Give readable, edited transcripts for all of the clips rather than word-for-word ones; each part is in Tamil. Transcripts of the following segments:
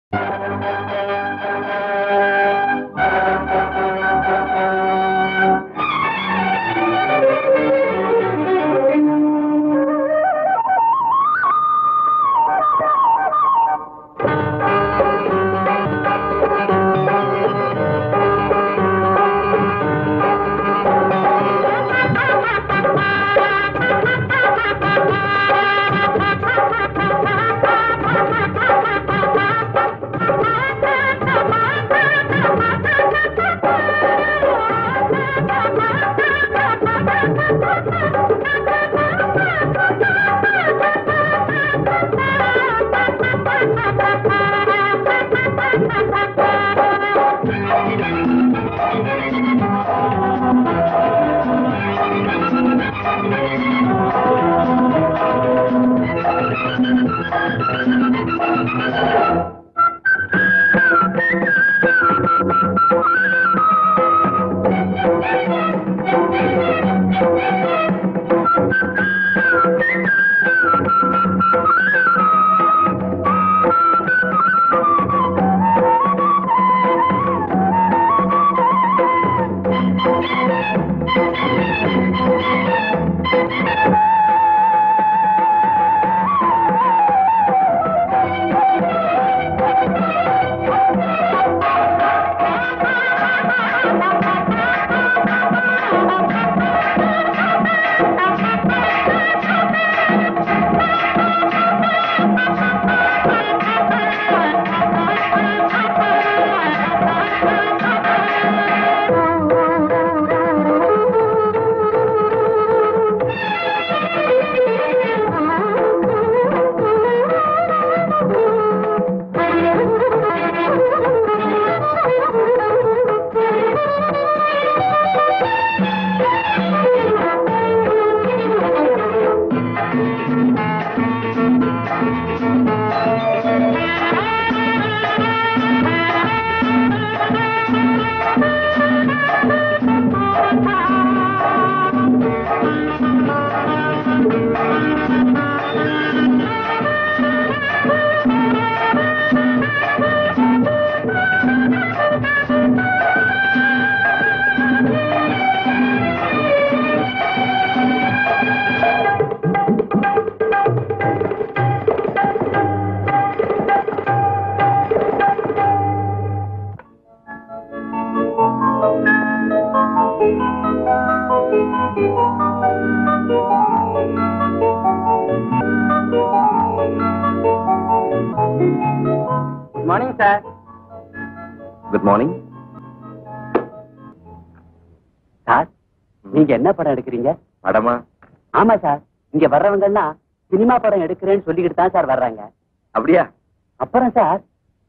என்ன படம் எடுக்கிறீங்க? படமா? ஆமா சார். இங்க வர்றவங்க எல்லாம் சினிமா படம் எடுக்கிறேன்னு சொல்லிக்கிட்டு தான் சார் வர்றாங்க. அப்படியா? அப்புறம் சார்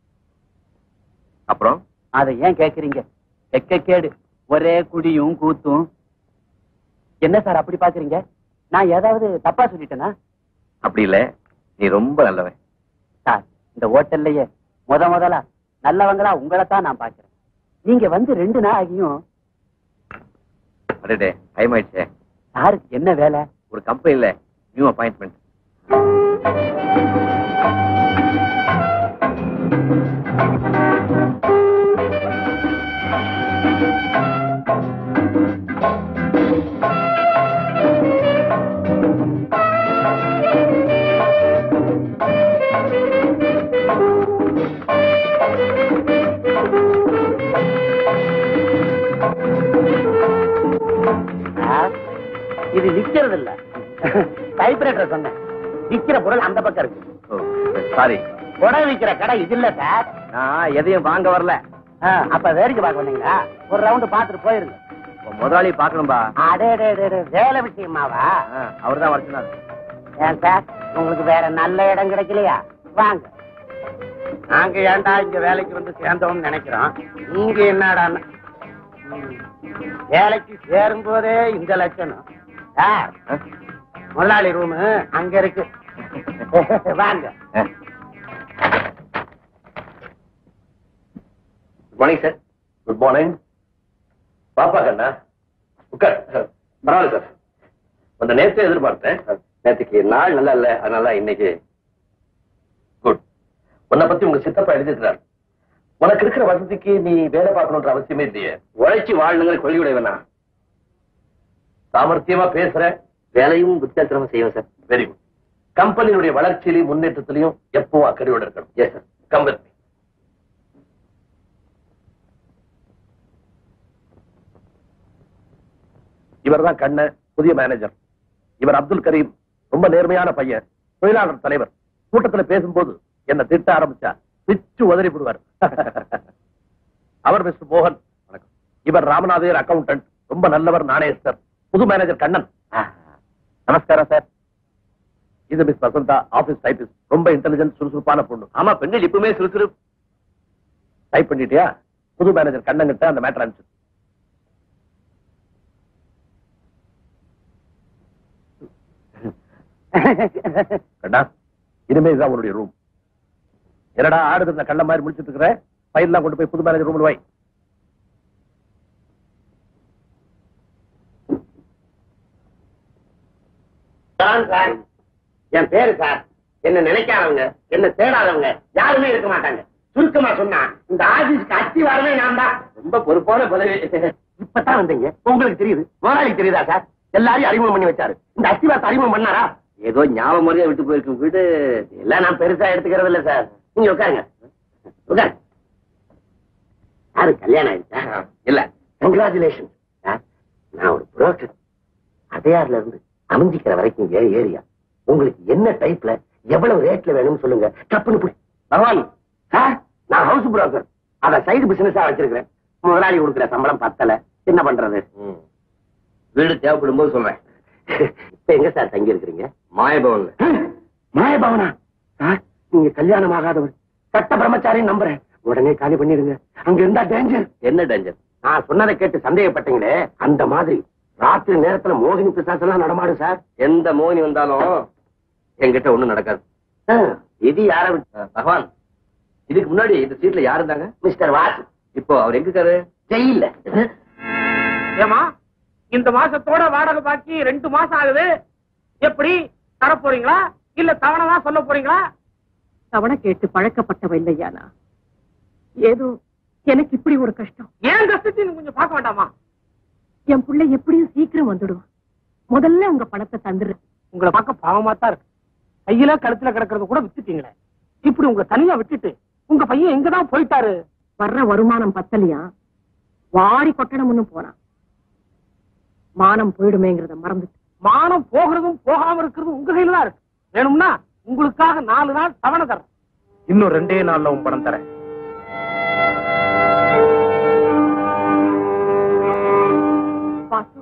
அப்புறம் அதை ஏன் கேக்குறீங்க? கேடு ஒரே குடியும் கூத்தும். என்ன சார் அப்படி பாக்குறீங்க? நான் ஏதாவது தப்பா சொல்லிட்டேனா? அப்படி இல்ல, நீ ரொம்ப நல்லவன் சார். இந்த ஹோட்டல்லையே முதலா நல்லவங்களா உங்களைத்தான் நான் பாக்குறேன். நீங்க வந்து 2 நாள் ஆகியும் டைம் ஆயிடுச்சே. சார் என்ன வேலை? ஒரு கம்பெனில நியூ அப்பாயின்ட்மெண்ட். இது விக்கிறது இல்ல, டைப்ரைட்டர் சொன்னேன். விக்கிற பொருள் அந்த பக்கம் இருக்கு. சாரி, புடவை விக்கிற கடை இது இல்ல சார். நான் எதையும் வாங்க வரல. அப்ப வேடிக்கை பார்க்க வந்தீங்களா? ஒரு ரவுண்ட் பாத்துட்டு போயிருங்க. முதலாளி பாக்கணும்பா. அடே வேலை விஷயமாவா? அவர்தான் வரச்சுனாரு. ஏன் சார், உங்களுக்கு வேற நல்ல இடம் கிடைக்கலையா? வாங்க. நாங்க ஏன்டா இங்க வேலைக்கு வந்து சேர்ந்தோம்னு நினைக்கிறோம். நீங்க என்னடா வேலைக்கு சேரும் போதே இந்த லட்சணம். சார், முதலாளி ரூம் அங்க இருக்கு. வாங்க. Good morning sir. Good morning. பாப்பா கண்ணா உட்கார். பரவாயில்ல சார், அந்த நேரத்தை எதிர்பார்த்தேன். நேற்றுக்கு நாள் நல்லா இல்ல, அதனால இன்னைக்கு குட். உன்னை பத்தி உங்க சித்தப்பா எழுதியிருக்கிறார். உனக்கு இருக்கிற வசதிக்கு நீ வேலை பார்க்கணுன்ற அவசியமே இல்லையே. உழைச்சி வாழணுங்கிற கொள்கையுடைய வேணாம். சாமர்த்தியமா பேசுற, வேலையும் புத்தியாத்திரமா செய்வோம் சார். Very good. கம்பெனியுடைய வளர்ச்சியிலையும் முன்னேற்றத்திலையும் எப்பவும் அக்கறையோட இருக்கணும். Yes sir. Come with me. இவர்தான் கண்ணன், புதிய மேனேஜர். இவர் அப்துல் கரீம், ரொம்ப நேர்மையான பையன், தொழிலாளர் தலைவர். கூட்டத்துல பேசும்போது என்ன திட்ட ஆரம்பிச்சா பிச்சு உதறி விடுவார். அவர் மிஸ்டர் மோகன். வணக்கம். இவர் ராமநாதையர் அக்கவுண்டன்ட், ரொம்ப நல்லவர், நாணயஸ்தர். புது மேனேஜர் கண்ணன். நமஸ்காரம் சார். இது மிஸ் வசந்தா, ஆபீஸ் டைபிஸ்ட், ரொம்ப இன்டெலிஜென்ட், சுறுசுறுப்பான பொண்ணு. ஆமா, பெண்கள் இப்பவுமே சுறுசுறுப்பு. டைப் பண்ணிட்டியா? புது மேனேஜர் கண்ணன் கிட்ட அந்த மேட்டர் அனுப்பிச்சு. கண்ணா, இனிமே இதுதான் உன்னுடைய ரூம். என்னடா ஆடுது இந்த கள்ள மாதிரி முடிச்சிட்டு இருக்கிற? ஃபைல்லாம் கொண்டு போய் புது மேனேஜர் ரூம்ல வை. சார், என் பேரு சார். என்ன நினைக்காதவங்க, என்ன தேடாதவங்க யாருமே இருக்க மாட்டாங்க. சுருக்கமா சொன்னா இந்த ஆபீஸ்க்கு அத்திவாரமே நான் தான். ரொம்ப பொறுப்பான பதவி. இப்பதான் வந்தீங்க, உங்களுக்கு தெரியுது, முதலாளிக்கு தெரியுதா சார்? எல்லாரையும் அறிமுகம் பண்ணி வச்சாரு. இந்த அத்திவாரத்தை அறிமுகம் பண்ணாரா? ஏதோ ஞாபகம் முறையா விட்டு போயிருக்கும் வீடு. எல்லாம் நான் பெருசா எடுத்துக்கிறது இல்ல சார். நீங்க உட்காருங்க, உட்காரு. யாரு கல்யாணம் ஆயிடுச்சா? இல்ல. Congratulation sir. நான் ஒரு புரோக்கர். அடையாறுல இருந்து அமைஞ்சிக்கிற வரைக்கும் ஏரியா. உங்களுக்கு என்ன டைப்ல எவ்வளவு ரேட்ல வேணும்னு சொல்லுங்க. டப்புனு போய் பகவான் சார், நான் ஹவுஸ் புரோக்கர். அத சைடு பிசினஸா வச்சிருக்கிறேன். முதலாளி கொடுக்குற சம்பளம் பத்தல, என்ன பண்றது? வீடு தேவைப்படும் போது சொல்றேன். இப்ப எங்க சார் தங்கி இருக்கிறீங்க? மாயபவன்ல. மாயபவனா? சார், நீங்க கல்யாணம் ஆகாதவர், சட்ட பிரம்மச்சாரின்னு நம்புறேன். உடனே காலி பண்ணிடுங்க. அங்க இருந்தா டேஞ்சர். என்ன டேஞ்சர்? நான் சொன்னதை கேட்டு சந்தேகப்பட்டீங்களே, அந்த மாதிரி ராத்திரி நேரத்துல மோகினி பிசாசெல்லாம் நடமாடும் சார். எந்த மோகினி வந்தாலும் என்கிட்ட ஒண்ணும் நடக்காது. இது யார விட்டு? பகவான், இதுக்கு முன்னாடி இந்த சீட்ல யாரு இருந்தாங்க? மிஸ்டர் வாசு. இப்போ அவர் எங்க இருக்காரு? ஜெயில்ல. ஏமா, இந்த மாசத்தோட வாடகை பாக்கி 2 மாசம் ஆகுது. எப்படி தர போறீங்களா இல்ல தவணமா சொல்ல போறீங்களா? தவணை கேட்டு பழக்கப்பட்டவ இல்லையானா? ஏதோ எனக்கு இப்படி ஒரு கஷ்டம். ஏன் கஷ்டத்தையும் கொஞ்சம் பார்க்க வேண்டாமா? என் பிள்ளை எப்படியும் சீக்கிரம் வந்துடும். முதல்ல உங்க பணத்தை தந்துடுறேன். உங்களை பார்க்க பாவமா தான் இருக்கு. கையில கழுத்துல கிடக்கிறது கூட வித்துட்டீங்களே. இப்படி உங்களை தனியா விட்டுட்டு உங்க பையன் எங்கதான் போயிட்டாரு? வர்ற வருமானம் பத்தலையா, வாரி கொட்டணும்னு போறான். மானம் போயிடுமேங்கிறத மறந்துட்டு. மானம் போகிறதும் போகாம இருக்கிறதும் உங்க கையில தான் இருக்கு. வேணும்னா உங்களுக்காக 4 நாள் தவணை தரேன். இன்னும் 2 நாள்ல உன் பணம் தரேன். வாசு,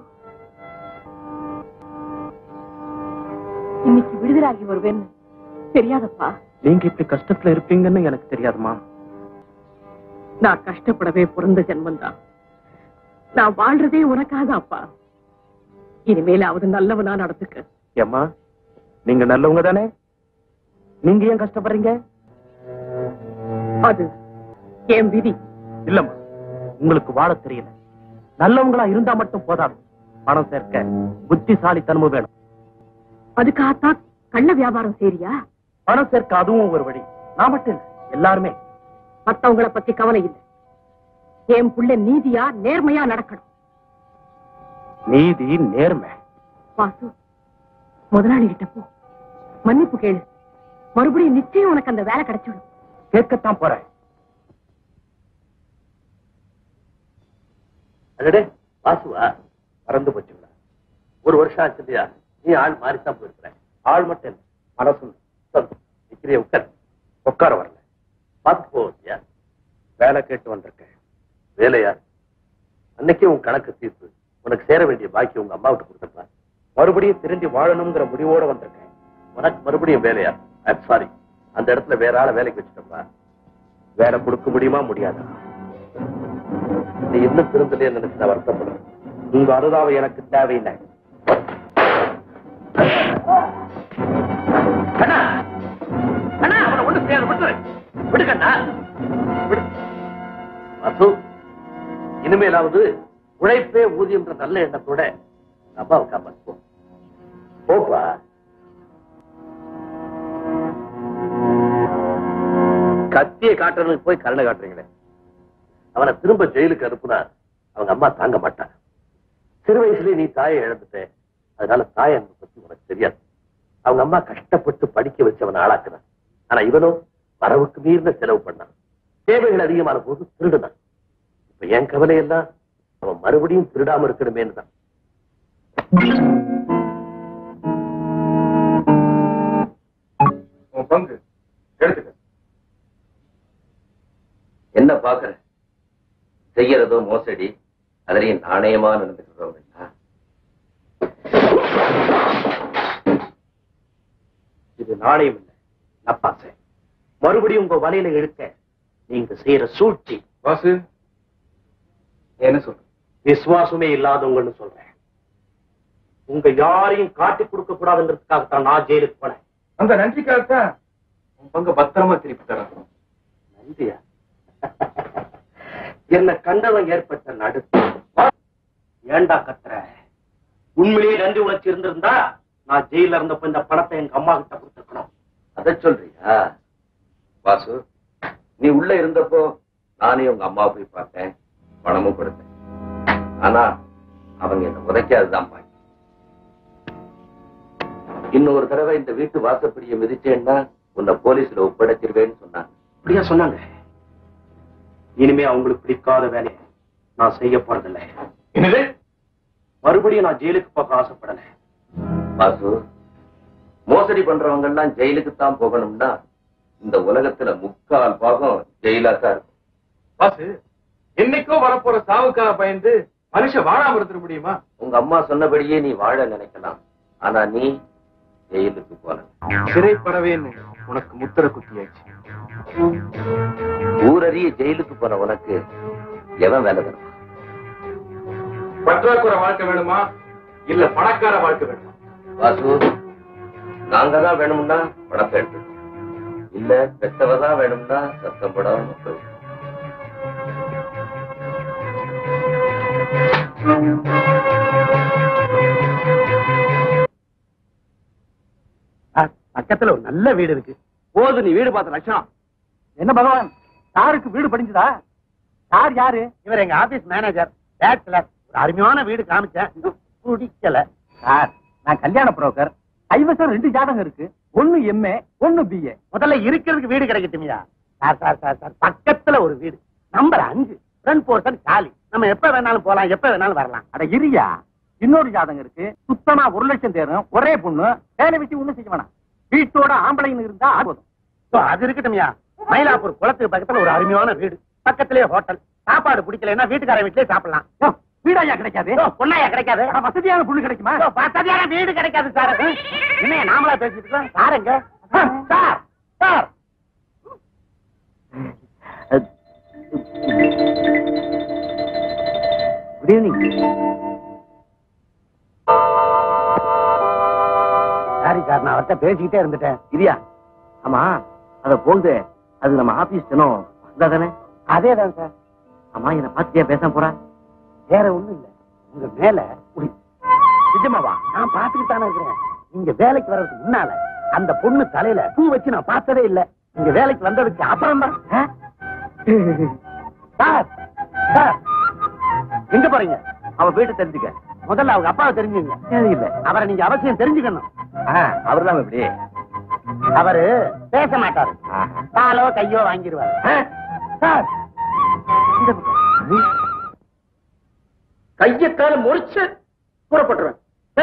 இன்னைக்கு விடுதலாகி வருவேன்னு தெரியாதப்பா. நீங்க இப்படி கஷ்டத்துல இருப்பீங்கன்னு எனக்கு தெரியாதுமா. நான் கஷ்டப்படவே பிறந்த ஜென்மந்தான். நான் வாழ்றதே உனக்காக அப்பா. இனிமேலாவது நல்லவனா நடத்துக்க. ஏம்மா, நீங்க நல்லவங்க தானே? நீங்க ஏன் கஷ்டப்படுறீங்க? அது என் விதி. இல்லம்மா, உங்களுக்கு வாழ தெரியல. நல்லவங்களா இருந்தா மட்டும் போதாது, பணம் சேர்க்க புத்திசாலித்தனமும் வேணும். அதுக்காகத்தான் கள்ள வியாபாரம் செய்றியா? பணம் சேர்க்க அதுவும் ஒரு வழி. நான் மட்டும் இல்ல, எல்லாருமே. மத்தவங்களை பத்தி கவலை இல்லை. என் புள்ள நீதியா நேர்மையா நடக்கணும். நீதி நேர்மை. வாசு, முதலாளி கிட்ட போ, மன்னிப்பு கேளு. மறுபடியும் நிச்சயம் உனக்கு அந்த வேலை கிடைச்சிடும். கேட்கத்தான் போறேன். அடடே வாசுவா, மறந்து போச்சுங்களா? 1 வருஷம் ஆச்சு இல்லையா? நீ ஆள் மாறித்தான் போயிருக்கிற. ஆள் மட்டும் இல்ல, மனசும். நிக்கிறிய உட்கார வரல, பார்த்து போவியா? வேலை கேட்டு வந்திருக்கேன். வேலையா? அன்னைக்கே உன் கணக்கு தீர்ப்பு, உனக்கு சேர வேண்டிய பாக்கி உங்க அம்மாவுக்கு கொடுத்தப்பா. மறுபடியும் திரும்பி வாழணுங்கிற முடிவோட வந்திருக்கேன். உனக்கு மறுபடியும் வேலையா? ஐம் சாரி, அந்த இடத்துல வேற ஆளை வேலைக்கு வச்சுட்டப்பா. வேலை கொடுக்க முடியுமா? முடியாது. நீ இன்னும் திருந்தலையே நினைச்சு நான் வருத்தப்படுறேன். உங்க அனுதாவை எனக்கு தேவையில்லை. கண்ணா, கண்ணா, அவனை ஒண்ணு செய்யாது, விட்டுரு. விடு கண்ணா, விடு. வாசு, இனிமேலாவது உழைப்பே ஊதியம்ன்ற நல்ல எண்ணத்தோட அம்மாவை காப்பாற்றுவோம். போப்பா. கத்தியை காட்டுறதுக்கு போய் கருணை காட்டுறீங்களே. அவனை திரும்ப ஜெயிலுக்கு அனுப்புனா அவங்க அம்மா தாங்க மாட்டாங்க. சிறு வயசுலயே நீ தாயை இழந்துட்ட, அதனால தாய் அன்பை பத்தி உனக்கு தெரியாது. அவங்க அம்மா கஷ்டப்பட்டு படிக்க வச்சு அவனை ஆளாக்குனான். ஆனா இவனும் வரவுக்கு மீறின செலவு பண்ணான். தேவைகள் அதிகமான போது திருடுனான். இப்ப என் கவலை எல்லாம் அவன் மறுபடியும் திருடாம இருக்கணுமேன்னு தான். பங்கு எடுத்துக்க. என்ன பாக்குற? செய்யறதோ மோசடி, அதுலயும் நாணயமா நடந்துக்கிறோம். இது நாணயம் இல்லை, நப்பாசை. மறுபடியும் உங்க வலையில இழுக்க நீங்க செய்யற சூழ்ச்சி. வாசு என்ன சொல்ற? விசுவாசமே இல்லாதவங்கன்னு சொல்றேன். உங்க யாரையும் காட்டி கொடுக்க கூடாதுங்கிறதுக்காகத்தான் நான் ஜெயிலுக்கு போனேன். அந்த நன்றிக்காகத்தான் உன் பங்கு பத்திரமா திருப்பி தரணும். நன்றியா? என்ன கண்டவன் ஏற்பட்ட நடுத்து. ஏண்டா கத்துற? உண்மையிலேயே நன்றி உணர்ச்சி இருந்திருந்தா நான் ஜெயில இருந்தப்ப இந்த பணத்தை எங்க அம்மா கிட்ட கொடுத்துருக்கணும். அத சொல்றியா? வாசு, நீ உள்ள இருந்தப்போ நானே உங்க அம்மா போய் பார்த்தேன், பணமும் கொடுத்தேன். ஆனா அவங்க என்ன உதைக்காதுதான் பாக்கி. இன்னொரு தடவை இந்த வீட்டு வாசப்படியை மிதிச்சேன்னா உன்னை போலீஸ்ல ஒப்படைச்சிருவேன்னு சொன்னாங்க. அப்படியா சொன்னாங்க? இனிமே அவங்களுக்கு பிடிக்காத வேலையை நான் செய்ய போறதில்லை. என்னது? மறுபடியும் நான் ஜெயிலுக்கு போக ஆசைப்படல. வாசு, மோசடி பண்றவங்க எல்லாம் ஜெயிலுக்கு தான் போகணும்னா இந்த உலகத்துல 3/4 பாகம் ஜெயிலா தான் இருக்கும். வாசு, என்னைக்கோ வரப்போற சாவுக்காக பயந்து மனுஷன் வாழாம இருந்துட முடியுமா? உங்க அம்மா சொன்னபடியே நீ வாழ நினைக்கலாம், ஆனா நீ ஜெயிலுக்கு போன. சிறைப்படவேன்னு உனக்கு முத்திர குத்தியாச்சு. ஊரறிய ஜெயிலுக்கு போன உனக்கு எவன் வேலை வேணுமா? பற்றாக்குறை வாழ்க்கை வேணுமா இல்ல பணக்கார வாழ்க்கை வேணுமா? வாசு, நாங்க தான் வேணும்னா பணத்தை எடுத்துக்கணும், இல்ல பெத்தவதான் வேணும்னா சத்தம் போடாம போயிடும். பக்கத்துல ஒரு நல்ல வீடு இருக்கு. போது நீ வீடு பார்த்த லட்சணம். என்ன பகவான், சாருக்கு வீடு படிஞ்சதா? சார் யாரு? இவர் எங்க ஆபீஸ் மேனேஜர். பேச்சுலர். ஒரு அருமையான வீடு காமிச்சேன், பிடிக்கல. சார், நான் கல்யாண புரோக்கர். கைவசம் 2 ஜாதகம் இருக்கு. 1 MA 1 BA. முதல்ல இருக்கிறதுக்கு வீடு கிடைக்கட்டுமியா? சார் சார் சார் சார், பக்கத்துல ஒரு வீடு, நம்பர் 5, ஃப்ரண்ட் போர்ஷன் காலி. நம்ம எப்ப வேணாலும் போலாம், எப்ப வேணாலும் வரலாம். அட இரியா, இன்னொரு ஜாதகம் இருக்கு. சுத்தமா 1 லட்சம் தேரும், ஒரே பொண்ணு, வேலை வச்சு ஒண்ணும் செய்ய வேணாம். வீட்டோட ஆம்பளைன்னு இருந்தா போதும். அது இருக்கட்டுமியா? மயிலாப்பூர் குளத்துக்கு பக்கத்துல ஒரு அருமையான வீடு, பக்கத்திலேயே ஹோட்டல். சாப்பாடு பிடிக்கலன்னா வீட்டுக்காரன் வீட்டிலேயே சாப்பிடலாம். வீடாயா கிடைக்காது? பொண்ணாயா கிடைக்காது? வசதியான பொண்ணு கிடைக்குமா? வசதியான வீடு கிடைக்காது சார். என்ன நாமளா பேசிட்டு இருக்கோம்? சாருங்க sir sir. Good evening. Sorry sir, நான் அவர்கிட்ட பேசிக்கிட்டே இருந்துட்டேன். இரியா, ஆமா அத போகுது, அது நம்ம ஆபீஸ் தினம் தானே? அதேதான் சார். ஆமா, என்ன பார்த்துட்டே பேச போறா? வேற ஒண்ணும் இல்ல, உங்க மேல நிஜமாவா நான் பாத்துக்கிட்டு தானே இருக்கிறேன். நீங்க வேலைக்கு வர்றதுக்கு முன்னால அந்த பொண்ணு தலையில பூ வச்சு நான் பார்த்ததே இல்ல. நீங்க வேலைக்கு வந்ததுக்கு அப்புறம் தான். சார் சார், எங்க போறீங்க? அவ வீட்டை தெரிஞ்சுக்க. முதல்ல அவங்க அப்பாவை தெரிஞ்சுங்க. இல்ல, அவரை நீங்க அவசியம் தெரிஞ்சுக்கணும். அவர்தான் இப்படி. அவரு பேச மாட்டாரு, காலோ கையோ வாங்கிடுவாரு. சார், கைய கால முறிச்சு புறப்பட்டுருவேன்.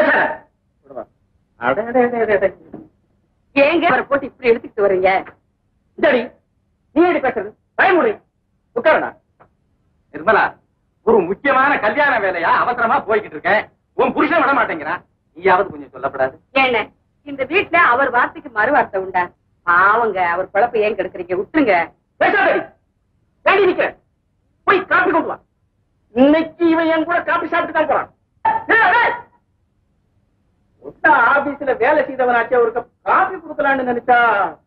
ஏங்க அவரை போட்டு இப்படி எடுத்துக்கிட்டு வர்றீங்க? இந்தடி, நீ எப்படி பேசுறது? பயமுறை. உட்காரடா. நிர்மலா, ஒரு முக்கியமான கல்யாண வேலையா அவசரமா போய்கிட்டு இருக்கேன். உன் புருஷன் விட மாட்டேங்கிறான். நீயாவது கொஞ்சம் சொல்லப்படாது? ஏங்க, இந்த வீட்டுல அவர் வார்த்தைக்கு மறு வார்த்தை உண்டா? பாவங்க, அவர் குழப்ப ஏன் கெடுக்குறீங்க? விட்டுருங்க. பேசாதடி. வேண்டி நிக்க. போய் காப்பி கொண்டு வா. இன்னைக்கு இவன் என் கூட காப்பி சாப்பிட்டு தான் போறான். ஆபீஸ்ல வேலை செய்தவனாச்சே, ஒரு கப் காபி கொடுக்கலான்னு நினைச்சா.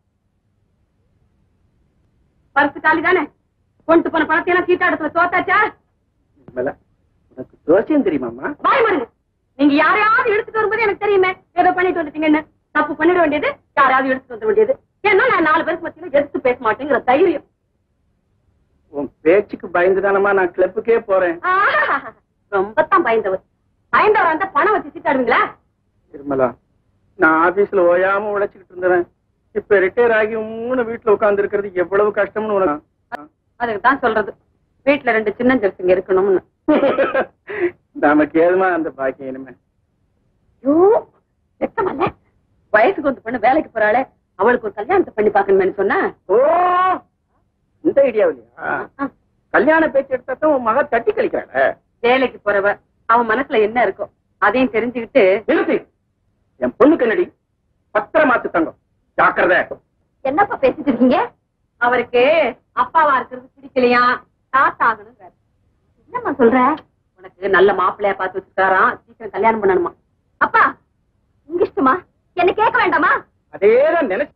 பரிசு காலி தானே? கொண்டு போன பணத்தையெல்லாம் சீட்டாடத்துல தோத்தாச்சா? உனக்கு ஜோசியம் தெரியுமாமா? வாய் மாறுங்க. நீங்க யாரையாவது எடுத்துட்டு வரும்போது எனக்கு தெரியுமே, ஏதோ பண்ணிட்டு வந்துட்டீங்கன்னு. தப்பு பண்ணிட வேண்டியது, யாராவது எடுத்துட்டு வந்துட வேண்டியது. ஏன்னா நான் 4 பேருக்கு மத்தியில எதிர்த்து பேச மாட்டேங்கிற தைரியம். உன் பேச்சுக்கு பயந்துதானமா நான் கிளப்புக்கே போறேன். ரொம்பத்தான் பயந்தவர். பயந்தவர் அந்த பணம் வச்சு சீட்டாடுவீங்களா? நிர்மலா, நான் ஆபீஸ்ல ஓயாம உழைச்சுக்கிட்டு இருந்தேன். இப்ப ரிட்டையர் ஆகி 3 வீட்டுல உட்கார்ந்து இருக்கிறது எவ்வளவு கஷ்டம்னு உனக்கு. அதுக்கு தான் சொல்றது வீட்டுல 2 சின்ன ஜெர்சிங்க இருக்கணும்னு. நமக்கு ஏதுமா அந்த பாக்கியம் இனிமே. ஐயோ வெக்கமல்ல, வயசுக்கு வந்து பொண்ணு வேலைக்கு போறாளே, அவளுக்கு ஒரு கல்யாணத்தை பண்ணி பாக்கணும்னு சொன்னா. ஓ, இந்த ஐடியா இல்லையா? கல்யாண பேச்சு எடுத்தா உன் மக தட்டி கழிக்கிறாள. வேலைக்கு போறவ அவன் மனசுல என்ன இருக்கும் அதையும் தெரிஞ்சுக்கிட்டு. நிறுத்தி, என் பொண்ணுக்கு என்னடி 10 மாசத்து தங்கம், ஜாக்கிரதை. என்னப்பா பேசிட்டு இருக்கீங்க? அவருக்கு அப்பாவா இருக்கிறது பிடிக்கலையா, தாத்தா ஆகணும். என்னம்மா சொல்ற? உனக்கு நல்ல மாப்பிள்ளையா பார்த்து வச்சுக்காராம், சீக்கிரம் கல்யாணம் பண்ணணுமா? அப்பா உங்க இஷ்டமா, என்ன கேட்க வேண்டாமா? அதேதான் நினைச்சு.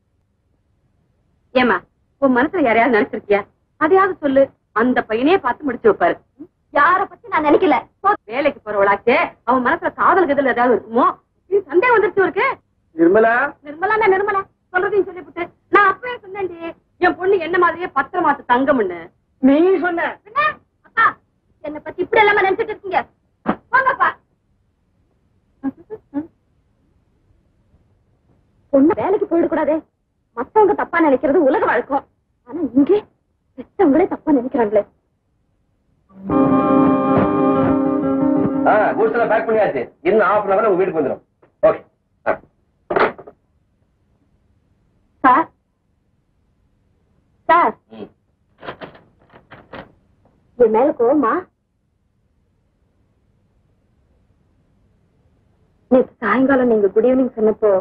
ஏமா உன் மனசுல யாரையாவது நினைச்சிருக்கியா? அதையாவது சொல்லு. அந்த பையனே பார்த்து முடிச்சு வைப்பாரு. யார பத்தி நான் நினைக்கல. வேலைக்கு போறவளாச்சே, அவன் மனசுல காதல் கதல் ஏதாவது இருக்குமோ சந்தேகம் வந்துருச்சு இருக்கு. நிர்மலா, நிர்மலா நிர்மலா சொல்றதையும் சொல்லிவிட்டு நான் அப்பவே சொன்னேன்டி, என் பொண்ணு என்ன மாதிரியே 10 மாசம் தங்கம்னு. நீ சொன்ன. அப்பா என்ன பத்தி இப்படி எல்லாம் நினைச்சிட்டு இருக்கீங்க? வாங்கப்பா. பொண்ணு வேலைக்கு போயிடக்கூடாதே, மத்தவங்க தப்பா நினைக்கிறது உலக வழக்கம். ஆனா இங்கே பெத்தவங்களே தப்பா நினைக்கிறாங்களே. கூட்ஸ்ல பேக் பண்ணியாச்சு. இன்னும் 1/2 hour உங்க வீட்டுக்கு வந்துடும். Okay sir. சார் என் மேல கோவமா? நேற்று சாயங்காலம் நீங்க குட் ஈவினிங் சொன்னப்போ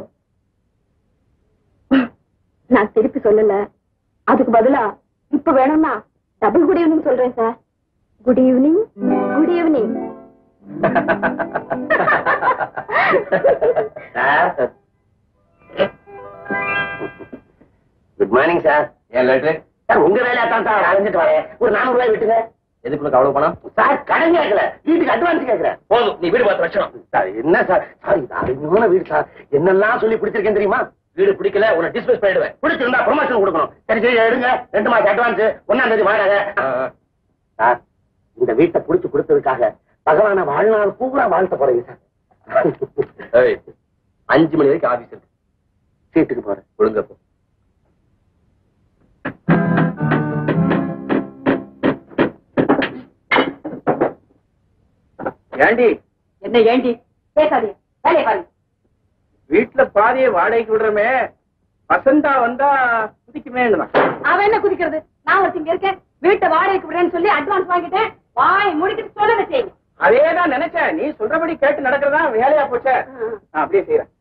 நான் திருப்பி சொல்லல. அதுக்கு பதிலா இப்ப வேணும்னா டபுள் குட் ஈவினிங் சொல்றேன் sir. Good evening, good evening. Good morning sir. ஏன் லேட்டு? சார் உங்க வேலையா தான் சார் அலைஞ்சிட்டு வரேன். ஒரு 400 ரூபாய் விட்டுங்க. எதுக்குள்ள அவ்வளவு பணம்? சார் கடன் கேட்கல, வீட்டுக்கு அட்வான்ஸ் கேட்கிறேன். போதும், நீ வீடு பார்த்து வச்சோம். சார் என்ன சார், சார் இது அருமையான வீடு சார். என்னெல்லாம் சொல்லி பிடிச்சிருக்கேன் தெரியுமா? வீடு பிடிக்கல, உன்னை டிஸ்மிஸ் பண்ணிடுவேன். பிடிச்சிருந்தா ப்ரொமோஷன் கொடுக்கணும். சரி சரி எடுங்க, 2 மாசம் அட்வான்ஸ், 1ஆம் தேதி வாடகை. சார் இந்த வீட்டை புடிச்சு கொடுத்ததுக்காக பகவான வாழ்நாள் பூரா வாழ்த்த போறீங்க சார். 5 மணி வரைக்கும் ஆபீஸ் இருக்கு. சீட்டுக்கு போறேன். ஒழுங்க போ. ஏண்டி? என்ன ஏண்டி? பேசாதீங்க, வேலையை பாருங்க. வீட்டுல பாதியை வாடகைக்கு விடுறமே, வசந்தா வந்தா குதிக்குமே. அவன் என்ன குதிக்கிறது? நான் ஒருத்தங்க இருக்கேன், வீட்டை வாடகைக்கு விடுறேன்னு சொல்லி அட்வான்ஸ் வாங்கிட்டேன். வாய் முடிக்கிட்டு சொல்ல செய்யுங்க. அதேதான் நினைச்சேன். நீ சொல்றபடி கேட்டு நடக்கிறதா வேலையா போச்ச. நான் அப்படியே செய்யறேன்.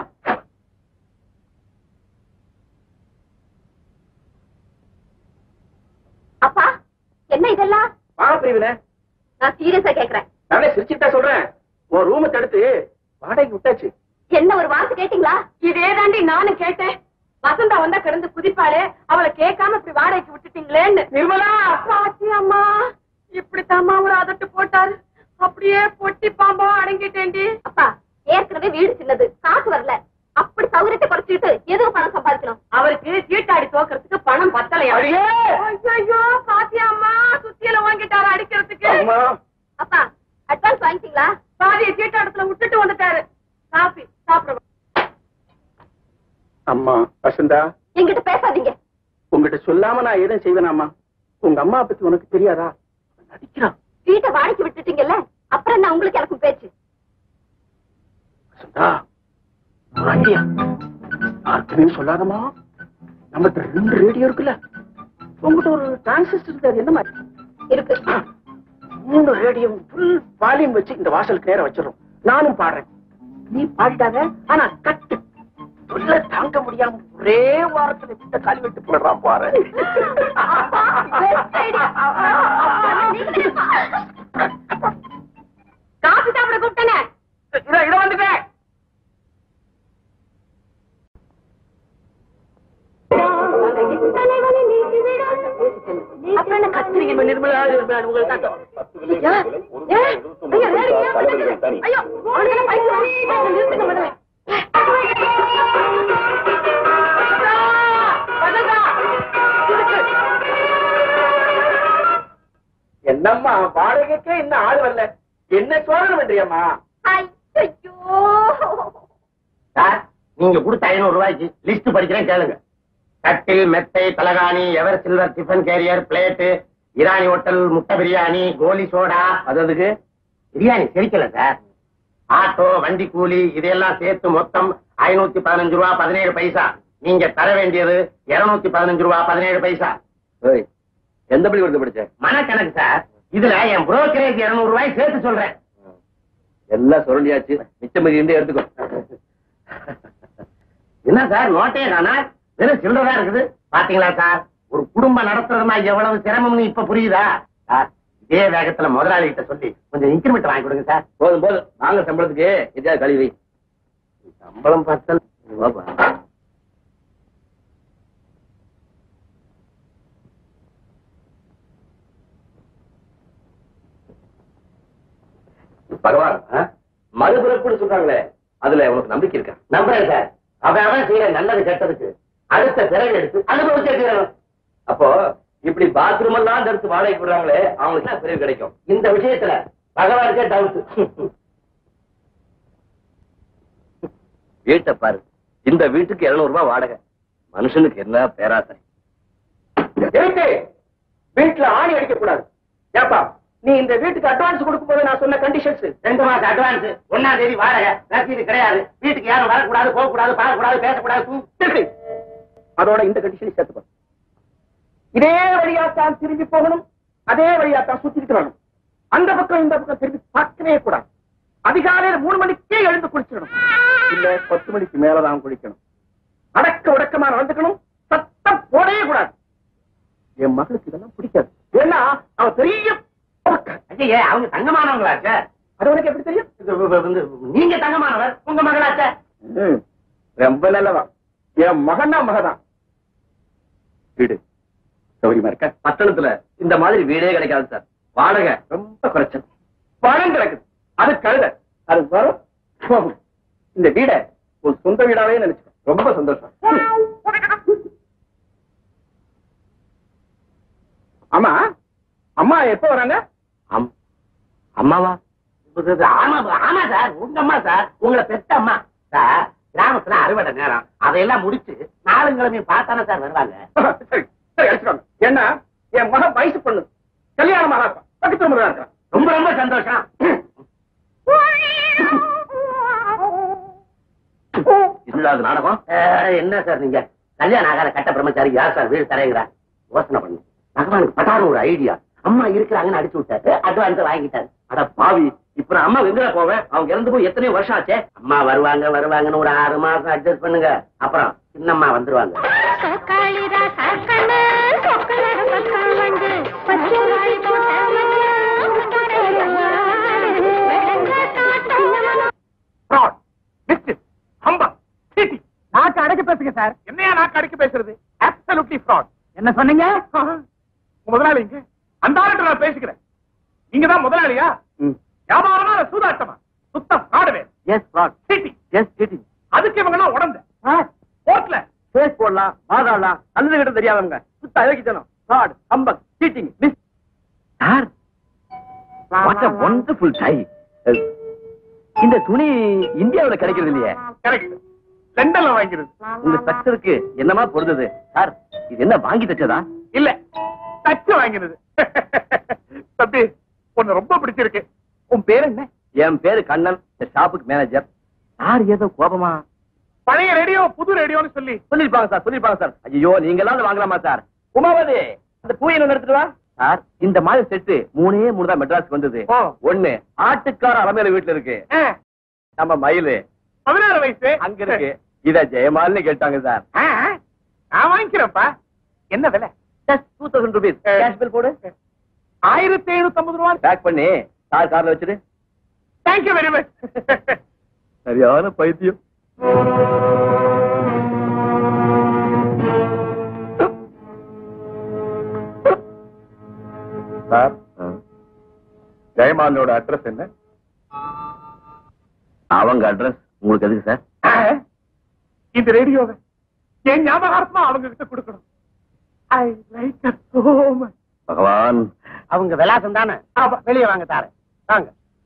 அப்பா என்ன இதெல்லாம்? பிரிவினை, நான் சீரியஸா கேக்குறேன். நானே சிரிச்சுட்டா சொல்றேன். உன் ரூமை தடுத்து வாடகைக்கு விட்டாச்சு. என்ன ஒரு வார்த்தை கேட்டீங்களா? இதே தாண்டி நானும் கேட்டேன். வசந்தா வந்தா கிடந்து குதிப்பாளே, அவளை கேட்காம இப்படி வாடகைக்கு விட்டுட்டீங்களேன்னு. நிர்மலா, அம்மா இப்படித்தாம்மா ஒரு அதட்டு போட்டாரு. அப்படியே பொட்டி பாம்பா அடங்கிட்டேன்டி. அப்பா ஏற்கனவே வீடு சின்னது, காசு வரல. அப்படி சௌகரியத்தை குறைச்சிட்டு எதுவும் பணம் சம்பாதிக்கணும்? அவருக்கு சீட்டாடி தோக்கிறதுக்கு பணம் பத்தலையா? ஐயோ பாத்தியாம்மா, சுத்தியில வாங்கிட்டாரு அடிக்கிறதுக்கு. அப்பா அட்வான்ஸ் வாங்கிட்டீங்களா? பாதியை சீட்டாடத்துல விட்டுட்டு வந்துட்டாரு. காபி சாப்பிடுவோம். அம்மா வசந்தா, என்கிட்ட பேசாதீங்க. உங்ககிட்ட சொல்லாம நான் எதுவும் செய்வேனாமா? உங்க அம்மா பத்தி உனக்கு தெரியாதா? நடிக்கிறான். வீட்டை வாடகைக்கு விட்டுட்டீங்கல்ல, அப்புறம் என்ன உங்களுக்கு எனக்கும் பேச்சு? வசந்தா, யாருக்குமே சொல்லாதமா. நம்ம 2 ரேடியோ இருக்குல்ல, உங்ககிட்ட ஒரு டிரான்சிஸ்டர் இருக்கு. அது என்ன மாதிரி இருக்கு? 3 ரேடியோ ஃபுல் வால்யூம் வச்சு இந்த வாசலுக்கு நேரம் வச்சிடறோம். நானும் பாடுறேன், நீ பாடிட்டாங்க. ஆனா கட்டு சொல்ல தாங்க முடியாம ஒரே வாரத்துல வீட்டை காலி விட்டு போயிடுறான் பாரு. காபி சாப்பிட கூப்பிட்டேனே, இத வந்துட்டேன். அப்புறம் என்ன கத்திரிக்கை? நிர்மலா, உங்களுக்கு ஐயோ நிறுத்துங்க முதல்ல. என்னம்மா வாடகைக்கே இன்னும் ஆள் வரல, என்ன சோதனை பண்றியம்மா? ஐயோ சார், நீங்க கொடுத்த 500 ரூபாய்க்கு லிஸ்ட் படிக்கிறேன் கேளுங்க. கட்டில், மெத்தை, தலகாணி, ever silver tiffin carrier, plate, Irani hotel, முட்டை பிரியாணி, கோலி சோடா. அதுக்கு பிரியாணி செரிக்கல சார். ஆட்டோ, வண்டி கூலி இதெல்லாம் சேர்த்து மொத்தம் 515 ரூபா 17 பைசா. நீங்க தர வேண்டியது 215 ரூபா 17 பைசா. எந்த பள்ளி கொடுத்து படிச்ச? மனக்கணக்கு சார். இதுல என் புரோக்கரேஜ் 200 ரூபாய் சேர்த்து சொல்றேன். எல்லாம் சொல்லியாச்சு, மிச்சம் மீதி இருந்து எடுத்துக்கோ. என்ன சார் நோட்டே தானா? வெறும் சில்லறதா இருக்குது. பாத்தீங்களா சார், ஒரு குடும்பம் நடத்துறதுனா எவ்வளவு சிரமம்னு இப்ப புரியுதா சார்? இதே வேகத்துல முதலாளி கிட்ட சொல்லி கொஞ்சம் இன்கிரிமெண்ட் வாங்கி கொடுங்க சார். போதும் போதும், நாங்க சம்பளத்துக்கு எதையாவது கழுவி. சம்பளம் பார்த்தல் பகவான் மறுபிறப்புன்னு சொல்றாங்களே, அதுல உனக்கு நம்பிக்கை இருக்கா? நம்புறேன் சார். அவன் செய்யற நல்லது கெட்டதுக்கு அடுத்த பிறகு எடுத்து அனுபவிச்சே தீரணும். அப்போ இப்படி பாத்ரூம் எல்லாம் எடுத்து வாடகை விடுறாங்களே, அவங்களுக்கு என்ன பிறகு கிடைக்கும்? இந்த விஷயத்துல பகவானுக்கே டவுட். வீட்டை பாரு, இந்த வீட்டுக்கு 200 ரூபாய் வாடகை. மனுஷனுக்கு என்ன பேராசை. வீட்டுல ஆணி அடிக்க கூடாது. ஏப்பா, நீ இந்த வீட்டுக்கு அட்வான்ஸ் கொடுக்கும் போது நான் சொன்ன கண்டிஷன்ஸ் 2 மாசம் அட்வான்ஸ், 1ஆம் தேதி வாடகை, ரசீது கிடையாது, வீட்டுக்கு யாரும் வரக்கூடாது, போகக்கூடாது, பார்க்கக்கூடாது, பேசக்கூடாது. அதோட இந்த கண்டிஷன் சேர்த்துப்பா. இதே வழியாத்தான் திரும்பி போகணும், அதே வழியாத்தான் சுத்திட்டு வரணும். அந்த பக்கம் இந்த பக்கம் திரும்பி பார்க்கவே கூடாது. அதிகாலையில 3 மணிக்கே எழுந்து குளிச்சிடணும், இல்ல 10 மணிக்கு மேலதான் குளிக்கணும். அடக்க உடக்கமா நடந்துக்கணும், சத்தம் போடவே கூடாது. என் மகளுக்கு இதெல்லாம் பிடிக்காது. ஏன்னா அவ பெரிய ஐயே, அவங்க தங்கமானவங்களா சார்? அது உனக்கு எப்படி தெரியும்? நீங்க தங்கமானவர், உங்க மகளாச்ச? ரொம்ப நல்லவா. என் மகன்னா மகதான். வீடு சௌரியமா இருக்க? பட்டணத்துல இந்த மாதிரி வீடே கிடைக்காது சார். வாடகை ரொம்ப குறைச்சல். பணம் கிடக்குது, அது கழுத. அது வரும் போகும். இந்த வீட ஒரு சொந்த வீடாவே நினைச்சுக்கோ. ரொம்ப சந்தோஷம். ஆமா, அம்மா எப்ப வராங்க? அம்மாவா? ஆமா சார், உங்க அம்மா சார், உங்களை பெத்த அம்மா சார். கிராமத்துல அறுவடை நேரம், அதையெல்லாம் முடிச்சு 4 கிழமையும் பார்த்தானே சார் வருவாங்க. சரி சரி, அழைச்சிருவாங்க. ஏன்னா என் மகன் வயசு பொண்ணு, கல்யாணம் ஆகாப்பா, பக்கத்து முறை இருக்கான். ரொம்ப ரொம்ப சந்தோஷம். இல்லாத நாடகம் என்ன சார் நீங்க கல்யாணம் ஆகாத கட்ட பிரம்மச்சாரி யார் சார் வீடு தரையிற? யோசனை பண்ணு. பகவானுக்கு பட்டாரு ஒரு ஐடியா. அம்மா இருக்கிறாங்கன்னு அடிச்சு விட்டாரு, அட்வான்ஸ் வாங்கிட்டாரு. அட பாவி, இப்ப நான் அம்மா எங்க போவேன்? அவங்க இறந்து போய் எத்தனையோ வருஷம் ஆச்சே. அம்மா வருவாங்கன்னு ஒரு 6 மாசம் அட்ஜஸ்ட் பண்ணுங்க. அப்புறம் சின்னம்மா வந்துருவாங்க. நாக்கு அடக்க பேசுங்க சார். என்னையா நாக்கு அடக்க பேசுறது? Absolutely fraud. என்ன சொன்னீங்க? முதலாளி இங்க அந்த ஆளுக்கு நான் பேசிக்கிறேன். நீங்க தான் முதலாளியா? வியாபாரமா சூதாட்டமா? சுத்தம் ஃப்ராடுவே. Yes fraud. Cheating. Yes cheating. அதுக்கு இவங்க எல்லாம் உடந்த கோர்ட்ல கேஸ் போடலாம், வாதாடலாம். நல்லது கிட்ட தெரியாதவங்க சுத்த அழகித்தனம், fraud, humbug, cheating, miss. Sir, what a wonderful tie. இந்த துணி இந்தியாவுல கிடைக்கிறது இல்லையே. கரெக்ட், லண்டன்ல வாங்கிறது. உங்க ஸ்ட்ரக்சருக்கு என்னமா பொருந்தது சார்? இது என்ன வாங்கி தச்சதா? இல்ல, தச்சு வாங்கினது. தம்பி, உன்னை ரொம்ப பிடிச்சிருக்கு. உன் பேர் என்ன? என் பேரு கண்ணன், இந்த ஷாப்புக்கு மேனேஜர். சார் ஏதோ கோபமா? பழைய ரேடியோ புது ரேடியோன்னு சொல்லி சொல்லிருப்பாங்க சார். ஐயோ, நீங்க எல்லாம் வாங்கலாமா சார்? உமாவதி, அந்த பூயில எடுத்துட்டு வா சார். இந்த மாதிரி செட்டு 3 தான் மெட்ராஸ்க்கு வந்தது. ஒண்ணு ஆட்டுக்கார அலமேல வீட்டுல இருக்கு. நம்ம மயிலு 16 வயசு அங்க இருக்கு. இத ஜெயமால்னு கேட்டாங்க சார். நான் வாங்கிக்கிறேன்ப்பா. என்ன விலை? 2000 rupees. கேஷ் பில் போடு. 1750 ரூபாய். பேக் பண்ணி சார் கார்ல வச்சிரு. Thank you very much. சரியான பைத்தியம். சார், ஜெயமாலோட அட்ரஸ் என்ன? அவங்க அட்ரஸ் உங்களுக்கு எதுக்கு சார்? இந்த ரேடியோவை என் ஞாபகார்த்தமா அவங்க கிட்ட கொடுக்கணும். I like it so much. Bhagavan, அவங்க விலாசம் தானே. வெளியே வாங்க தாரேன். வாங்க.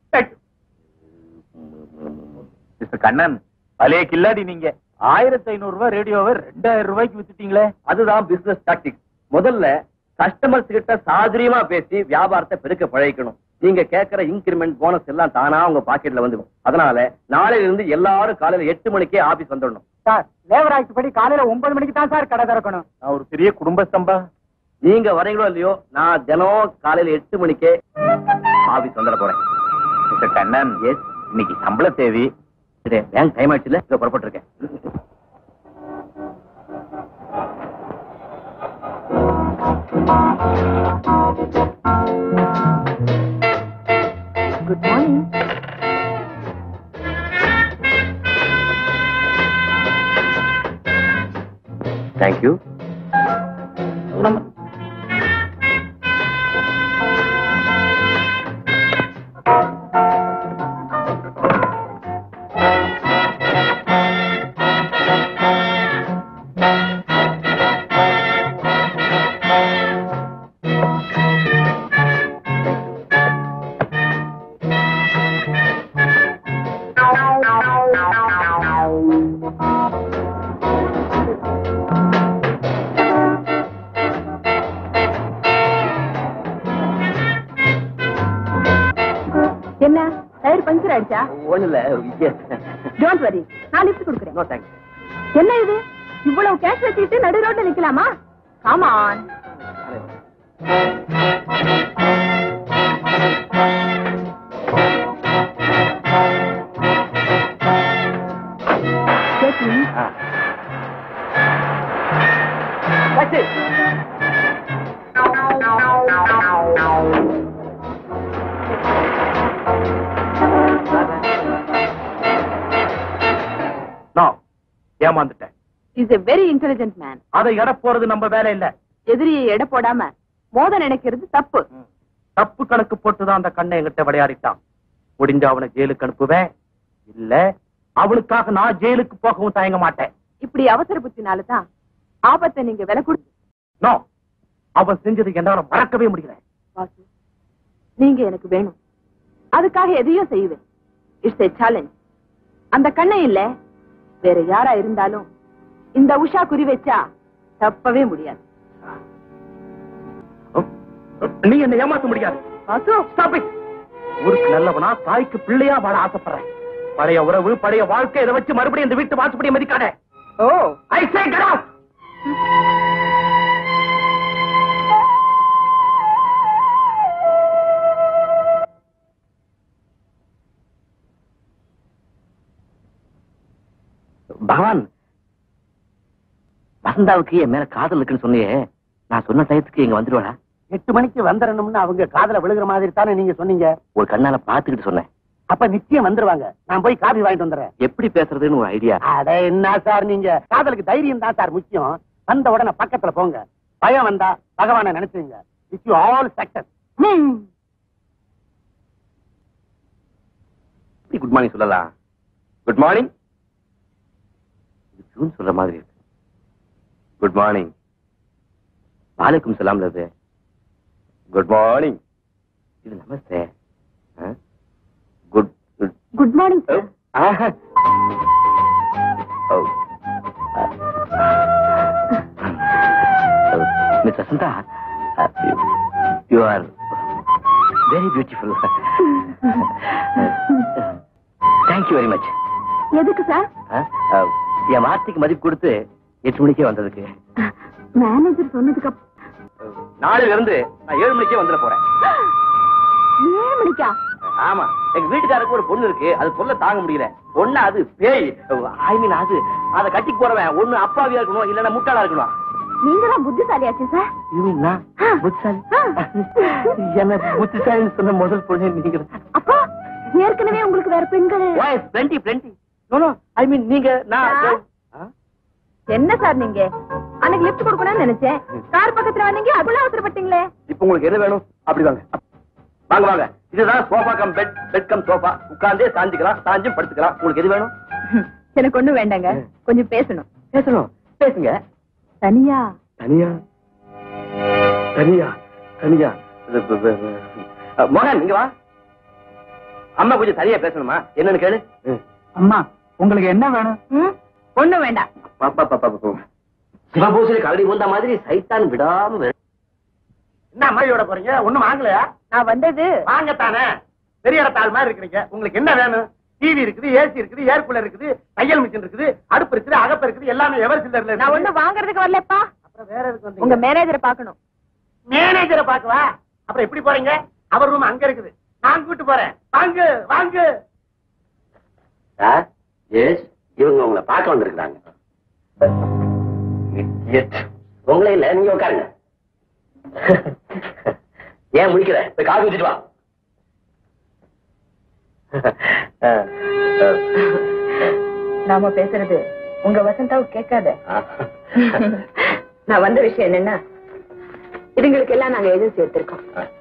மிஸ்டர் கண்ணன், பழைய கில்லாடி நீங்க. 1500 ரூபாய் ரேடியோவை 2000 ரூபாய்க்கு வித்துட்டீங்களே. அதுதான் பிசினஸ் டாக்டிக்ஸ். முதல்ல கஸ்டமர்ஸ் கிட்ட சாதுரியமா பேசி வியாபாரத்தை பெருக்க பழகிக்கணும். நீங்க கேட்கிற இன்கிரிமெண்ட் போனஸ் எல்லாம் தானா உங்க பாக்கெட்ல வந்துடும். அதனால நாளையில இருந்து எல்லாரும் காலையில 8 மணிக்கே ஆபீஸ் வந்துடணும். சார், லேபர் ஆக்ட் படி காலையில 9 மணிக்கு தான் சார் கடை திறக்கணும். நான் ஒரு பெரிய குடும்ப சம்பா. நீங்க வரீங்களோ இல்லையோ, நான் தினம் காலையில 8 மணிக்கே ஆபீஸ் வந்துட போறேன். மிஸ்டர் கண்ணன், எஸ், இன்னைக்கு சம்பள தேவி. பேங்க் டைம் ஆயிடுச்சுல, இதை புறப்பட்டு இருக்கேன். Good morning. தேங்க்யூ. என்ன டயர் பஞ்சர் ஆயிடுச்சா? ஒண்ணு இல்ல. டோன்ட் வரி, நான் லிஃப்ட் கொடுக்குறேன். No thanks. என்ன இது, இவ்வளவு கேஷ் வச்சுக்கிட்டு நடு ரோட்ல நிக்கலாமா? Come on. ஏமாந்துட்டேன். Is a very intelligent man. அதை எடை போறது நம்ம வேலை இல்ல. எதிரியை எடை போடாம மோத நினைக்கிறது தப்பு. தப்பு கணக்கு போட்டுதான் அந்த கண்ணை என்கிட்ட விளையாடிட்டான். முடிஞ்ச அவனை ஜெயிலுக்கு அனுப்புவேன். இல்ல அவனுக்காக நான் ஜெயிலுக்கு போகவும் தயங்க மாட்டேன். இப்படி அவசர புத்தினாலதான் ஆபத்தை நீங்க விலை கொடுத்து. நோ, அவன் செஞ்சது என்னால மறக்கவே முடியல. வாசு, நீங்க எனக்கு வேணும். அதுக்காக எதையும் செய்வேன். It's a challenge. அந்த கண்ணை இல்ல, வேற யாரா இருந்தாலும் இந்த உஷா குறி வச்சா தப்பவே முடியாது. நீ என்ன ஏமாத்த முடியாது. ஊருக்கு நல்லவனா, தாய்க்கு பிள்ளையா வாழ ஆசைப்படுறேன். பழைய உறவு, பழைய வாழ்க்கை, இதை வச்சு மறுபடியும் இந்த வீட்டு வாசப்படியை மதிக்காத. Oh, I say get out. Bhagavan, வசந்தாவுக்கு என் மேல காதல் இருக்குன்னு சொன்னியே, நான் சொன்ன டயத்துக்கு இங்க வந்துடுவாடா? 8 மணிக்கு வந்துடணும்னு அவங்க காதுல விழுகிற மாதிரி தானே நீங்க சொன்னீங்க. ஒரு கண்ணால பாத்துக்கிட்டு சொன்னேன். அப்ப நிச்சயம் வந்துருவாங்க. நான் போய் காபி வாங்கிட்டு வந்துடுறேன். எப்படி பேசுறதுன்னு ஒரு ஐடியா. அட என்ன சார், நீங்க காதலுக்கு தைரியம் தான் சார் முக்கியம். வந்த உடனே பக்கத்துல போங்க. பயம் வந்தா பகவானை நினைச்சுங்க. Wish you all success. Good morning சொல்லலாம். Good morning. ஜூன் சொல்ற மாதிரி இருக்கு. Good morning. வாலைக்கும் சலாம். Good morning. இது நமஸ்தே. Good good morning sir. Miss Vasantha, you are very beautiful. Thank you very much. எதுக்கு சார்? என் வார்த்தைக்கு மதிப்பு கொடுத்து 8 மணிக்கே வந்ததுக்கு. மேனேஜர் சொன்னதுக்கு நாளையில இருந்து நான் 7 மணிக்கே வந்துட போறேன். 7 மணிக்கா? ஆமா, எங்க வீட்டுக்காரருக்கு ஒரு பொண்ணு இருக்கு. அது சொல்ல தாங்க முடியல. பொண்ணு அது பேய். ஐ மீன் அது அதை கட்டிக்கு போறவன் ஒண்ணு அப்பாவியா இருக்கணும், இல்லன்னா முட்டாளா இருக்கணும். நீங்க தான் புத்திசாலியாச்சு சார். புத்திசாலி? என்ன புத்திசாலின்னு சொன்ன முதல் பொண்ணு நீங்க. அப்பா, ஏற்கனவே உங்களுக்கு வேற பெண்கள்? Plenty plenty. ஐ மீன் நீங்க. நான் என்ன சார் நீங்க அன்னைக்கு லிஃப்ட் கொடுக்கணும்னு நினைச்சேன். கார் பக்கத்துல வந்தீங்க, அதுல அவசரப்பட்டீங்களே. இப்ப உங்களுக்கு எது வேணும்? அப்படி வாங்க. வாங்க வாங்க. இதுதான் sofa cum bed, bed cum sofa. உட்கார்ந்தே சாஞ்சிக்கலாம், சாஞ்சும் படுத்துக்கலாம். உங்களுக்கு எது வேணும்? எனக்கு ஒண்ணும் வேண்டாங்க, கொஞ்சம் பேசணும். பேசணும்? பேசுங்க. தனியா? தனியா? தனியா? தனியா? மோகன் இங்க வா. அம்மா கொஞ்சம் தனியா பேசணுமா? என்னன்னு கேளு. அம்மா உங்களுக்கு என்ன வேணும்? ஒண்ணு வேண்டாம். சிவபூசணி கரடி போந்த மாதிரி சைத்தான் விடாம என்ன அம்மாயோட போறீங்க? ஒண்ணும் வாங்கலையா? நான் வந்தது வாங்கத்தானே. பெரிய இடத்தாள் மாதிரி இருக்கிறீங்க. உங்களுக்கு என்ன வேணும்? டிவி இருக்குது, ஏசி இருக்குது, ஏர் கூலர் இருக்குது, தையல் மிஷின் இருக்குது, அடுப்பு இருக்குது, அகப்ப இருக்குது, எல்லாமே எவர் சில்லர்ல. நான் ஒண்ணு வாங்குறதுக்கு வரலப்பா. அப்புறம் வேற எதுக்கு வந்தீங்க? உங்க மேனேஜரை பாக்கணும். மேனேஜரை பாக்கவா? அப்புறம் எப்படி போறீங்க? அவர் ரூம் அங்க இருக்குது, நான் கூட்டு போறேன். வாங்கு வாங்கு. இவங்க உங்களை பார்க்க வந்திருக்கிறாங்க. உங்களே இல்ல, நீங்க உட்காருங்க. ஏன் முடிக்கிற? போய் காஃபி ஊத்திட்டு வா. நாம பேசுறது உங்க வசந்தாவுக்கு கேட்காத. நான் வந்த விஷயம் என்னன்னா, இதுங்களுக்கு எல்லாம் நாங்க எதுவும் சேர்த்திருக்கோம்.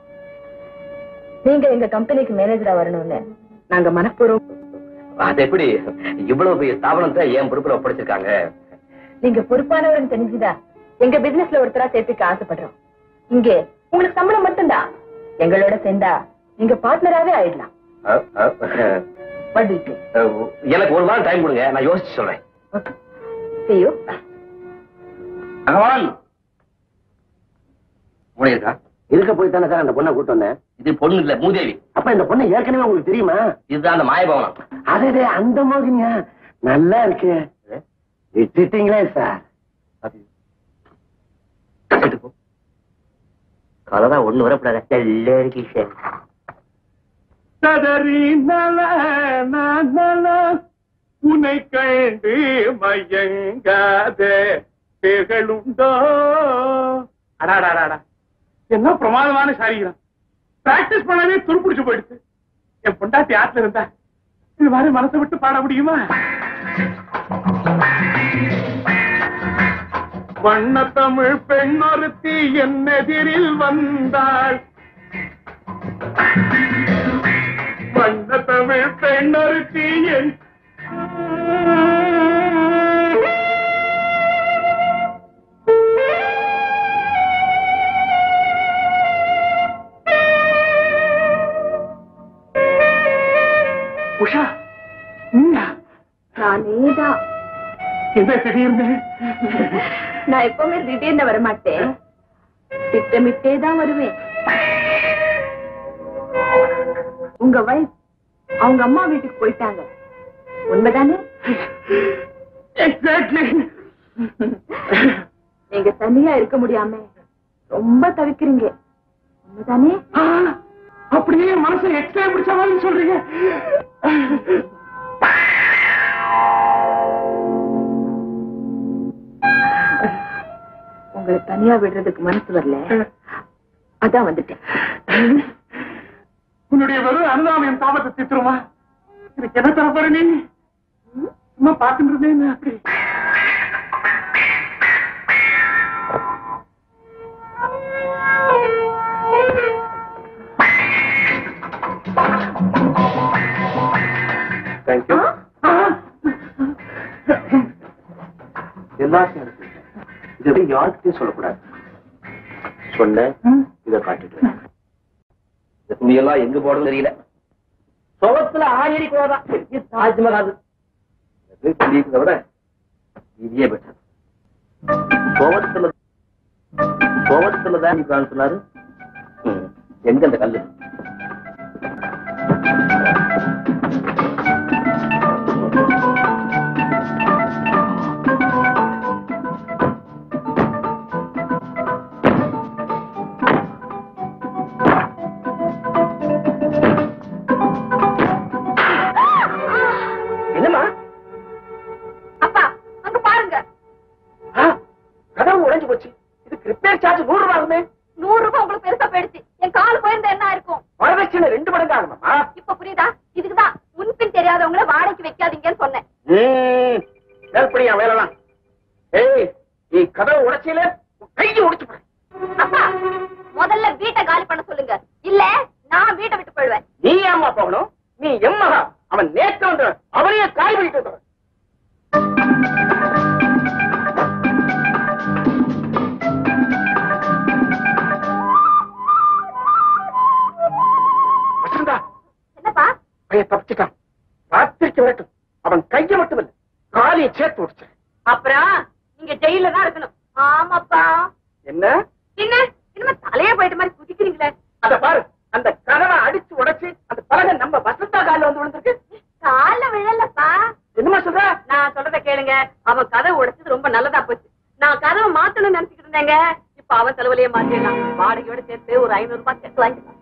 நீங்க எங்க கம்பெனிக்கு மேனேஜரா வரணும்னு நாங்க மனப்பூர்வம். அது எப்படி? இவ்வளவு பெரிய ஸ்தாபனத்தை என் பொறுப்புல ஒப்படைச்சிருக்காங்க. நீங்க பொறுப்பானவர்னு தெரிஞ்சுதா எங்க பிசினஸ்ல ஒருத்தரா சேர்த்துக்க ஆசைப்படுறோம். இங்க உங்களுக்கு சம்பளம் மட்டும்தான். எங்களோட சேர்ந்தா நீங்க பார்ட்னராவே ஆயிடலாம். எனக்கு ஒரு வாரம் டைம் கொடுங்க, நான் யோசிச்சு சொல்றேன். பகவான் இருக்கா? இருக்க போய் தானே சார் அந்த பொண்ணை கூட்டு வந்தேன். இது பொண்ணு இல்ல, மூதேவி. அப்ப இந்த பொண்ணு ஏற்கனவே உங்களுக்கு தெரியுமா? இதுதான் அந்த மாயபவனம். அதே அந்த மாதிரியா? நல்லா இருக்கு. விட்டுட்டீங்களே சார். கலரா ஒண்ணு வரப்படாத. நல்லா இருக்கு சார். உன்னை கண்டு மயங்காதே திகழுண்டோ. அடாடாடா, என்ன பிரமாதமான சாரிகிறான். பிராக்டிஸ் பண்ணவே துருப்பிடிச்சு போயிடுச்சு. என் பொண்டாட்டி ஆத்துல இருந்தா இது மாதிரி மனசை விட்டு பாட முடியுமா? வண்ண தமிழ் பெண்ணொருத்தி என் எதிரில் வந்தாள். வண்ண தமிழ் பெண்ணொருத்தி என் உஷா, நானேதான். என்ன திடீர்னு? நான் எப்பவுமே திடீர்னு வரமாட்டேன், திட்டமிட்டேதான் வருவேன். உங்க வைஃப் அவங்க அம்மா வீட்டுக்கு போயிட்டாங்க, உண்மைதானே? எக்ஸாக்ட்லி. நீங்க தனியா இருக்க முடியாம ரொம்ப தவிக்கிறீங்க, உண்மைதானே? அப்படியே மனசை எக்ஸ்ட்ரா பிடிச்ச மாதிரி சொல்றீங்க. உங்களை தனியா விடுறதுக்கு மனசு வரல, அதான் வந்துட்டேன். உன்னுடைய வெறும் அனுதாபம் என் தாபத்தை திட்டுருமா? எனக்கு என்ன தரப்பற? நீ சும்மா பார்த்துட்டு இருந்தேன். அப்படி தேங்க்யூ. எல்லாத்தையும் இது எப்படி யாருக்கிட்டையும் சொல்லக்கூடாது. சொன்ன இதை காட்டிட்டு இந்த துணியெல்லாம் எங்க போடணும் தெரியல. சோகத்துல ஆயிரி கோதான் தாஜ்மஹால் சொல்லியிருக்கிறத விட இதே பெற்றது. சோகத்துலதான் சொன்னாரு. எங்க அந்த கல்லு? என்னமா? அப்பா அங்க பாருங்க. கதவு உடைஞ்சு போச்சு. இதுக்கு ரிப்பேர் சார்ஜ் 100 ரூபாய் ஆகுமே. 100 ரூபாய் உங்களுக்கு பெருசா போயிடுச்சு. என் கால் போயிருந்தா என்ன இருக்கும்? வரதட்சணை 2 மடங்கு ஆகுமா? இப்ப புரியுதா? இதுக்குதான் முன்பின் தெரியாதவங்களை வாடகைக்கு வைக்காதீங்கன்னு சொன்னேன். மேற்படியா வேலைதான். ஏய், நீ கதவு உடைச்சியில கையை உடைச்சு போற. அப்பா முதல்ல வீட்டை காலி பண்ண சொல்லுங்க, இல்ல நான் வீட்டை விட்டு போயிடுவேன். நீ ஏம்மா போகணும்? நீ எம்மகா. அவன் நேற்று வந்து அவரையே காய் பண்ணிட்டு வந்தவன். பையன் தப்பிச்சுட்டான். ராத்திரிக்கு வரட்டும். அவன் கையை மட்டும் இல்ல, காலியை சேர்த்து விடுச்சு. அப்புறம் நீங்க ஜெயில தான் இருக்கணும். ஆமாப்பா. என்ன என்ன இனிமே தலையே போயிட்ட மாதிரி குதிக்கிறீங்களே. அத பாரு, அந்த கதவை அடிச்சு உடைச்சு அந்த பலகை நம்ம வசந்தா காலில் வந்து விழுந்திருக்கு. கால விழலப்பா. என்னமா சொல்ற? நான் சொல்றத கேளுங்க. அவன் கதவை உடைச்சது ரொம்ப நல்லதா போச்சு. நான் கதவை மாத்தணும்னு நினைச்சுக்கிட்டு இருந்தேங்க. இப்ப அவன் தலைவலியே மாத்திடலாம். வாடகையோட சேர்த்து ஒரு 500 ரூபாய் சேர்த்து வாங்கிக்கலாம்.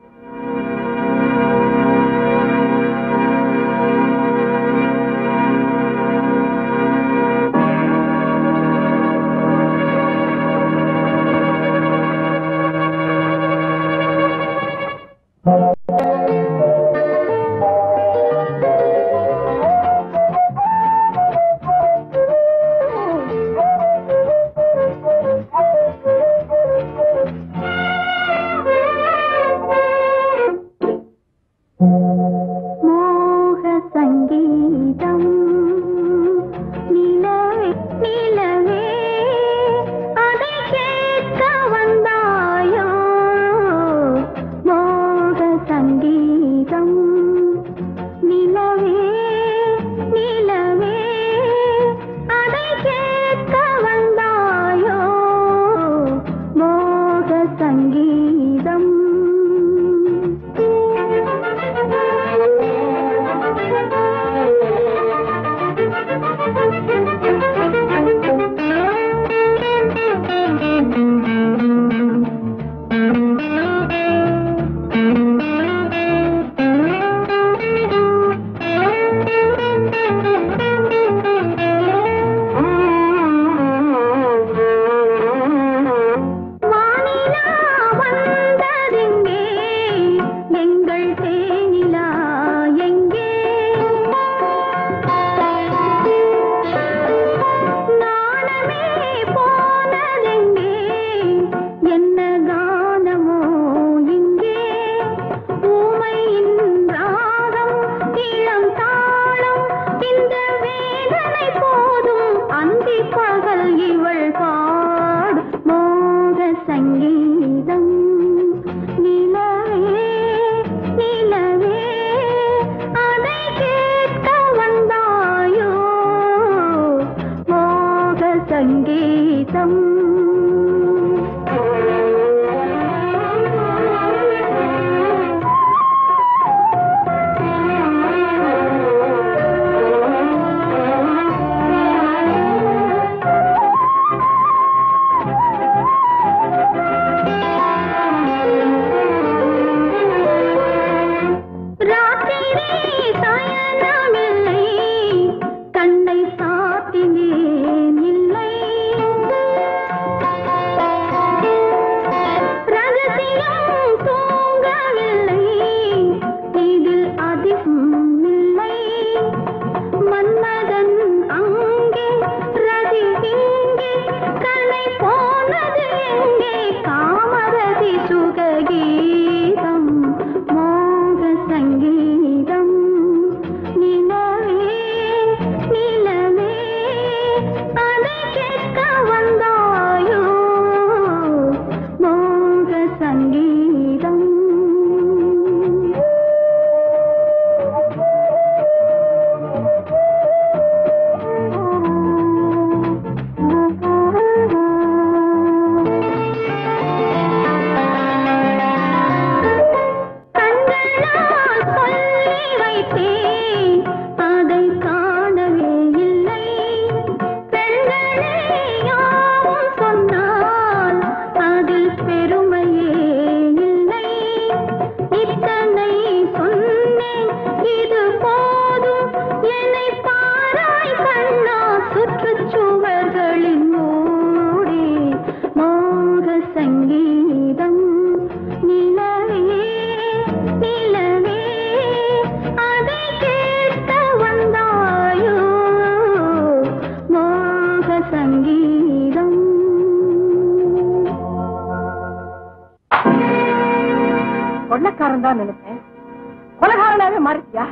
கொள்ளக்காரன் தான் நினைச்சேன். கொலகாரனாவே மாறிட்டியா?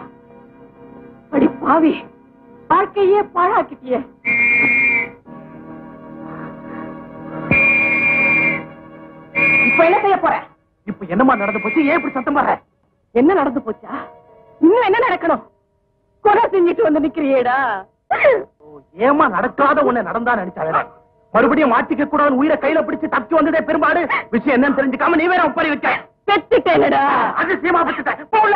அடி பாவி, வாழ்க்கையே பாழாக்கிட்டிய. இப்ப என்ன செய்ய போற? இப்ப என்னமா நடந்து போச்சு? ஏன் இப்படி சத்தம் போற? என்ன நடந்து போச்சா? இன்னும் என்ன நடக்கணும்? கொலை செஞ்சுட்டு வந்து நிக்கிறியேடா. ஏமா நடக்காத உன்னை நடந்தா நினைச்சாங்க. மறுபடியும் மாட்டிக்க கூடாது உயிரை கையில பிடிச்சு தப்பி வந்ததே பெரும்பாடு. விஷயம் என்னன்னு தெரிஞ்சுக்காம நீ வேற ஒப்பறி வச்ச. செத்துட்டேனடா. அது சீமா பட்டுட்டேன். போல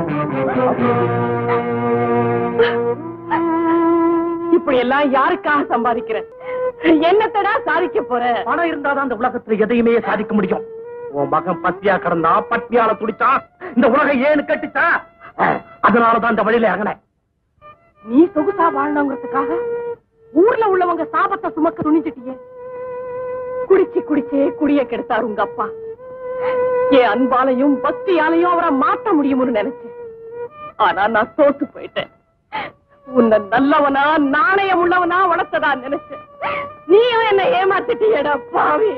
இப்படி எல்லாம் யாருக்காக சம்பாதிக்கிறேன்? என்னத்தடா சாதிக்க போற? பணம் இருந்தாதான் அந்த உலகத்துல எதையுமே சாதிக்க முடியும். உன் மகன் பசியா கிடந்தா, பட்டியால துடிச்சான், இந்த உலகம் ஏன்னு கட்டுச்சா? அதனாலதான் இந்த வழியில இறங்கினேன். நீ சொகுசா வாழணுங்கிறதுக்காக ஊர்ல உள்ளவங்க சாபத்தை சுமக்க துணிஞ்சிட்டியே. குடிச்சு குடிச்சே குடிய கெடுத்தாரு உங்க அப்பா. என் அன்பாலையும் பக்தியாலையும் அவரை மாற்ற முடியும்னு நினைச்சேன். ஆனா நான் தோத்து போயிட்டேன். உன்னை நல்லவனா நாணயம் உள்ளவனா வளர்த்ததா நினைச்சேன். நீயும் என்ன ஏமாத்திட்டியடா பாவி.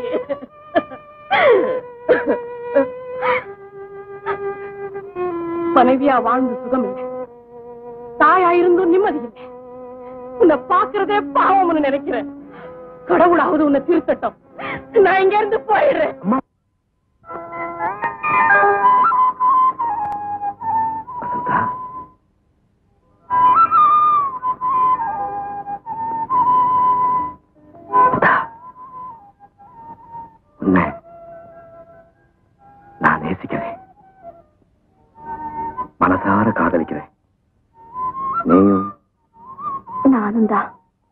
மனைவியா வாழ்ந்து சுகம் இல்லை, தாயா இருந்தும் நிம்மதி இல்லை. உன்னை பாக்குறதே பாவம்னு நினைக்கிறேன். கடவுளாவது உன்னை திருத்தட்டும். நான் இங்க இருந்து போயிடுறேன். நான் நேசிக்கிறேன், மனசார காதலிக்கிறேன். நீயும்? நானும் தான்.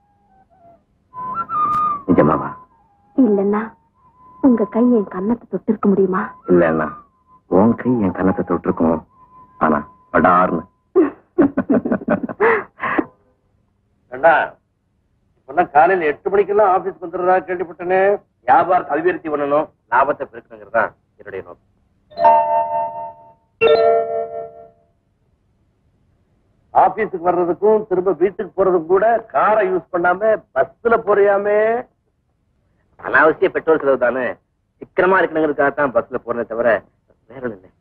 நிஜமாவா? இல்லன்னா உங்க கை என் கன்னத்தை தொட்டிருக்க முடியுமா? இல்லன்னா உன் கை என் கன்னத்தை தொட்டிருக்கும். ஆனா படார்னு. இப்பெல்லாம் காலையில 8 மணிக்கெல்லாம் ஆபீஸ் வந்துடுறதா கேள்விப்பட்டேனே. வியாபாரத்தை அபிவிருத்தி பண்ணணும், லாபத்தை பெருக்கணுங்கிறது தான் என்னுடைய நோக்கம். ஆபீஸுக்கு வர்றதுக்கும் திரும்ப வீட்டுக்கு போறதுக்கும் கூட காரை யூஸ் பண்ணாம பஸ்ல போறியாமே. அனாவசிய பெட்ரோல் செலவு தானே. சிக்கனமா இருக்கணுங்கிறதுக்காக தான் பஸ்ல போறதே தவிர வேற ஒண்ணும் இல்லை.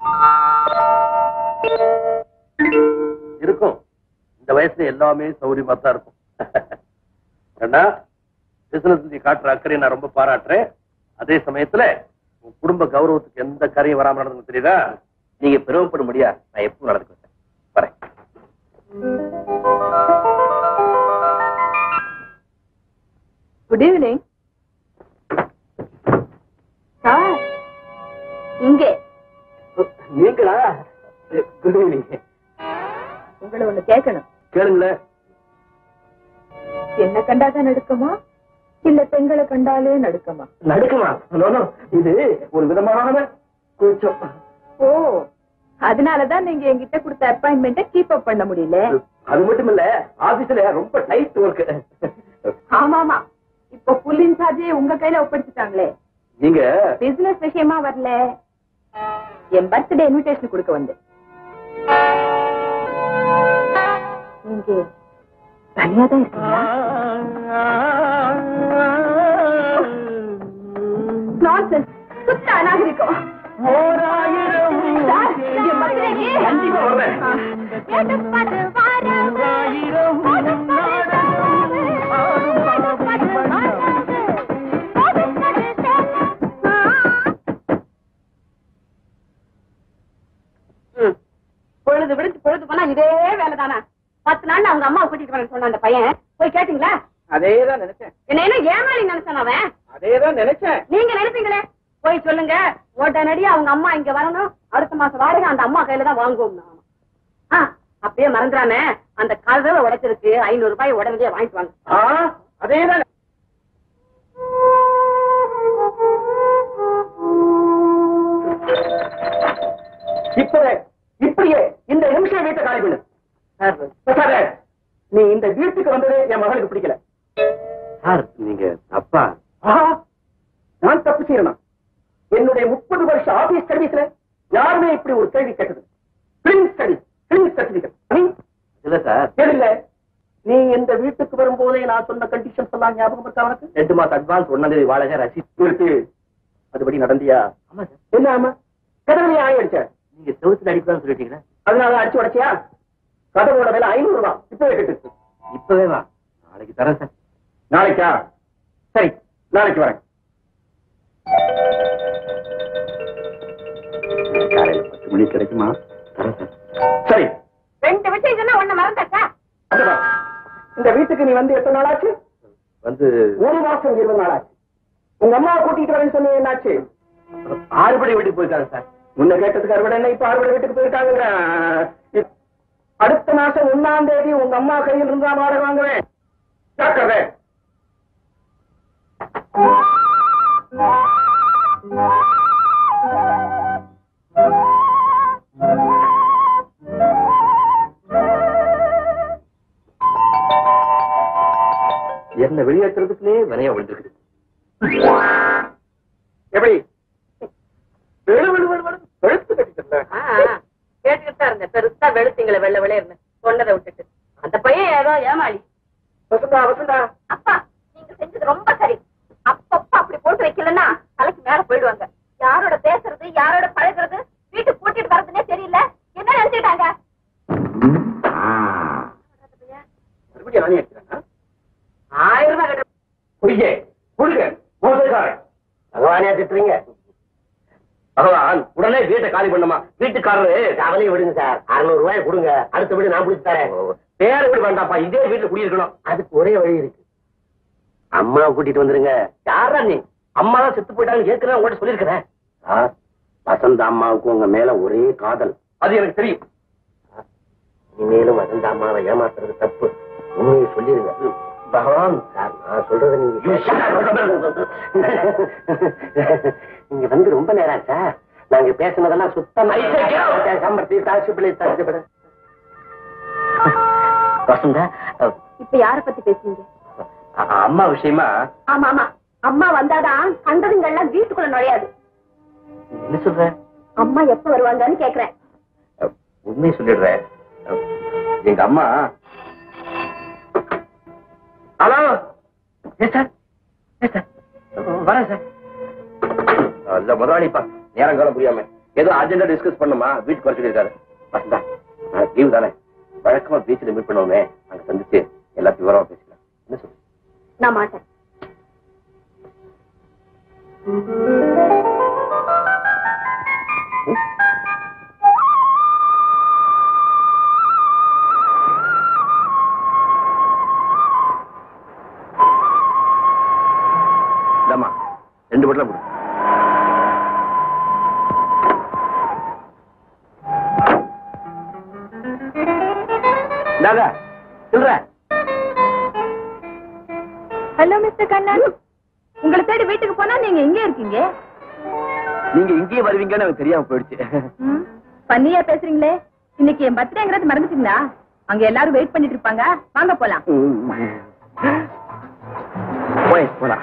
இருக்கும், இந்த வயசுல எல்லாமே சௌரியமா தான் இருக்கும். ஏன்னா பிசினஸ் நீ காட்டுற அக்கறையை நான் ரொம்ப பாராட்டுறேன். அதே சமயத்துல உன் குடும்ப கௌரவத்துக்கு எந்த கரையும் வராம நடந்து தெரியுதா? நீங்க பெருமைப்பட முடியா, நான் எப்பவும் நடந்துக்கிறேன். வரேன். Good evening sir. இங்கே நீங்களா? Good evening. உங்களை ஒண்ணு கேட்கணும். கேளுங்களேன். என்ன கண்டாதான் நடுக்கமா இல்ல பெண்களை கண்டாலே நடுக்கமா? நடுக்குமா? இது ஒரு விதமான கூச்சம். ஓ, அதனாலதான் நீங்க என்கிட்ட கொடுத்த அப்பாயின்மெண்ட்டை கீப் அப் பண்ண முடியல. அது மட்டும் இல்ல, ஆபீஸ்ல ரொம்ப டைட் ஒர்க். ஆமாமா, இப்ப புல் இன்சார்ஜே உங்க கையில ஒப்படைச்சிட்டாங்களே. நீங்க பிசினஸ் விஷயமா வரல, என் பர்த்டே இன்விடேஷன் கொடுக்க வந்தேன். நீங்க தனியா தான் இருக்கீங்களா? நான்சென்ஸ், சுத்த அநாகரிகம். பொழுது விடுத்து பொழுது போனா இதே வேலைதானா? 10 நாள் அவங்க அம்மாவை கூட்டிட்டு வரேன்னு சொன்ன அந்த பையன் போய் கேட்டீங்களா? அதேதான் நினைச்சேன். என்ன ஏமாளி நினைச்சான் அவன்? அதேதான் நினைச்சேன். நீங்க நினைப்பீங்களே, போய் சொல்லுங்க உடனடி அவங்க அம்மா இங்க வரணும், அடுத்த மாசம் வாடகை அந்த அம்மா கையில தான் வாங்குவோம். அப்பயே மறந்துடாம அந்த கதவை உடைச்சிருக்கு 500 ரூபாய் உடனடியே வாங்கிட்டு வாங்க. அதேதான். இப்படியே இந்த நிமிஷம் வீட்டை காலி பண்ணு. நீ இந்த வீட்டுக்கு வந்ததே என் மகளுக்கு பிடிக்கல. சார், நீங்க அப்பா நான் தப்பு செய்யணும். என்னுடைய 30 வருஷ ஆபீஸ் சர்வீஸ்ல யாருமே இப்படி ஒரு கேள்வி கேட்டது. இல்ல சார். கேளுங்க, நீ இந்த வீட்டுக்கு வரும்போதே நான் சொன்ன கண்டிஷன்ஸ் எல்லாம் ஞாபகம் இருக்கா உனக்கு? 2 மாசம் அட்வான்ஸ், 1ஆம் தேதி வாடகை, ரசீது. அதுபடி நடந்தியா? ஆமா சார். என்ன ஆமா? கதவுலையே ஆய அடிச்ச? நீங்க செவத்துல அடிக்கலாம்னு சொல்லிட்டீங்களா? அதனால அடிச்சு உடைச்சியா? கதவோட விலை 500 ரூபாய். இப்பவே கட்டு. இப்பவே வா, நாளைக்கு தரேன் சார். நாளைக்கா? சரி, நாளைக்கு வரேன். காலையில 10 மணிக்கு கிடைக்குமா? தரேன் சார். சரி 2 விஷயம் சொன்னா ஒண்ணு மறந்தாச்சா? இந்த வீட்டுக்கு நீ வந்து எத்தனை நாள் ஆச்சு? வந்து 1 மாசம் 20 நாள் ஆச்சு. உங்க அம்மாவை கூட்டிட்டு வரேன்னு சொன்னீங்க, என்னாச்சு? 6 படி வீட்டுக்கு போயிருக்காங்க சார். முன்ன கேட்டதுக்கு அறுபடை என்ன, இப்ப 6 வீட்டுக்கு போயிருக்காங்க. அடுத்த மாசம் 1ஆம் தேதி உங்க அம்மா கையில் இருந்தா வாடகை வாங்குவேன். ஜாக்கிரதை. என்ன வெளியேற்றுறதுக்குள்ளே வினையா விழுந்துருக்கு. எப்படி வெளுத்து கட்டிக்கல? கேட்டுக்கிட்டு தான் இருந்தேன். பெருசா வெளுத்தீங்களை வெள்ள வெளியேன்னு சொன்னதை விட்டுட்டு அந்த பையன் ஏதோ ஏமாளி. வசந்தா வசந்தா, அப்பா நீங்க செஞ்சது ரொம்ப சரி. அப்பப்ப அப்படி போட்டு வைக்கலன்னா தலைக்கு மேல போயிடுவாங்க. யாரோட பேசுறது, யாரோட பழகுறது, வீட்டுக்கு கூட்டிட்டு வர்றதுன்னே தெரியல. என்ன நினைச்சுட்டாங்க? மறுபடியும் ஆணி அடிக்கிறானா? 1000 ரூபாய் கட்ட பொய்யே கொடுங்க மோசக்காரன். பகவானே திட்டுறீங்க. பகவான் உடனே வீட்டை காலி பண்ணுமா? வீட்டுக்காரரு கவலையை விடுங்க சார். 600 ரூபாய் கொடுங்க, அடுத்த வீடு நான் பிடிச்சு தரேன். வேற வீடு வேண்டாம்ப்பா, இதே வீட்டுல குடியிருக்கணும். அதுக்கு ஒரே வழி இருக்கு. அம்மாவை கூட்டிட்டு வந்துருங்க. யாரா நீ? அம்மா தான் செத்து போயிட்டாங்கன்னு ஏற்கனவே உங்கள்கிட்ட சொல்லியிருக்கிறேன். சார், வசந்த அம்மாவுக்கு உங்க மேல ஒரே காதல். அது எனக்கு தெரியும். இனிமேலும் வசந்த அம்மாவை ஏமாத்துறது தப்பு. உண்மையை சொல்லிருங்க. பகவான் சார், நான் சொல்றத நீங்க வந்து ரொம்ப நேரம் சார். நாங்க பேசினதெல்லாம் சுத்தமா வசந்தா. இப்ப யார பத்தி பேசுறீங்க? அம்மா விஷயமா? ஆமா ஆமா, அம்மா வந்தாதான் கண்டதுங்கெல்லாம் வீட்டுக்குள்ள நுழையாது. என்ன சொல்ற? அம்மா எப்ப வருவாங்கன்னு கேக்குறேன். உண்மையை சொல்லிடுறேன். எங்க அம்மா. ஹலோ சார், வரேன் சார். இல்ல முதலாளிப்பா, நேரம் காலம் புரியாம ஏதோ அர்ஜென்டா டிஸ்கஸ் பண்ணுமா, வீட்டுக்கு வர சொல்லியிருக்காரு. வசந்தா, நான் லீவு தானே, வழக்கமா பீச்சில் மீட் பண்ணுவோமே, அங்க சந்திச்சு எல்லாத்தையும் விவரமா பேசலாம். என்ன சொல்லு? நான் மாட்டேன். இல்லம்மா, 2 பட்டில கொடு. சொல்ற. ஹலோ மிஸ்டர் கண்ணன், உங்களை தேடி வீட்டுக்கு போனா நீங்க எங்க இருக்கீங்க? நீங்க இங்கேயே வருவீங்கன்னு எனக்கு தெரியாம போயிடுச்சு. பண்ணியா பேசுறீங்களே. இன்னைக்கு என் பர்த்டேங்கிறது மறந்துட்டீங்களா? அங்க எல்லாரும் வெயிட் பண்ணிட்டு இருப்பாங்க. வாங்க போலாம். போலாம்.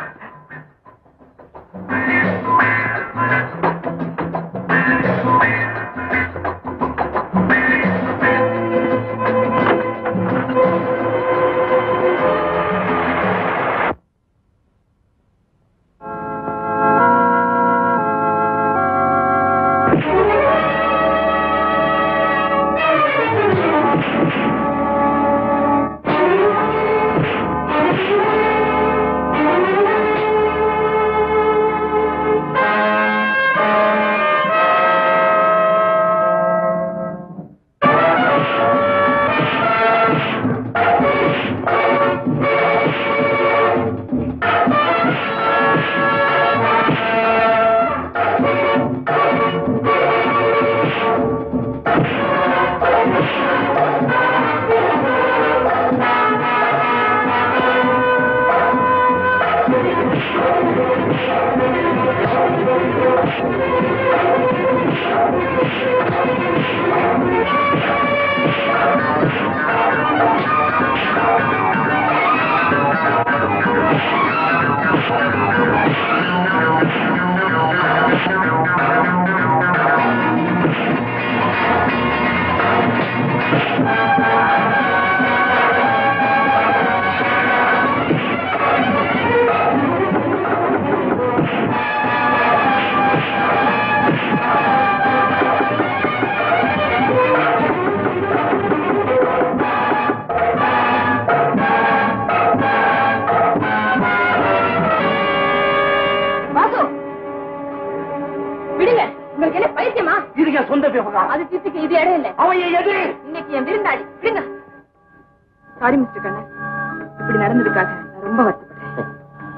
சொந்த அது திட்டுக்கு இது இடையில இல்ல. அவன் எது? இன்னைக்கு என் விருந்தாளி. விடுங்க. சாரி மிஸ்டர் கண்ணன், இப்படி நடந்ததுக்காக நான் ரொம்ப வருத்தப்படுறேன்.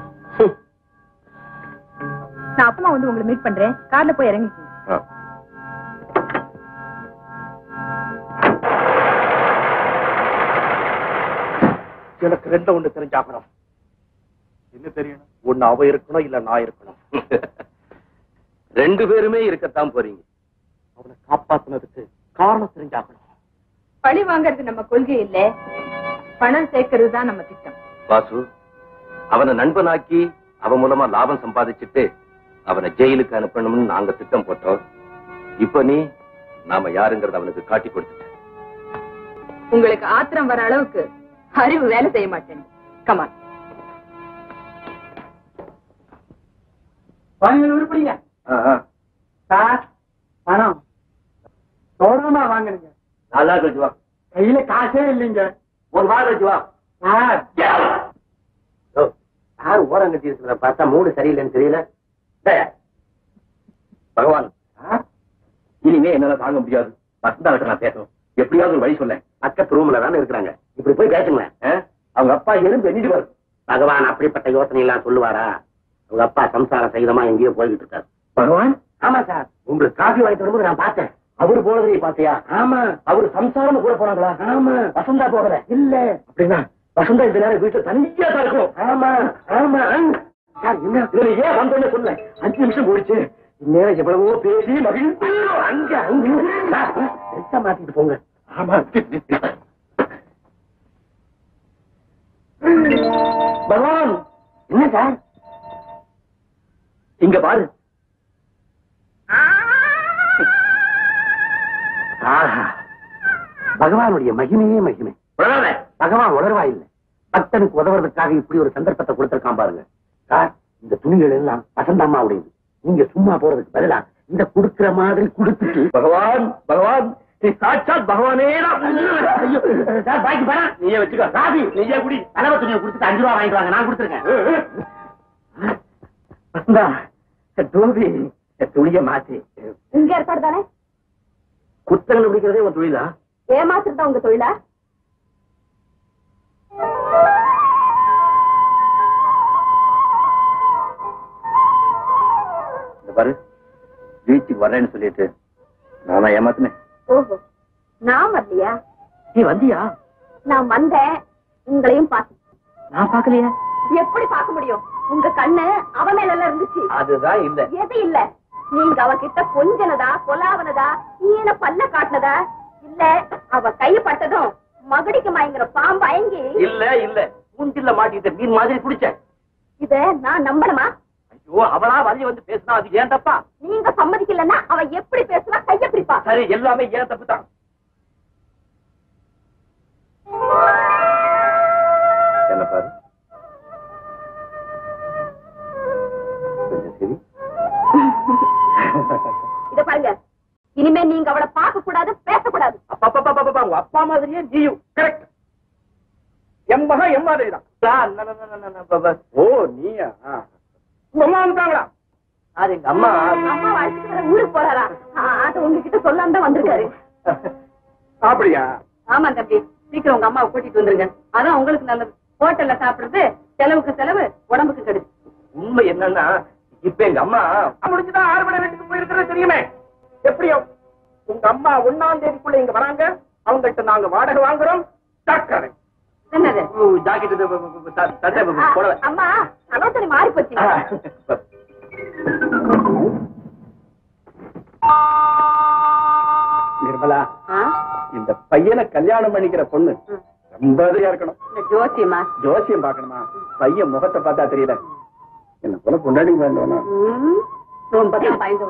நான் அப்பமா வந்து உங்களை மீட் பண்றேன். கார்ல போய் இறங்கிக்கோங்க. எனக்கு ரெண்டு ஒண்ணு தெரிஞ்சாகணும். என்ன தெரியணும்? ஒண்ணு அவ இருக்கணும், இல்ல நான் இருக்கணும். ரெண்டு பேருமே இருக்கத்தான் போறீங்க. அவனை காப்பாத்துனதுக்கு காரணம் தெரிஞ்சாகணும். பழி வாங்கறது நம்ம கொள்கை இல்ல, பணம் சேர்க்கறது தான் நம்ம திட்டம். வாசு, அவனை நண்பனாக்கி அவன் மூலமா லாபம் சம்பாதிச்சுட்டு அவனை ஜெயிலுக்கு அனுப்பணும்னு நாங்க திட்டம் போட்டோம். இப்ப நீ நாம யாருங்கிறத அவனுக்கு காட்டி கொடுத்துட்ட. உங்களுக்கு ஆத்திரம் வர அளவுக்கு அறிவு வேலை செய்ய மாட்டேன். கமான். உருப்படிங்க சார், பணம் தோரமா வாங்குறீங்க. நல்லா கழிச்சு வா. கையில காசே இல்லைங்க. ஒரு வாரம் கழிச்சு வா. யாரு ஓரம் கட்டி இருக்கிறத பார்த்தா மூடு சரியில்லைன்னு தெரியல. பகவான், இனிமே என்னால தாங்க முடியாது. வசந்தா கிட்ட நான் பேசணும். எப்படியாவது ஒரு வழி சொல்ல. பக்கத்து ரூம்ல தானே இருக்கிறாங்க, இப்படி போய் பேசுங்களேன். அவங்க அப்பா எறும்பு எண்ணிட்டு வரும். பகவான் அப்படிப்பட்ட யோசனை எல்லாம் சொல்லுவாரா? அவங்க அப்பா சம்சார சகிதமா எங்கேயோ போய்கிட்டு இருக்காரு. பகவான்? ஆமா சார், உங்களுக்கு காஃபி வாங்கிட்டு வரும்போது நான் பார்த்தேன். அவரு போனதை பாத்தியா? ஆமா. அவரு சம்சாரம் கூட போனாங்களா? ஆமா. வசந்தா போகல? இல்ல. அப்படின்னா வசந்தா இந்த நேரம் வீட்டுல தனியா தான் இருக்கும். ஆமா ஆமா சார். என்ன இதுல ஏன் வந்தோன்னு சொல்ல? 5 நிமிஷம் போயிடுச்சு. இந்நேரம் எவ்வளவோ பேசி மகிழ்ச்சி. அங்க அங்க மாத்திட்டு போங்க. ஆமா. பகவான், என்ன சார்? இங்க பாரு. ஆஹா, பகவானுடைய மகிமையே மகிமை. பகவான் உணர்வா இல்லை, பக்தனுக்கு உதவுறதுக்காக இப்படி ஒரு சந்தர்ப்பத்தை கொடுத்திருக்கான் பாருங்க. சார், இந்த துணிகள் எல்லாம் வசந்தம்மாவுடையது. நீங்க சும்மா போறதுக்கு பதிலா இந்த குடுக்கிற மாதிரி கொடுத்துட்டு. பகவான், பகவான், நீ சாட்சாத் பகவானே தான். ஐயோ சார், பாக்கி பணா நீயே வச்சுக்கோ. ராபி, நீயே குடி. தலைவ துணியை கொடுத்துட்டு 5 ரூபா வாங்கிட்டு வாங்க, நான் கொடுத்துருக்கேன். வசந்தா, தோபி துணிய மாத்தி. இங்க ஏற்பாடு தானே? குத்தங்கள் பிடிக்கிறதே உன் தொழிலா? ஏமாத்துறது தான் உங்க தொழிலா? பாரு, பீச்சுக்கு வரேன்னு சொல்லிட்டு நானா ஏமாத்தினேன்? ஓஹோ, நான் வரலையா? நீ வந்தியா? நான் வந்தேன், உங்களையும் பார்த்தேன். நான் பாக்கலையா? எப்படி பார்க்க முடியும்? உங்க கண்ணு அவ மேல இருந்துச்சு. அதுதான் இல்ல. எது இல்ல? நீங்க அவகிட்ட கொஞ்சனதா, கொலாவனதா, ஈன பல்ல காட்டினதா? இல்ல, அவ கை பட்டதும் மகடிக்கு மயங்குற பாம்பு அயங்கி? இல்ல இல்ல, மூஞ்சில மாட்டிக்கிட்ட மீன் மாதிரி குடிச்சேன். இத நான் நம்பணுமா? ஐயோ, அவளா வரைய வந்து பேசினா அது ஏன் தப்பா? நீங்க சம்மதிக்கலன்னா அவ எப்படி பேசுவா? கைய பிடிப்பா. சரி, எல்லாமே ஏன் தப்பு தான். என்ன பாரு, கொஞ்சம் சரி. இத பாருங்க, இனிமே நீங்க அவளை பார்க்க கூடாது, பேசக்கூடாது. அப்பா உங்க அப்பா மாதிரியே நீயும். கரெக்ட். என் மகன் என் மாதிரி தான். ஓ, நீயா? உங்க அம்மா வந்துட்டாங்களா? அது எங்க அம்மா. அம்மா அழைச்சிட்டு வர ஊருக்கு போறாரா? அது உங்ககிட்ட சொல்லாம தான் வந்திருக்காரு. அப்படியா? ஆமா தம்பி, சீக்கிரம் உங்க அம்மாவை கூட்டிட்டு வந்துருங்க. அதான் உங்களுக்கு நல்லது. ஹோட்டல்ல சாப்பிடுறது செலவுக்கு செலவு, உடம்புக்கு கெடுது. உண்மை என்னன்னா, இப்ப எங்க அம்மா முடிஞ்சுதான் 6 மணி வீட்டுக்கு போயிருக்கிறது தெரியுமே. எப்படியோ உங்க அம்மா 1ஆம் தேதிக்குள்ள இங்க வராங்க. அவங்கள்ட்ட நாங்க வாடகை வாங்குறோம். டாக்டர் என்னது? ஜாக்கெட் போடல. அம்மா, ஆலோசனை மாறி போச்சு. நிர்மலா, இந்த பையனை கல்யாணம் பண்ணிக்கிற பொண்ணு ரொம்ப இருக்கணும். ஜோசியமா? ஜோசியம் பாக்கணுமா? பையன் முகத்தை பார்த்தா தெரியல. என்ன போல கொண்டாடி வேண்டாம். ரொம்ப தான் பயந்து.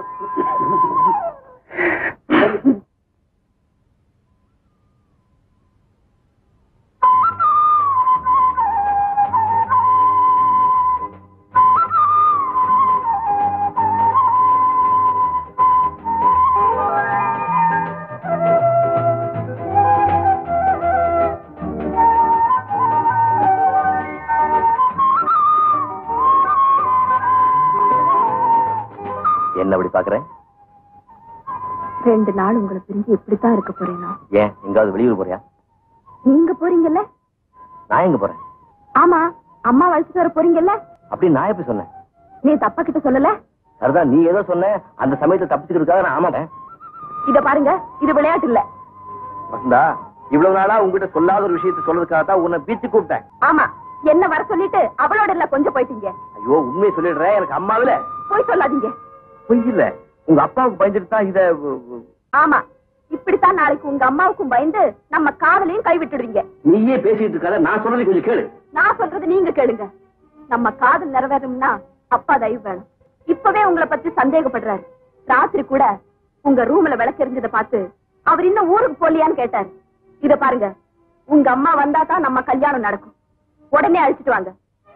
என்ன அப்படி பாக்குறேன்? 2 நாள் உங்களை பிரிஞ்சு இப்படித்தான் இருக்க போறேனா? ஏன் எங்காவது வெளியூர் போறியா? நீங்க போறீங்கல்ல? நான் எங்க போறேன்? ஆமா, அம்மா வளர்த்துட்டு வர போறீங்கல்ல? அப்படி நான் எப்படி சொன்னேன்? நீ தப்பா கிட்ட சொல்லல? அதுதான் நீ ஏதோ சொன்ன, அந்த சமயத்தை தப்பிச்சுக்கிறதுக்காக நான் ஆமாட்டேன். இத பாருங்க, இது விளையாட்டு இல்ல. வசந்தா, இவ்வளவு நாளா உங்ககிட்ட சொல்லாத ஒரு விஷயத்தை சொல்றதுக்காக தான் உன்னை பீச்சுக்கு கூப்பிட்டேன். ஆமா, என்ன வர சொல்லிட்டு அவளோட இல்ல கொஞ்சம் போயிட்டீங்க. ஐயோ, உண்மையை சொல்லிடுறேன், எனக்கு அம்மாவில போய் சொல்லாதீங்க. பொய் இல்ல, உங்க அப்பாவுக்கு பயந்துட்டு தான் இத. ஆமா, இப்படித்தான் நாளைக்கு உங்க அம்மாவுக்கும் பயந்து நம்ம காதலையும் கைவிட்டுடுவீங்க. நீயே பேசிட்டு இருக்காத, நான் சொல்றது கொஞ்சம் கேளு. நான் சொல்றது நீங்க கேளுங்க. நம்ம காதல் நிறைவேறணும்னா அப்பா தயவு வேணும். இப்பவே உங்களை பத்தி சந்தேகப்படுறாரு. ராத்திரி கூட உங்க ரூம்ல விளக்கெரிஞ்சதை பார்த்து அவர் இன்னும் ஊருக்கு போலியான்னு கேட்டாரு. இத பாருங்க, உங்க அம்மா வந்தா தான் நம்ம கல்யாணம் நடக்கும். உடனே அழைச்சிட்டு வாங்க.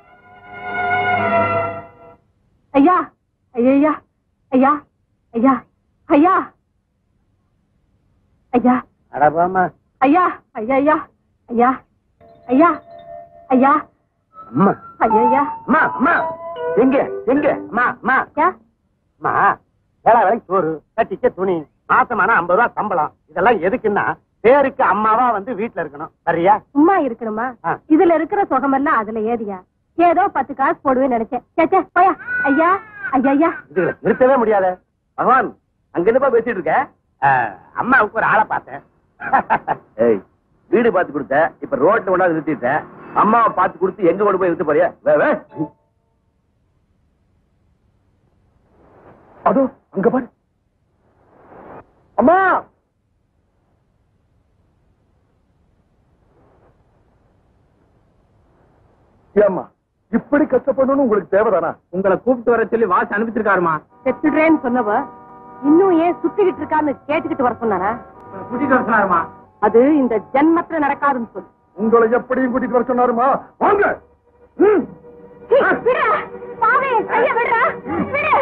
ஐயா, ஐயா, ஐயா, ஐயா, ஐயா, ஐயா, அடவாமா ஐயா, ஐயா, ஐயா, ஐயா, ஐயா, ஐயா, அம்மா, ஐயா, அம்மா, அம்மா, எங்க எங்க அம்மா, அம்மா, அம்மா, ஏழா வேலைக்கு சோறு, கட்டிக்க துணி, மாசமான 50 ரூபாய் சம்பளம். இதெல்லாம் எதுக்குன்னா பேருக்கு அம்மாவா வந்து வீட்டுல இருக்கணும். சரியா? சும்மா இருக்கணுமா? இதுல இருக்கிற சுகமெல்லாம் அதுல ஏதியா? ஏதோ 10 காசு போடுவேன்னு நினைச்சேன். சேச்சே, போயா. ஐயா, ஐயா, ஐயா, இதுல நிறுத்தவே முடியாத. பகவான், அங்க என்னப்பா பேசிட்டு இருக்க? அம்மாவுக்கு ஒரு ஆளை பார்த்தேன். ஏய், வீடு பார்த்து கொடுத்த, இப்ப ரோட்ல கொண்டாந்து நிறுத்திட்ட. அம்மாவை பார்த்து கொடுத்து எங்க கொண்டு போய் நிறுத்த போறியா? அதோ அங்க பாரு. அம்மா, ஏம்மா இப்படி கஷ்டப்படணும்னு உங்களுக்கு தேவைதானா? உங்களை கூப்பிட்டு வர சொல்லி வாசி அனுப்பிச்சிருக்காருமா. செத்துடுறேன்னு சொன்னவ இன்னும் ஏன் சுத்திக்கிட்டு இருக்கான்னு கேட்டுக்கிட்டு வர சொன்னாரா? கூட்டிட்டு வர சொன்னாருமா. அது இந்த ஜென்மத்துல நடக்காதுன்னு சொல்லு. உங்களை எப்படியும் கூட்டிட்டு வர சொன்னாருமா? வாங்க. விடுறா, பாவே, கைய விடுறா, விடு.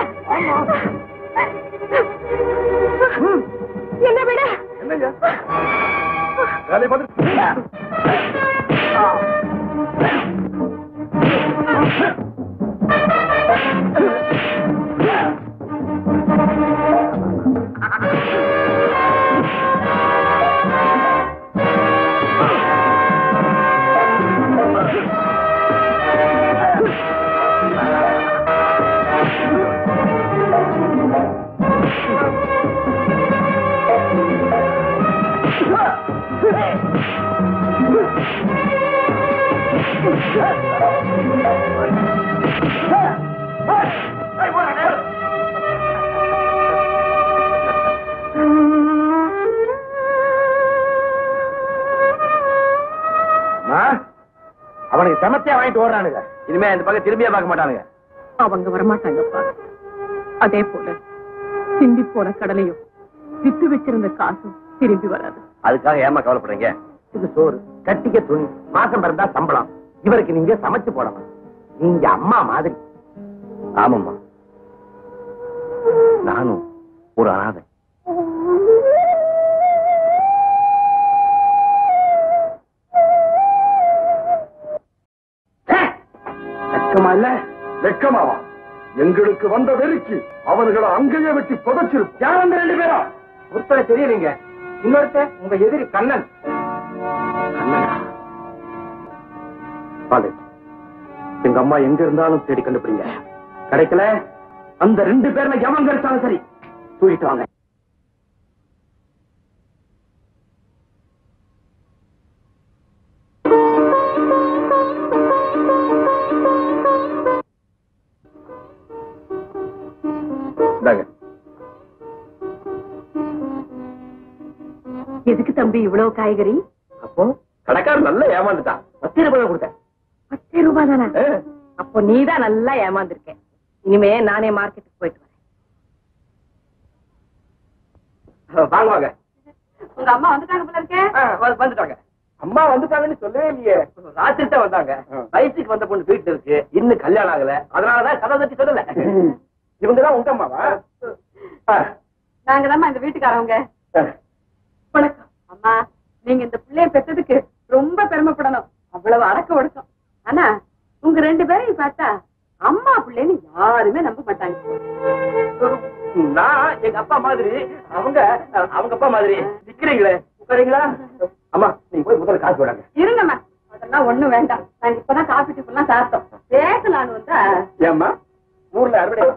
என்ன விடு? என்னையா வேலை பார்த்து அவனுக்கு சமத்தியா வாங்கிட்டு ஓடுறானுங்க. இனிமே இந்த பக்கம் திரும்பியே பார்க்க மாட்டானுங்க. அவங்க வரமாட்டாங்கப்பா. அதே போல சிந்தி போன கடலையும் வித்து வச்சிருந்த காசும் திரும்பி வராது. அதுக்காக ஏமா கவலைப்படுறீங்க? இது சோறு, கட்டிக்க துணி, மாசம் பிறந்தா சம்பளம். இவருக்கு நீங்க சமைச்சு போடணும். நீங்க அம்மா மாதிரி. ஆமாம்மா, நானும் ஒரு அனாதை. வெக்கமா இல்ல? வெக்கமாவா? எங்களுக்கு வந்த வெறிக்கு அவர்களை அங்கேயே வெட்டி புதைச்சிருப்போம். யார் அந்த 2 பேரும்? ஒருத்தரை தெரியலீங்க. இன்னொருத்த உங்க எதிரி கண்ணன். எங்க அம்மா எங்க இருந்தாலும் தேடி கண்டுபிடிங்க. கிடைக்கல, அந்த 2 பேர்ல எவன் கிடைச்சாலும் சரி தூக்கிட்டு வாங்க. எதுக்கு தம்பி இவ்வளவு காய்கறி? அப்போ கடைக்காரர் நல்லா ஏமாந்துட்டான். 10 ரூபாய் கொடுத்தேன். 10 ரூபாய் தானே? அப்போ நீதான் நல்லா ஏமாந்துருக்க. இனிமே நானே மார்க்கெட்டுக்கு போயிட்டு வரேன். வாங்க வாங்க. உங்க அம்மா வந்துட்டாங்க போல இருக்கே. வந்துட்டாங்க. அம்மா வந்துட்டாங்கன்னு சொல்லவே இல்லையே. ராத்திரி தான் வந்தாங்க. வயசுக்கு வந்த பொண்ணு வீட்டுல இருக்கு, இன்னும் கல்யாணம் ஆகல. அதனாலதான் கதை தட்டி சொல்லல. இவங்கதான் உங்க அம்மாவா? நாங்க தான் இந்த வீட்டுக்காரவங்க. வணக்கம் அம்மா. நீங்க இந்த பிள்ளைய பெற்றதுக்கு ரொம்ப பெருமைப்படணும். அவ்வளவு அடக்க ஒடுக்கம். ஆனா உங்க 2 பேரையும் பார்த்தா அம்மா பிள்ளைன்னு யாருமே நம்ப மாட்டாங்க. நான் எங்க அப்பா மாதிரி, அவங்க அப்பா மாதிரி நிக்கிறீங்களே, உட்காரீங்களா? அம்மா நீங்க போய் முதல்ல காசு போடாங்க. இருங்கம்மா, அதெல்லாம் ஒண்ணும் வேண்டாம். நாங்க இப்பதான் காபி டிஃபன்லாம் சாப்பிட்டோம். பேசலான்னு வந்தா. ஏம்மா ஊர்ல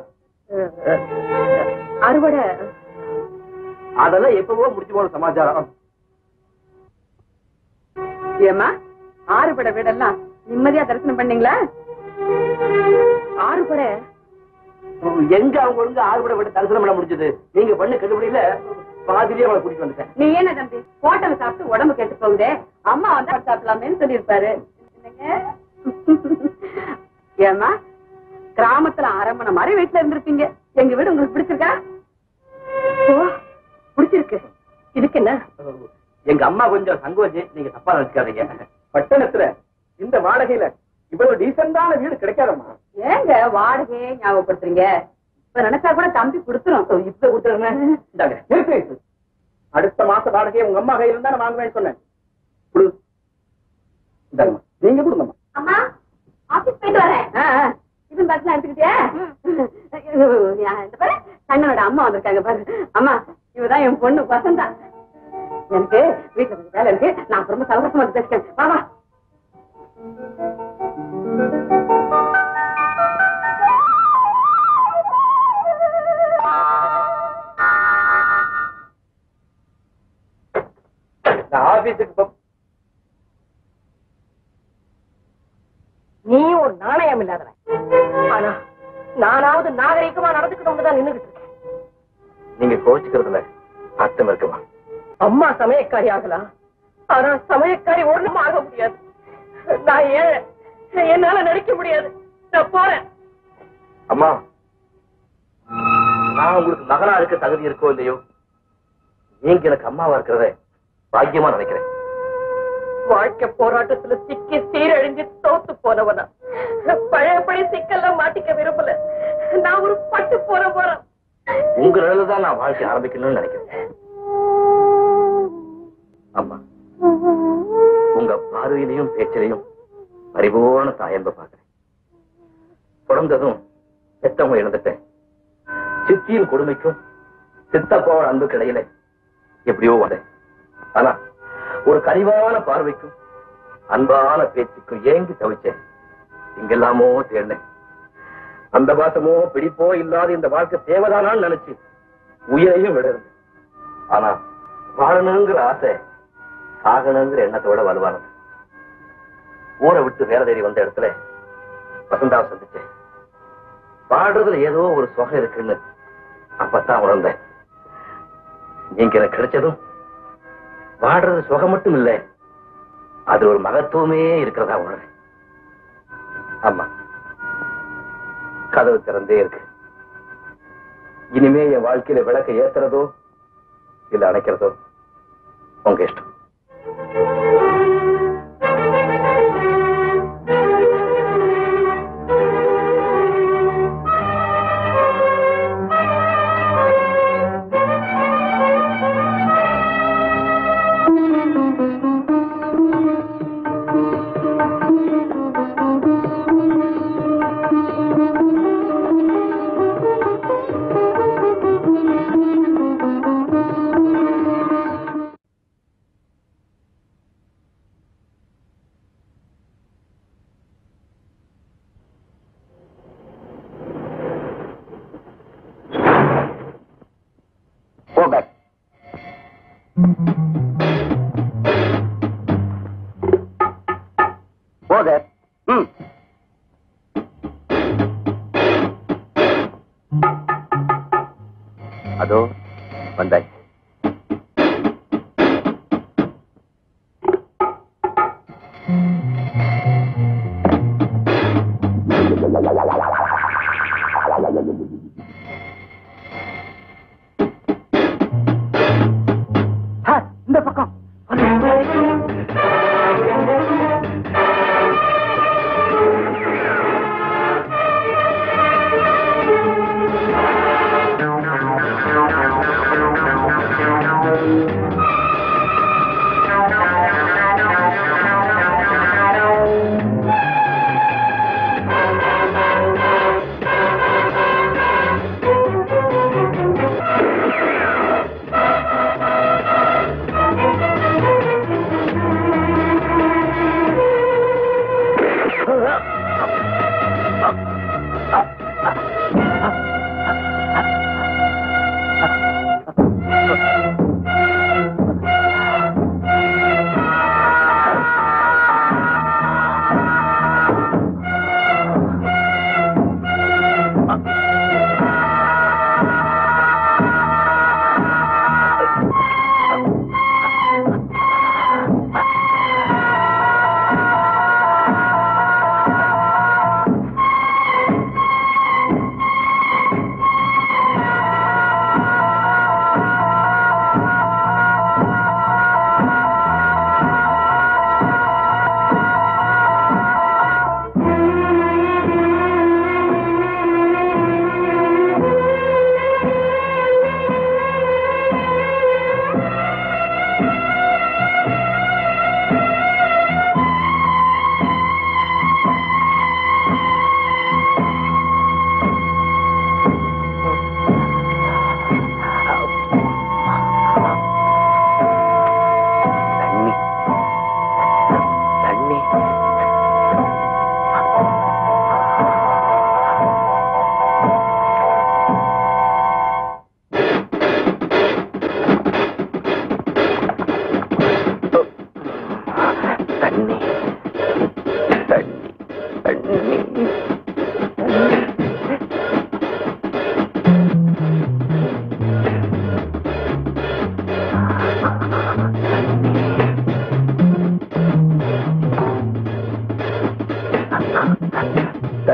அறுவடை அதெல்லாம் எப்பவோ முடிச்சு போன சமாச்சாரம். ஏமா ஆறுபடை வீடெல்லாம் நிம்மதியா தரிசனம் பண்ணீங்களா? ஆறுபடை எங்க அவங்க ஒழுங்கு ஆறுபடை விட்டு தரிசனம் பண்ண முடிஞ்சது? நீங்க பண்ண கண்டுபிடியில பாதிரியே அவளை கூட்டிட்டு வந்துட்டேன். நீ என்ன தம்பி ஹோட்டல் சாப்பிட்டு உடம்பு கெட்டு போகுதே, அம்மா வந்தா சாப்பிடலாமேன்னு சொல்லியிருப்பாரு. ஏமா கிராமத்துல அரண்மனை மாதிரி வீட்டுல இருந்திருப்பீங்க. எங்க வீடு உங்களுக்கு பிடிச்சிருக்கா? பிடிச்சிருக்கு. இதுக்கு என்ன? எங்க அம்மா கொஞ்சம் சங்கோஜி, நீங்க தப்பா நினைச்சுக்காதீங்க. பட்டணத்துல இந்த வாடகையில இவ்வளவு டீசென்டான வீடு கிடைக்காதம்மா. ஏங்க வாடகையே ஞாபகப்படுத்துறீங்க? இப்ப நினைச்சா கூட தம்பி கொடுத்துரும். இப்ப கொடுத்துருங்க. அடுத்த மாச வாடகையை உங்க அம்மா கையில இருந்தா நான் வாங்குவேன்னு சொன்னேன். நீங்க கொடுங்கம்மா. அம்மா ஆபீஸ் போயிட்டு வரேன். இது பஸ்ல எடுத்துக்கிட்டியா? தன்னோட அம்மா வந்திருக்காங்க பாரு. அம்மா இவதான் என் பொண்ணு வசந்தா. எனக்கு வீட்டுல கொஞ்சம் வேலை இருக்கு, நான் அப்புறமா சந்தோஷமா பேசுறேன். வாமா. ஆபீஸுக்கு நீயும் ஒரு நாணயம் இல்லாதவன். ஆனா நானாவது நாகரிகமா நடந்துக்கணும்னு தான் நின்னுகிட்டு இருக்கேன். நீங்க கோச்சுக்கிறதுல அர்த்தம் இருக்குமா? அம்மா சமயக்காரி ஆகலாம், ஆனா சமயக்காரி ஒண்ணும் ஆக முடியாது. நான் ஏன் என்னால நடிக்க முடியாது. நான் போறேன். அம்மா நான் உங்களுக்கு மகனா இருக்க தகுதி இருக்கோ இல்லையோ, நீங்க எனக்கு அம்மாவா இருக்கிறத பாக்கியமா நினைக்கிறேன். வாழ்க்கை போராட்டத்துல சிக்கி சீரழிஞ்சு தோத்து போனவனா பழையபடி சிக்கெல்லாம் மாட்டிக்க விரும்பல. நான் ஒரு பட்டு போறேன். உங்க நிலையில்தான் நான் வாழ்க்கை ஆரம்பிக்கணும்னு நினைக்கிறேன். அம்மா உங்க பார்வையிலையும் பேச்சிலையும் பரிபூர்ண தாயன்பை பார்க்கிறேன். பிறந்ததும் பெத்தவங்க இழந்துட்டேன். சித்தியின் கொடுமைக்கும் சித்தப்பாவோட அன்புக்கு இடையில எப்படியோ வந்தேன். ஆனா ஒரு கனிவான பார்வைக்கும் அன்பான பேச்சுக்கும் ஏங்கி தவிச்சேன். இங்கெல்லாமோ தேடினேன். அந்த பாசமோ பிடிப்போ இல்லாத இந்த வாழ்க்கை தேவைதானான்னு நினைச்சு உயிரையும் விடுறது. ஆனா வாழணுங்கிற ஆசை சாகணுங்கிற எண்ணத்தோட வலுவானது. ஊரை விட்டு வேலை தேடி வந்த இடத்துல வசந்தாவை சந்திச்சேன். பாடுறதுல ஏதோ ஒரு சுகம் இருக்குன்னு அப்பத்தான் உணர்ந்தேன். நீங்க எனக்கு கிடைச்சதும் பாடுறது சுகம் மட்டும் இல்லை, அது ஒரு மகத்துவமே இருக்கிறதா உணர்றேன். ஆமா கதவு திறந்தே இருக்கு. இனிமே என் வாழ்க்கையில விளக்க ஏத்துறதோ இல்ல அணைக்கிறதோ உங்க இஷ்டம். அதோ வந்தாச்சு. இந்த பக்கம்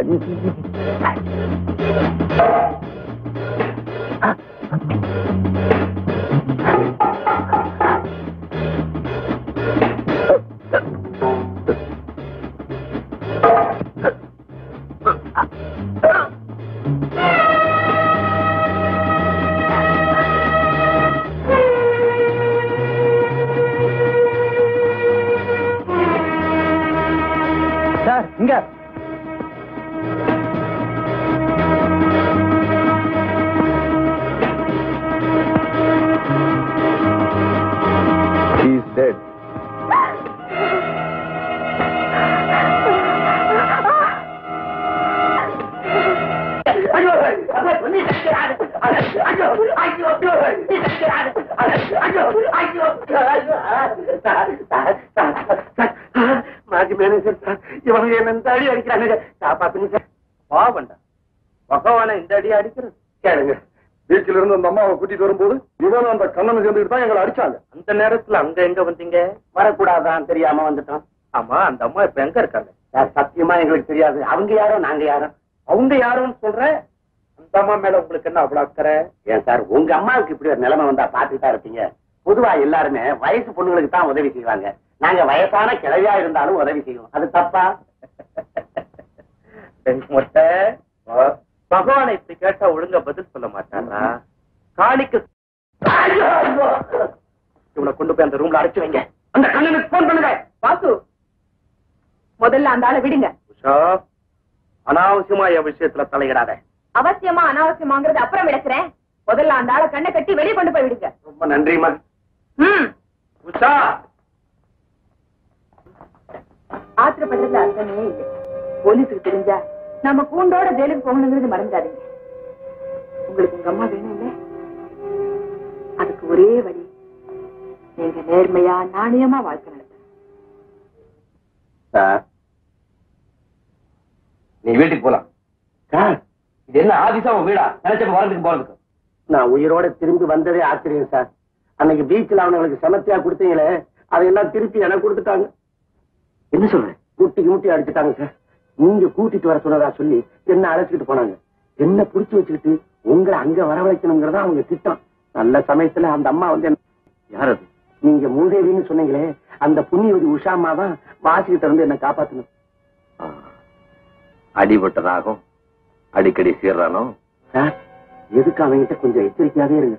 சார் இங்க He's dead. மாஜி மேனேஜர் சார், இவங்க என்ன இந்த அடி அடிக்கிறாங்க, காப்பாத்துங்க சார். பாவண்டா பகவான இந்த அடி அடிக்கிறது. கேளுங்க, வீட்டில இருந்து அந்த அம்மாவை கூட்டிட்டு வரும்போது இவனும் அந்த கண்ணனை சேர்ந்துட்டு தான் எங்களை அடிச்சாங்க. அந்த நேரத்துல அங்க எங்க வந்தீங்க? வரக்கூடாதான் தெரியாம வந்துட்டோம். ஆமா, அந்த அம்மா இப்ப எங்க இருக்காங்க? சார் சத்தியமா எங்களுக்கு தெரியாது, அவங்க யாரோ நாங்க யாரோ. அவங்க யாருன்னு சொல்ற? அந்த அம்மா மேல உங்களுக்கு என்ன அவ்வளவு அக்கறை? ஏன் சார், உங்க அம்மாவுக்கு இப்படி ஒரு நிலைமை வந்தா பாத்துட்டா இருப்பீங்க. பொதுவா எல்லாருமே வயசு பொண்ணுங்களுக்கு தான் உதவி செய்வாங்க. நாங்க வயசான கிழவியா இருந்தாலும் உதவி செய்வோம். அது தப்பா? மொட்டை பகவானை இப்படி கேட்டா ஒழுங்கா பதில் சொல்ல மாட்டாரா? காளிக்கு இவனை கொண்டு போய் அந்த ரூம்ல அடைச்சு வைங்க. அந்த கண்ணனுக்கு போன் பண்ணுங்க. வாசு, முதல்ல அந்த ஆளை விடுங்க. உஷா, அனாவசியமா என் விஷயத்துல தலையிடாத. அவசியமா அனாவசியமாங்கிறது அப்புறம் விளக்குறேன். முதல்ல அந்த ஆளை கண்ணை கட்டி வெளியே கொண்டு போய் விடுங்க. ரொம்ப நன்றிமா. உஷா, ஆத்திரப்படுறதுல அர்த்தமே இல்லை. போலீஸுக்கு தெரிஞ்சா நம்ம கூண்டோட ஜெயிலுக்கு போகணுங்கிறது மறந்துடாதீங்க. உங்களுக்கு உங்க அம்மா வேணும் இல்ல? அதுக்கு ஒரே வழி, நீங்க நேர்மையா நாணயமா வாழ்க்கை நடத்த. சார் நீ வீட்டுக்கு போலாம். சார், இது என்ன ஆபீஸா உன் வீடா? நினைச்சப்ப வரதுக்கு போறதுக்கு. நான் உயிரோட திரும்பி வந்ததே ஆச்சரியம் சார். அன்னைக்கு பீச்சில் அவனுங்களுக்கு செமத்தியா கொடுத்தீங்களே, அதையெல்லாம் திருப்பி எனக்கு கொடுத்துட்டாங்க. என்ன சொல்றேன்? முட்டிக்கு முட்டி அடிச்சுட்டாங்க சார். நீங்க கூட்டிட்டு வர சொன்னதா சொல்லி என்ன அழைச்சிட்டு போனாங்க. என்ன புடிச்சு வச்சுக்கிட்டு உங்களை அங்க வரவழைக்கணுங்கிறதா அவங்க திட்டம். நல்ல சமயத்துல அந்த அம்மா வந்து யார் அது? நீங்க மூதேவின்னு சொன்னீங்களே, அந்த புண்ணியவதி உஷாமா தான் வாசிக்கிட்ட இருந்து என்ன காப்பாத்தணும். அடிபட்டதாகும், அடிக்கடி சீர்றானோ. சார், எதுக்கு அவங்கிட்ட கொஞ்சம் எச்சரிக்கையாவே இருங்க.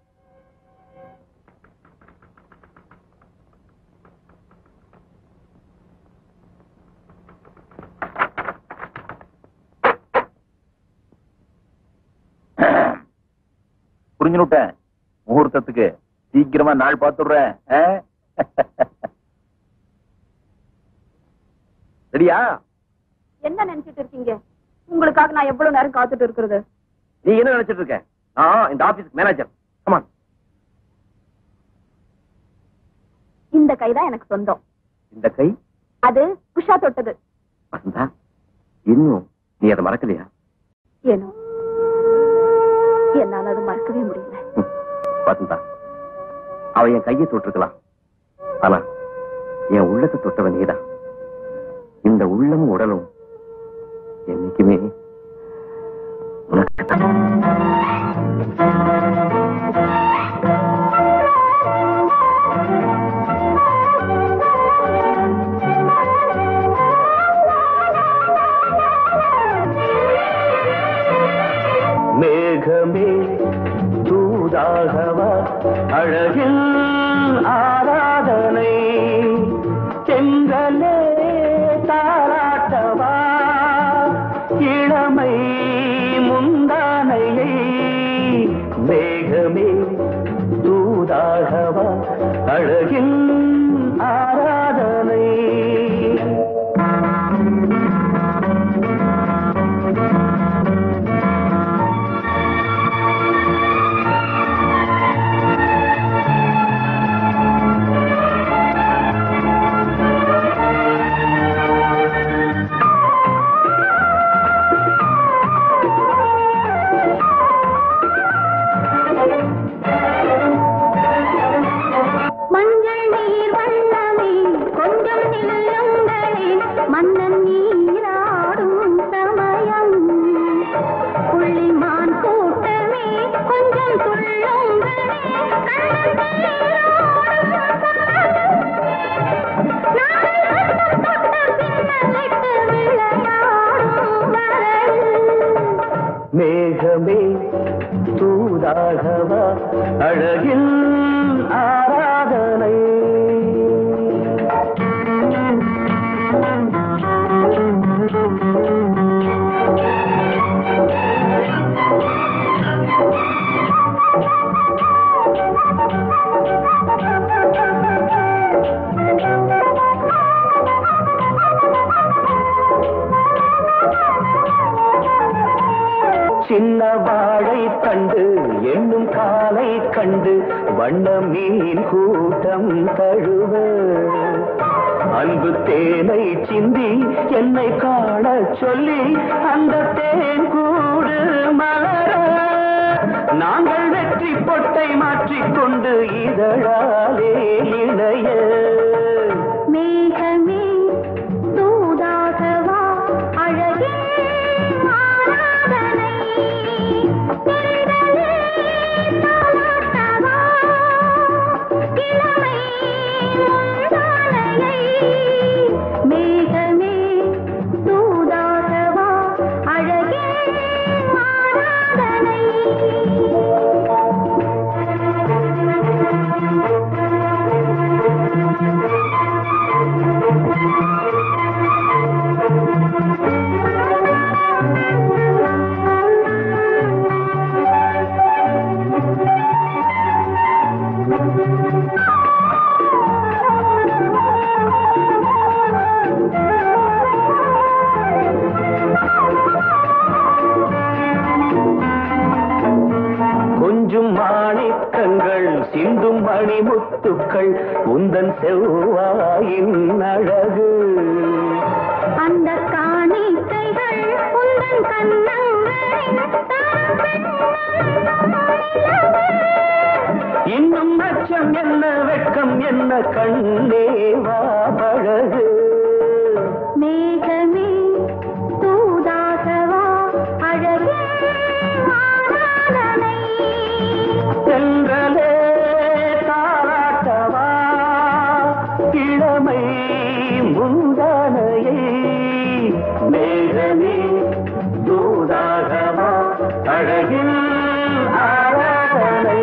புரிஞ்சுட்டேன். முகூர்த்தத்துக்கு சீக்கிரமா நாள் பார்த்துடுறேன். சரியா? என்ன நினைச்சிட்டு இருக்கீங்க? உங்களுக்காக நான் எவ்வளவு நேரம் காத்துட்டு இருக்கிறது? நீ என்ன நினைச்சிட்டு இருக்க? நான் இந்த ஆபீஸ் மேனேஜர். கமான். இந்த கைதான் எனக்கு சொந்தம். இந்த கை அது உஷா தொட்டது. வசந்தா, இன்னும் நீ அதை மறக்கலையா? ஏனோ என்னால அது மறக்கவே முடியல. வசந்தா, அவ என் கையை தொட்டிருக்கலாம், ஆனா என் உள்ளத்தை தொட்டவன் நீதான். இந்த உள்ளமும் உடலும் என்னைக்குமே உனக்கு மேகமே தூதாகவா, அழகில் ஆராதனை, செங்கலே தாராட்டவா, இளமை முந்தானையே ராகவா அழகில் ஆராதனை. சின்ன வாழை தண்டு என்னும் காலை கண்டு வண்ண மீன் கூட்டம் தழுவ அன்பு தேனை சிந்தி என்னை காண சொல்லி அந்த தேன் கூடு மலர நாங்கள் வெற்றி பொட்டை மாற்றிக்கொண்டு இதழாலே இணைய. மேகமே தூதாகவா அழகே ஆராதனை. தென்றலே தாலாட்டவா கிழமை முந்தானையை. மேகமே தூதாகவா அழகே ஆராதனை. கொஞ்சம் மாணிக்கங்கள் சிந்தும் மணிமுத்துக்கள் உந்தன் செவ்வாயின் அழகு. அந்த காணிக்கைகள் உந்தன் கண்ணங்களின் இன்னும் அச்சம் என்ன வெட்கம் என்ன கண்ணேவா பழகு. மேகமே தூதாகவா அழகே ஆராதனை. சென்றலே தாராட்டவா இளமை முந்தானையை. மேகமே தூதாகவா அழகில் ஆராதனை.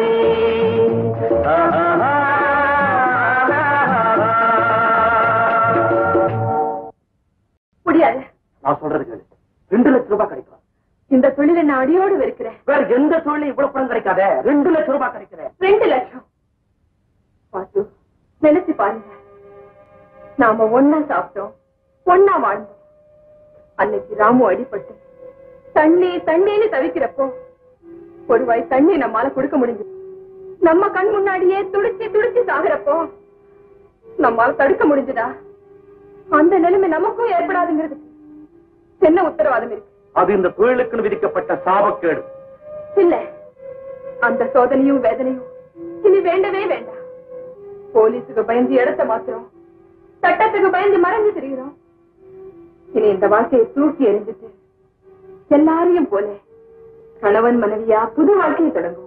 முடியாது. நான் சொல்றது கேளு. 2 லட்சம் ரூபாய் கிடைக்கும். இந்த தொழிலை நான் அடியோடு வெறுக்கிறேன். வேற எந்த தொழிலும் இவ்வளவு பணம் கிடைக்காத. 2 லட்சம் ரூபாய் கிடைக்கிறேன். 2 லட்சம். பாத்து நினைச்சு பாருங்க. நாம ஒன்னா சாப்பிட்டோம், ஒன்னா வாழ்ந்தோம். அன்னைக்கு ராமு அடிபட்டு தண்ணி தண்ணின்னு தவிக்கிறப்போ ஒரு வாய் தண்ணி நம்மால கொடுக்க முடிஞ்சு. நம்ம கண் முன்னாடியே துடிச்சு துடிச்சு சாகுறப்போ நம்மால தடுக்க முடிஞ்சுதா? அந்த நிலைமை நமக்கும் ஏற்படாதுங்கிறது என்ன உத்தரவாதம் இருக்கு? அது இந்த தொழிலுக்கு விதிக்கப்பட்ட சாபக்கேடு. இல்ல, அந்த சோதனையும் வேதனையும் இனி வேண்டவே வேண்டாம். போலீஸுக்கு பயந்து இடத்தை மாத்துறோம், சட்டத்துக்கு பயந்து மறைஞ்சு திரிகிறோம். இனி இந்த வாழ்க்கையை தூக்கி எறிஞ்சிட்டு எல்லாரையும் போல கணவன் மனைவியா புது வாழ்க்கையை தொடங்குவோம்.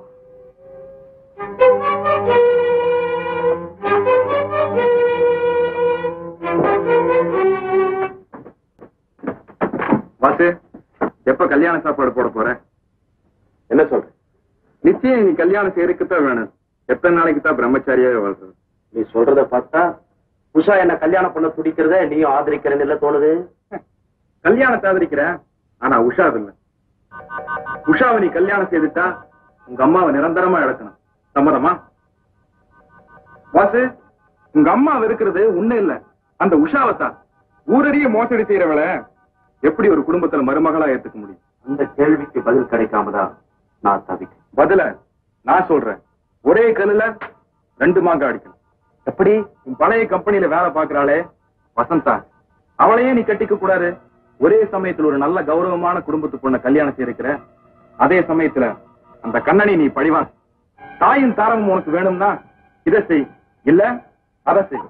வாசு, எப்ப கல்யாண சாப்பாடு போட போற? என்ன சொல்ற? நிச்சயம் நீ கல்யாணம் செய்யறதுக்குத்தான் வேணும். எத்தனை நாளைக்கு தான் பிரம்மச்சாரியாவே வாழ்றது? நீ சொல்றத பார்த்தா உஷா என்ன கல்யாணம் பண்ண துடிக்கிறத நீயும் ஆதரிக்கிறேன்னு இல்ல தோணுது. கல்யாணத்தை ஆதரிக்கிற, ஆனா உஷா இல்ல. உஷாவை நீ கல்யாணம் செய்துட்டா உங்க அம்மாவை நிரந்தரமா இழக்கணும். சம்மதமா? வாசு, உங்க அம்மா இருக்கிறது உன்ன இல்ல, அந்த உஷாவைத்தான். ஊரடிய மோசடி செய்யறவளை எப்படி ஒரு குடும்பத்துல மருமகளா ஏத்துக்க முடியும்? அந்த கேள்விக்கு பதில் கிடைக்காமதான் நான் தவிக்கிறேன். பதில நான் சொல்றேன். ஒரே கல்லுல 2 மாங்காய் அடிக்கணும். எப்படி? உன் பழைய கம்பெனியில வேலை பாக்குறாளே வசந்தா, அவளையே நீ கட்டிக்க கூடாது. ஒரே சமயத்துல ஒரு நல்ல கௌரவமான குடும்பத்து பொண்ண கல்யாணம் செய்திருக்கிற, அதே சமயத்துல அந்த கண்ணனை நீ பழிவான். தாயும் தாரமும் உனக்கு வேணும்னா இதை செய், இல்ல அதை செய்.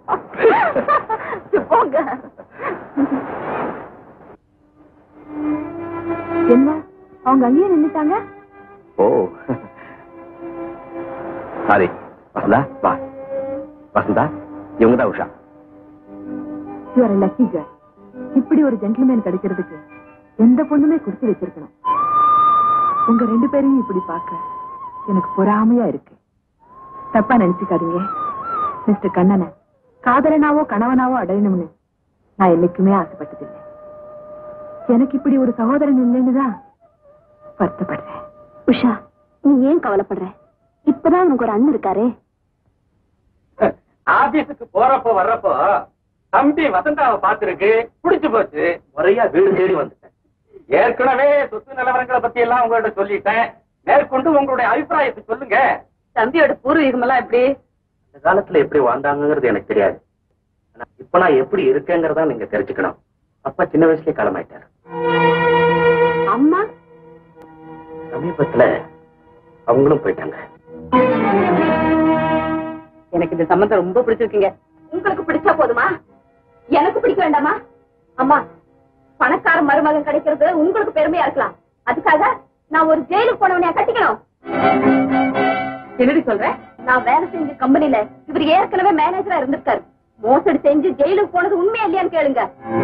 என்ன அவங்க அங்கேயே நின்னுட்டாங்க? ஓ சாரி. வசந்தா வா. வசந்தா, இவங்க தான் Usha. You are lucky girl. இப்படி ஒரு ஜென்டில்மேன் கிடைக்கிறதுக்கு எந்த பொண்ணுமே கொடுத்து வச்சிருக்கணும். உங்க 2 பேரையும் இப்படி பார்க்க எனக்கு பொறாமையா இருக்கு. தப்பா நினைச்சுக்காதீங்க. மிஸ்டர் கண்ணனை காதலனாவோ கணவனாவோ அடையணும்னு நான் என்னைக்குமே ஆசைப்பட்டதில்லை. எனக்கு இப்படி ஒரு சகோதரன் இல்லைன்னுதான் வருத்தப்படுறேன். உஷா, நீ ஏன் கவலைப்படுற? இப்பதான் உனக்கு ஒரு அண்ணன் இருக்காரே. ஆபீஸுக்கு போறப்போ வர்றப்போ தம்பி வசந்தாவை பார்த்திருக்கு, பிடிச்சு போச்சு. முறையா வீடு தேடி வந்துட்டேன். ஏற்கனவே சொத்து நிலவரங்களை பத்தி எல்லாம் உங்கள்ட்ட சொல்லிட்டேன். மேற்கொண்டு உங்களுடைய அபிப்பிராயத்தை சொல்லுங்க. தம்பியோட பூர்வீகம் எல்லாம் எப்படி? இந்த காலத்துல எப்படி வாழ்ந்தாங்கிறது எனக்கு தெரியாது. ஆனா இப்ப நான் எப்படி இருக்கேங்கிறதா நீங்க தெரிஞ்சுக்கணும். அப்பா சின்ன வயசுலயே காலமாயிட்டாரு. அம்மா சமீபத்துல அவங்களும் போயிட்டாங்க. எனக்கு இந்த சம்பந்தம் ரொம்ப பிடிச்சிருக்கீங்க. உங்களுக்கு பிடிச்சா போதுமா? எனக்கு பிடிக்க வேண்டாமா? அம்மா, பணக்கார மருமகன் கிடைக்கிறது உங்களுக்கு பெருமையா இருக்கலாம். அதுக்காக நான் ஒரு ஜெயிலுக்கு போனவனையா கட்டிக்கணும்? என்னடி சொல்ற? நான் வேலை செஞ்ச கம்பெனில இவர் ஏற்கனவே மேனேஜரா இருந்திருக்காரு. மோசடி செஞ்சு ஜெயிலுக்கு போனது உண்மையா இல்லையான்னு கேளுங்க.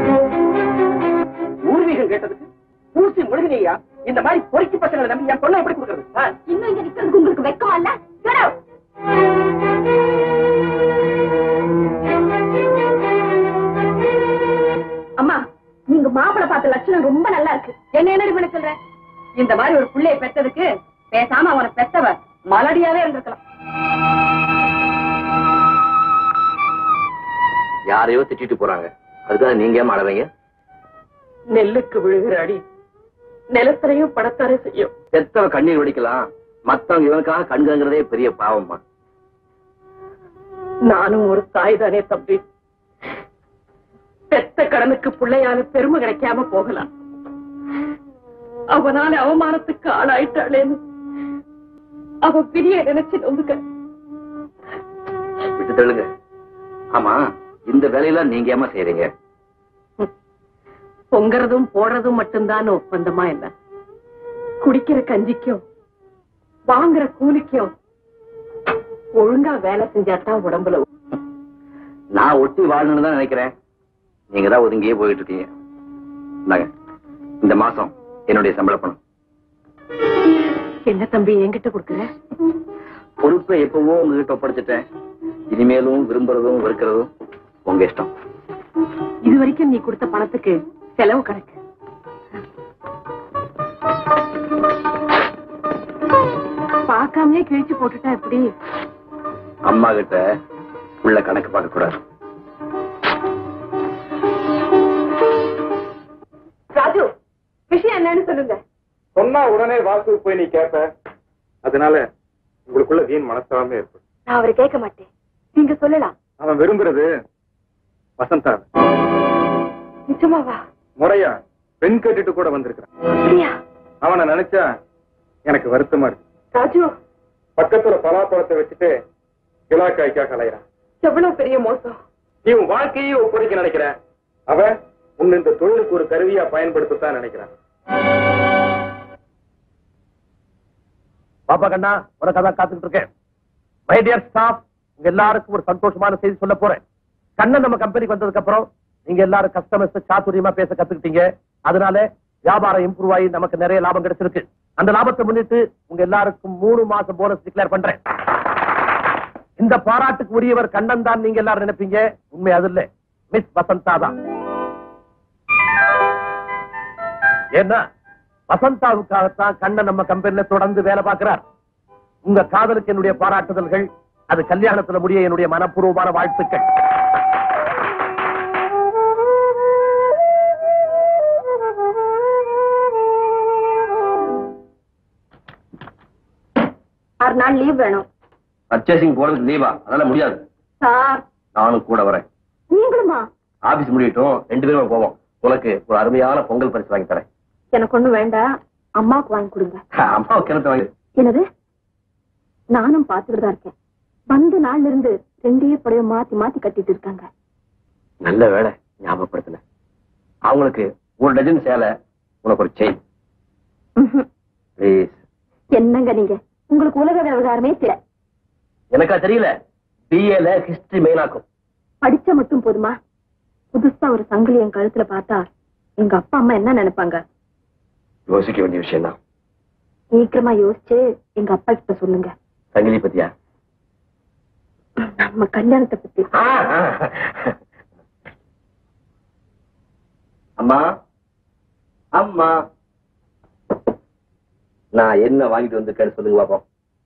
பூர்வீகம் கேட்டதுக்கு பூசி முழுகினியா? இந்த மாதிரி பொறுக்கி பசங்களை நம்பி என் பொண்ணை எப்படி கொடுக்கறது? இன்னும் இங்க நிக்கிறதுக்கு உங்களுக்கு வெக்கமா இல்ல? Get out. அம்மா, நீங்க மாப்பிளை பார்த்த லட்சணம் ரொம்ப நல்லா இருக்கு. என்ன பண்ண சொல்ற? இந்த மாதிரி ஒரு பிள்ளையை பெற்றதுக்கு பேசாம அவனை பெற்றவ மலடியாவே இருந்திருக்கலாம். யாரையோ திட்டிட்டு போறாங்க, அதுக்காக நீங்க மாடவீங்க? நெல்லுக்கு விழுகிற அடி நிலத்திலையும் படத்தாரே செய்யும். எத்தனை கண்ணீர் வடிக்கலாம், மத்தவங்க இவனுக்காக கண்கிறதே பெரிய பாவம்மா. நானும் ஒரு தாய் தானே தம்பி. பெத்த கடனுக்கு பிள்ளையான பெருமை கிடைக்காம போகலாம். அவனால அவமானத்துக்கு ஆளாயிட்டாளேன்னு அவ பிரிய நினைச்சு நொந்துக்க. விட்டு தள்ளுங்க. ஆமா, இந்த வேலையெல்லாம் நீங்க ஏமா செய்யறீங்க? பொங்கறதும் போடுறதும் மட்டும்தான் ஒப்பந்தமா இல்ல. குடிக்கிற கஞ்சிக்கும் வாங்குற கூலிக்கும் ஒழுங்கா வேலை செஞ்சாதான் உடம்புல. நான் ஒட்டி வாழணும்னு தான் நினைக்கிறேன். நீங்க தான் ஒதுங்கியே போயிட்டு இருக்கீங்க. இந்தாங்க, இந்த மாசம் என்னுடைய சம்பள பணம். என்ன தம்பி என்கிட்ட கொடுக்குற? பொறுப்பை எப்பவோ உங்ககிட்ட ஒப்படைச்சிட்டேன். இனிமேலும் விரும்புறதும் வெறுக்கிறதும் உங்க இஷ்டம். இது வரைக்கும் நீ கொடுத்த பணத்துக்கு செலவு கணக்கு. பார்க்காமலே கிழிச்சு போட்டுட்டா எப்படி? அம்மா கிட்ட உள்ள கணக்கு பார்க்க கூடாது. ராஜு, விஷயம் என்னன்னு சொல்லுங்க. சொன்னா உடனே வாசுக்கு போய் நீ கேட்ப. அதனால உங்களுக்குள்ள வீண் மனசாமே ஏற்படும். நான் அவரை கேட்க மாட்டேன், நீங்க சொல்லலாம். அவன் விரும்புறது வசந்தா. நிஜமாவா? முறையா பெண் கேட்டுட்டு கூட வந்திருக்கிறான். அப்படியா? அவனை நினைச்சா எனக்கு வருத்தமா இருக்கு. ராஜு, பக்கத்துல பலாப்பழத்தை வச்சுட்டு கிலாக்காய்க்காக அலைகிறான். எவ்வளவு பெரிய மோசம். நீ உன் வாழ்க்கையே ஒப்படைக்க நினைக்கிற. அவன் உன் இந்த தொழிலுக்கு ஒரு கருவியா பயன்படுத்தத்தான் நினைக்கிறான். பாப்பா கண்ணா, உனக்கு காத்துக்கிட்டு இருக்கேன். மை டியர் ஸ்டாஃப், உங்க எல்லாருக்கும் ஒரு சந்தோஷமான செய்தி சொல்ல போறேன். கண்ணன் நம்ம கம்பெனிக்கு வந்ததுக்கு அப்புறம் நீங்க எல்லாரும் கஸ்டமர்ஸ் சாதுரியமா பேச கத்துக்கிட்டீங்க. அதனால வியாபாரம் இம்ப்ரூவ் ஆகி நமக்கு நிறைய லாபம் கிடைச்சிருக்கு. அந்த லாபத்தை முன்னிட்டு உங்க எல்லாருக்கும் 3 மாசம் போனஸ் டிக்ளேர் பண்றேன். இந்த பாராட்டுக்கு உரியவர் கண்ணன் தான் நீங்க எல்லாரும் நினைப்பீங்க. உண்மை அது இல்ல, மிஸ் வசந்தா தான். ஏன்னா வசந்தாவுக்காகத்தான் கண்ணன் நம்ம கம்பெனில தொடர்ந்து வேலை பார்க்கிறார். உங்க காதலுக்கு என்னுடைய பாராட்டுதல்கள். அது கல்யாணத்துல முடிய என்னுடைய மனப்பூர்வமான வாழ்த்துக்கள். ஒரு நாள் லீவ் வேணும். பர்ச்சேசிங் போறதுக்கு லீவா? அதெல்லாம் முடியாது சார். நானும் கூட வரேன். நீங்களுமா? ஆபீஸ் முடியட்டும், 2 பேரும் போவோம். உனக்கு ஒரு அருமையான பொங்கல் பரிசு வாங்கி தரேன். எனக்கு ஒண்ணு வேண்டாம், அம்மாவுக்கு வாங்கி கொடுங்க. அம்மாவுக்கு கிணத்து வாங்கி. என்னது? நானும் பாத்துக்கிட்டு தான் இருக்கேன். வந்த நாள்ல இருந்து 2 புடவை மாத்தி மாத்தி கட்டிட்டு இருக்காங்க. நல்ல வேலை ஞாபகப்படுத்தின. அவங்களுக்கு 1 டஜன் சேலை, உனக்கு ஒரு செயின். ப்ளீஸ். என்னங்க நீங்க? உங்களுக்கு உலக விவகாரமே தெரியல. எனக்கா தெரியல? பிஏல ஹிஸ்டரி மெயினாக்கும். படிச்ச மட்டும் போதுமா? புதுசா ஒரு சங்கிலி என் கழுத்துல பார்த்தா எங்க அப்பா அம்மா என்ன நினைப்பாங்க? யோசிக்க வேண்டிய விஷயம் தான். சீக்கிரமா யோசிச்சு எங்க அப்பா கிட்ட சொல்லுங்க. சங்கிலி பத்தியா? நம்ம கல்யாணத்தை பத்தி. அம்மா அம்மா, நான் என்ன வாங்கிட்டு வந்திருக்கேன்னு சொல்லுங்க பாப்போம்.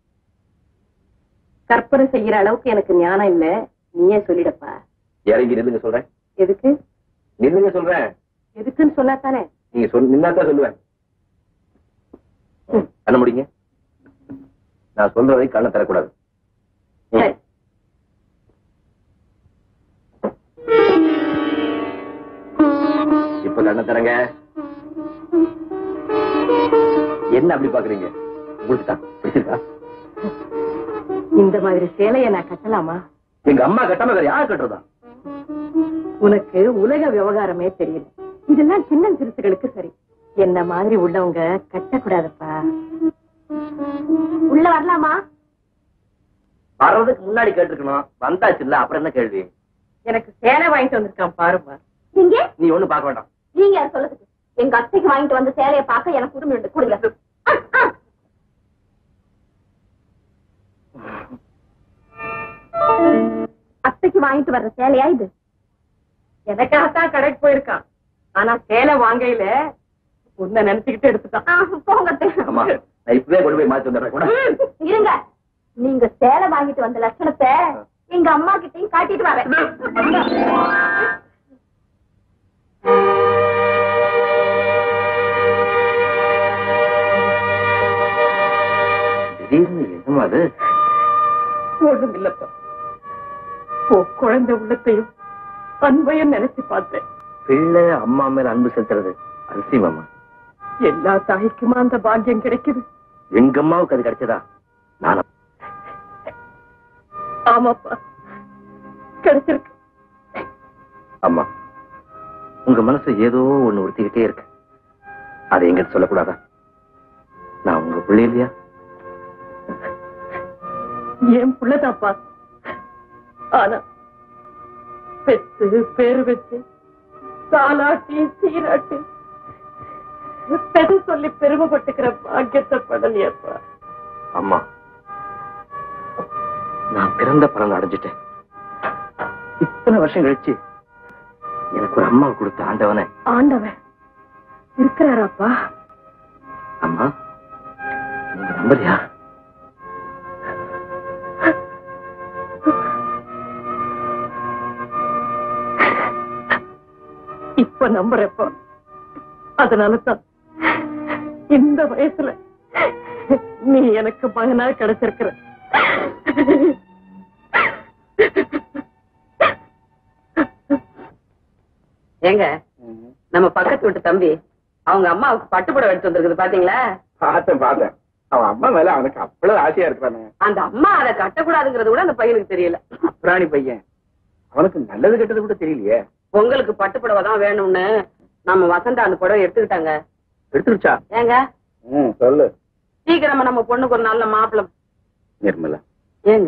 கற்பனை செய்யற அளவுக்கு எனக்கு ஞானம் இல்ல, நீயே சொல்லிடப்பா. இறங்கி நில்லுங்க சொல்றேன். எதுக்கு? நில்லுங்க சொல்றேன். எதுக்குன்னு சொன்னாத்தானே. நீங்க நின்னாதான் சொல்லுவேன். கண்ண முடிங்க. நான் சொல்ற வரைக்கும் கண்ணை தரக்கூடாது. இப்ப கண்ணை தரங்க. என்ன அப்படி பாக்குறீங்க? உங்களுக்கு தான் பிடிச்சிருக்கா? இந்த மாதிரி சேலையை நான் கட்டலாமா? எங்க அம்மா கட்டாம வேற யார் கட்டுறதா? உனக்கு உலக விவகாரமே தெரியல. இதெல்லாம் சின்ன சிறுசுகளுக்கு சரி. என்ன மாதிரி உள்ளவங்க கட்டக்கூடாதுப்பா. உள்ள வரலாமா? வர்றதுக்கு முன்னாடி கேட்டுருக்கணும். வந்தாச்சு இல்ல, அப்புறம் என்ன கேள்வி? எனக்கு சேலை வாங்கிட்டு வந்திருக்கான் பாருப்பா. நீங்க நீ ஒண்ணும் பார்க்க வேண்டாம். நீங்க யார் சொல்றதுக்கு? எங்க அத்தைக்கு வாங்கிட்டு வந்த சேலையை பார்க்க எனக்கு உரிமை உண்டு. கொடுங்க. அத்தைக்கு வாங்கிட்டு வர்ற சேலையா இது? எனக்காகத்தான் கடைக்கு போயிருக்கான். ஆனா சேலை வாங்கையில உன்னை நினைச்சுக்கிட்டு எடுத்துட்டான். போங்க. நான் இப்பவே கொண்டு போய் மாத்தி வந்துடுறேன் கூட. இருங்க, நீங்க சேலை வாங்கிட்டு வந்த லட்சணத்தை எங்க அம்மா கிட்டையும் காட்டிட்டு வரேன். திடீர்னு என்னமா அது? ஒண்ணும் இல்லப்பா, குழந்தை உள்ளத்தையும் அன்பையும் நினைச்சு பார்த்தேன். பிள்ளை அம்மா மேல அன்பு செலுத்துறது அதிசயமாமா. எல்லா தாய்க்குமா அந்த பாக்கியம் கிடைக்குது. எங்க அம்மாவுக்கு அது கிடைச்சதா? நானும். ஆமாப்பா, கிடைச்சிருக்கு. அம்மா, உங்க மனசு ஏதோ ஒண்ணு உறுத்திக்கிட்டே இருக்கு. அதை எங்கிட்ட சொல்லக்கூடாதா? நான் உங்க பிள்ளை இல்லையா? என் பிள்ளைதாப்பா. ஆனா பெத்து பேரு வச்சு சாலாட்டி சீராட்டி பெரு சொல்லி பெருமைப்பட்டுக்கிற பாக்கியத்தை படலையப்பா. அம்மா, நான் பிறந்த பலன் அடைஞ்சிட்டேன். இத்தனை வருஷம் கழிச்சு எனக்கு ஒரு அம்மா கொடுத்த ஆண்டவனை. ஆண்டவன் இருக்கிறாராப்பா? அம்மா, நீங்க நம்பலையா? இப்ப நம்புறப்பா. அதனாலதான் இந்த வயசுல நீ எனக்கு மகனா கிடைச்சிருக்கிற. ஏங்க, நம்ம பக்கத்து வீட்டு தம்பி அவங்க அம்மாவுக்கு பட்டுப்புடவை எடுத்து வந்திருக்குது பாத்தீங்களா? பார்த்தேன். அவன் அம்மா மேல அவனுக்கு அவ்வளவு ஆசையா இருக்கானே. அந்த அம்மா அதை கட்டக்கூடாதுங்கிறது கூட அந்த பையனுக்கு தெரியல. அப்புறாணி பையன், அவனுக்கு நல்லது கெட்டது கூட தெரியலையே. பொங்கலுக்கு பட்டுப்புடவை தான் வேணும்னு நம்ம வசந்தா அந்த புடவை எடுத்துக்கிட்டாங்க. எடுத்துருச்சா? ஏங்க சொல்லு. சீக்கிரமா நம்ம பொண்ணுக்கு ஒரு நல்ல மாப்பிள்ளை. நிர்மலா, ஏங்க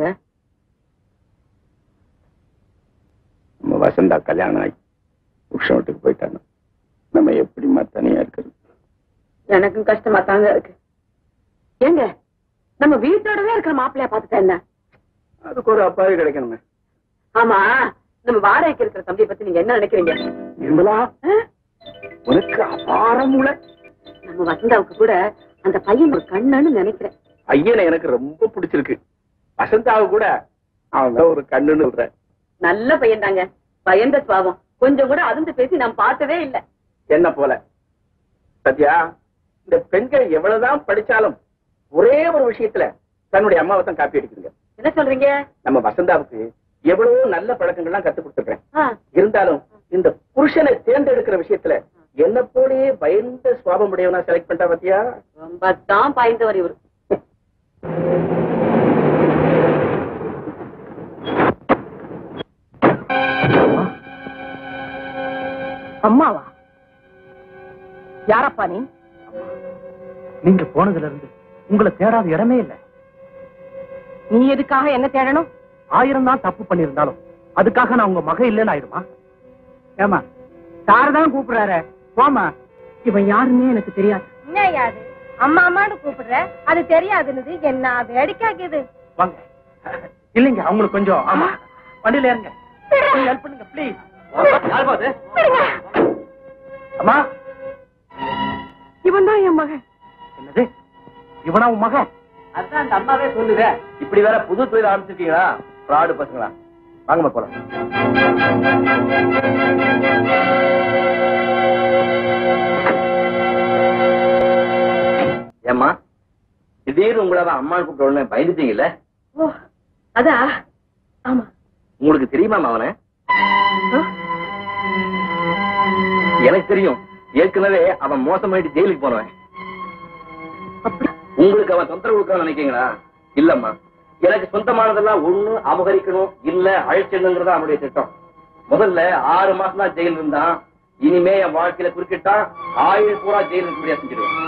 நம்ம வசந்தா கல்யாணம் ஆகி புருஷன் வீட்டுக்கு போயிட்டாங்க. நம்ம எப்படிமா தனியா இருக்கிறது? எனக்கும் கஷ்டமா தாங்க இருக்கு. ஏங்க, நம்ம வீட்டோடவே இருக்கிற மாப்பிள்ளையா பாத்துட்டா என்ன? அதுக்கு ஒரு அப்பாவே கிடைக்கணுமே. ஆமா, நம்ம வாடகைக்கு இருக்கிற தம்பியை பத்தி நீங்க என்ன நினைக்கிறீங்க? நிர்மலா, உனக்கு அபாரம் உள்ள. நம்ம வசந்தாவுக்கு கூட அந்த பையன் ஒரு கண்ணன்னு நினைக்கிறேன். பையனை எனக்கு ரொம்ப பிடிச்சிருக்கு. வசந்தாவு கூட அவன் ஒரு கண்ணுன்னு சொல்ற. நல்ல பையன் தாங்க. பயந்த சுவாபம். கொஞ்சம் கூட அதிர்ந்து பேசி நான் பார்த்ததே இல்ல. என்ன போல சத்யா, இந்த பெண்கள் எவ்வளவுதான் படிச்சாலும் ஒரே ஒரு விஷயத்துல தன்னுடைய அம்மாவை தான் காப்பி அடிக்குதுங்க. என்ன சொல்றீங்க? நம்ம வசந்தாவுக்கு எவ்வளவு நல்ல பழக்கங்கள்லாம் கத்து கொடுத்துருக்கேன். ஆ, இருந்தாலும் இந்த புருஷனை தேர்ந்தெடுக்கிற விஷயத்துல என்ன போலயே பயந்த சுவாபம் உடையவனா செலக்ட் பண்ணிட்டா பாத்தியா? ரொம்ப தான் பாய்ந்தவர் இவரு. அம்மாவா? யாரப்பா நீ? நீங்க போனதுல இருந்து உங்களை தேடாத இடமே இல்ல. நீ எதுக்காக என்ன தேடணும்? 1000 தான் தப்பு பண்ணிருந்தாலும் அதுக்காக நான் உங்க மக இல்லைன்னு ஆயிடுமா? ஏமா, சார் தான் கூப்பிடுறாரு. போமா. இவன் யாருன்னே எனக்கு தெரியாது. என்ன யாது? அம்மா அம்மான்னு கூப்பிடுற அது தெரியாதுன்னு என்ன வேடிக்கைக்குது. வாங்க. இல்லைங்க அவங்களுக்கு கொஞ்சம் ஆமா வண்டியில இருங்க. ஹெல்ப் பண்ணுங்க ப்ளீஸ். யார் பாத்து? அம்மா இவன் தான் என் மகன். என்னது இவனா உன் மகன்? அதான் அந்த அம்மாவே சொல்லுதே. இப்படி வேற புது தொழில் ஆரம்பிச்சிருக்கீங்களா? ஃப்ராடு பசங்களா? வாங்கம்மா போலாம். ஏம்மா திடீர்னு உங்களால அம்மான்னு கூப்பிட்ட உடனே பயந்துட்டீங்கல்ல? ஓ அதா ஆமா. உங்களுக்கு தெரியுமா அவனை? எனக்கு தெரியும். ஏற்கனவே அவன் மோசமாயிட்டு ஜெயிலுக்கு போனவன். உங்களுக்கு அவன் தொந்தரவு கொடுக்க நினைக்கிறீங்களா? இல்லம்மா, எனக்கு சொந்தமானதெல்லாம் ஒண்ணு அபகரிக்கணும் இல்ல அழிச்சிடணுங்கிறதா அவனுடைய திட்டம். முதல்ல 6 மாசம் தான் ஜெயில் இருந்தான். இனிமே என் வாழ்க்கையில குறுக்கிட்டா ஆயுள் பூரா ஜெயில் இருக்கும்படியா செஞ்சிடுவேன்.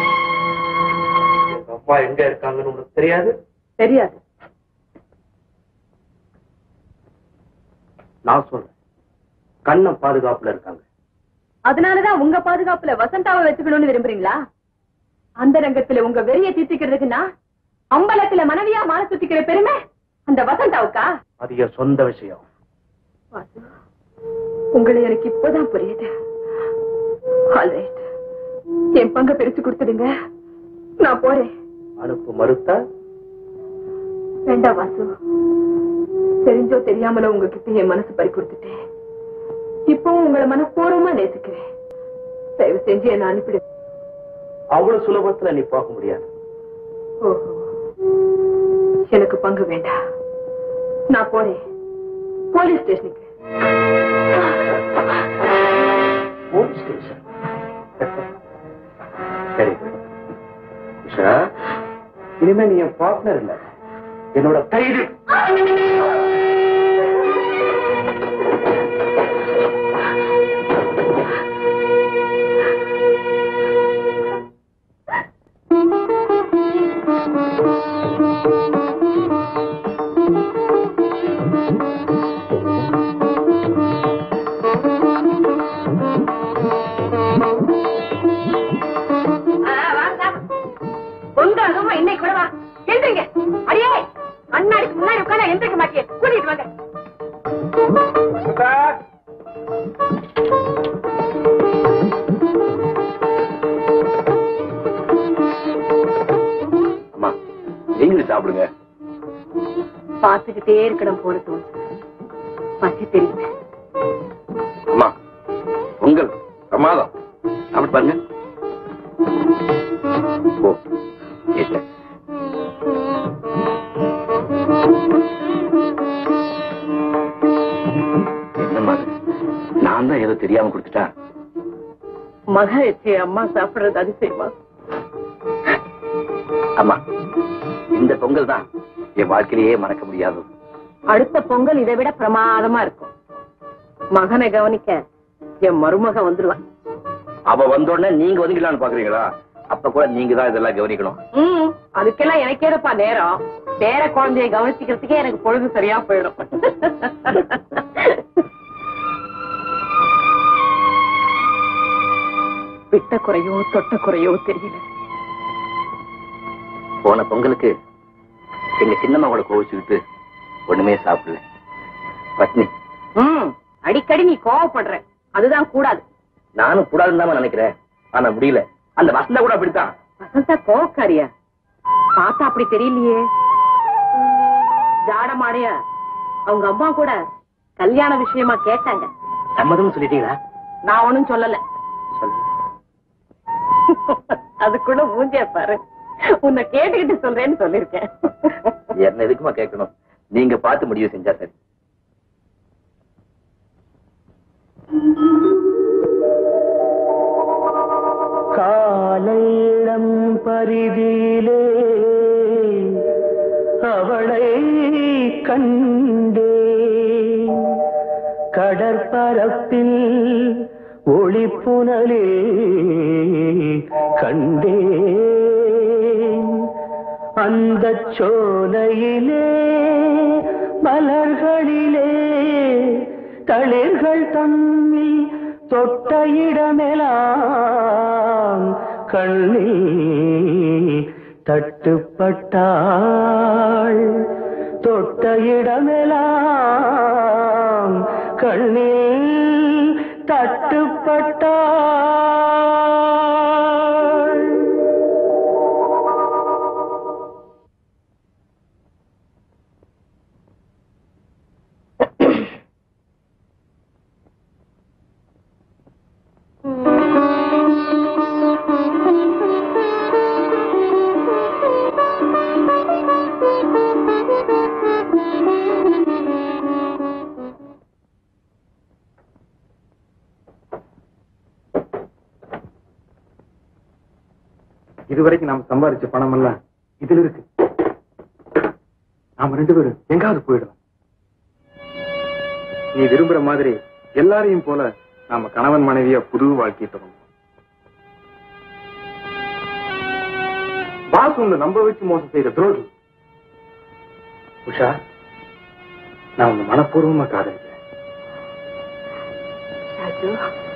எங்க அப்பா எங்க இருக்காங்கன்னு உனக்கு தெரியாது? தெரியாது. நான் சொல்றேன், கண்ணன் பாதுகாப்புல இருக்காங்க. அதனாலதான் உங்க பாதுகாப்புல வசந்தாவை வச்சுக்கணும்னு விரும்புறீங்களா? அந்த ரங்கத்துல உங்க வெறிய தீர்த்துக்கிறதுக்குன்னா அம்பலத்துல மனைவியா மாற சுத்திக்கிற பெருமை அந்த வசந்தாவுக்கா? அது என் சொந்த விஷயம். உங்களை எனக்கு இப்பதான் புரியுது. ஆல்ரைட், என் பங்க பிரிச்சு கொடுத்துடுங்க, நான் போறேன். அனுப்பு மறுத்தா? வேண்டாம் வாசு, தெரிஞ்சோ தெரியாமலோ உங்ககிட்ட என் மனசு பறி கொடுத்துட்டேன். இப்போ உங்களை மனப்பூர்வமா நேசிக்கிறேன். தயவு செஞ்சு என்ன அனுப்பிடு. அவ்வளவு சுலபத்துல நீ போக முடியாது. ஓஹோ, எனக்கு பங்கு வேண்டாம், நான் போறேன் போலீஸ் ஸ்டேஷனுக்கு. Police station? சரி உஷா, இனிமே நீ என் பார்ட்னர் இல்ல, என்னோட கைது. இன்னைக்கு கூட வா, எழுதுங்க. அடியே அண்ணாடிக்கு முன்னாடி உட்காந்து எந்திரிக்க மாட்டியே, கூட்டிட்டு வாங்க. அம்மா நீங்களும் சாப்பிடுங்க. பாத்துக்கிட்டே இருக்கணும் போல தோணுது, பசி தெரியுது. அம்மா பொங்கல் பிரமாதம், சாப்பிட்டு பாருங்க. ஓ என்னம்மா நான் தான் ஏதோ தெரியாம கொடுத்துட்டா? மக எச்சி அம்மா சாப்பிடுறது அதிசயமா? அம்மா இந்த பொங்கல் தான் என் வாழ்க்கையிலேயே மறக்க முடியாது. அடுத்த பொங்கல் இதை விட பிரமாதமா இருக்கும். மகனை கவனிக்க என் மருமக வந்துருவான். அவ வந்தோடனே நீங்க ஒதுங்கலான்னு பாக்குறீங்களா? அப்ப கூட நீங்க தான் இதெல்லாம் கவனிக்கணும். அதுக்கெல்லாம் எனக்கு ஏதப்பா நேரம்? பேர குழந்தைய கவனிச்சுக்கிறதுக்கே எனக்கு பொழுது சரியா போயிடும். விட்ட குறையோ தொட்ட குறையோ தெரியல. போன பொங்கலுக்கு எங்க சின்னம்மாவோட கோவிச்சுக்கிட்டு ஒண்ணுமே சாப்பிடல, பட்னி. அடிக்கடி நீ கோவப்படுற, அதுதான் கூடாது. நானும் கூடாதுன்னு தான் நினைக்கிறேன், ஆனா முடியல. அந்த வசந்தா கூட அப்படித்தான். வசந்தா கோவக்காரியா? பார்த்தா அப்படி தெரியலையே. ஜாடமாடைய அவங்க அம்மா கூட கல்யாண விஷயமா கேட்டாங்க. சம்மதம் சொல்லிட்டீங்களா? நான் ஒண்ணும் சொல்லல. அதுக்குள்ள மூஞ்சிய பாரு, உன்னை கேட்டுக்கிட்டு சொல்றேன்னு சொல்லிருக்கேன். என்ன எதுக்குமா கேட்கணும்? நீங்க பார்த்து முடிவு செஞ்சா சரி. காலையிடம் பரிதியிலே அவளை கண்டே, கடற்பரப்பில் ஒளிப்புணலே கண்டே, அந்த சோலையிலே மலர்களிலே தளிர்கள் தம்மில் தொட்ட இடமெல்லாம் கண்ணில் தட்டுப்பட்டாள் தொட்ட இடமெல்லாம் கண்ணில் தட்டுப்பட்டாள். இதுவரைக்கும் நாம் சம்பாதிச்ச பணம் எல்லாம் இதுல இருக்கு. நாம 2 பேரும் எங்காவது போயிடலாம். நீ விரும்புற மாதிரி எல்லாரையும் போல நாம கணவன் மனைவியா புது வாழ்க்கையை தொடங்கும். பாஸ் உன்னை நம்ப வச்சு மோசம் செய்த துரோகி. உஷா, நான் உன்னை மனப்பூர்வமா காதலிக்கிறேன். ராஜு,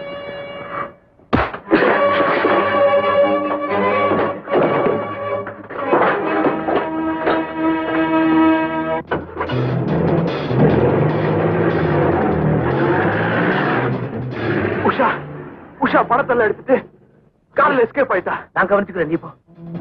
உஷா உஷா பணத்தெல்லாம் எடுத்துட்டு காரில் எஸ்கேப் ஆயிட்டா. நான் கவனிச்சுக்கிறேன், நீ போ.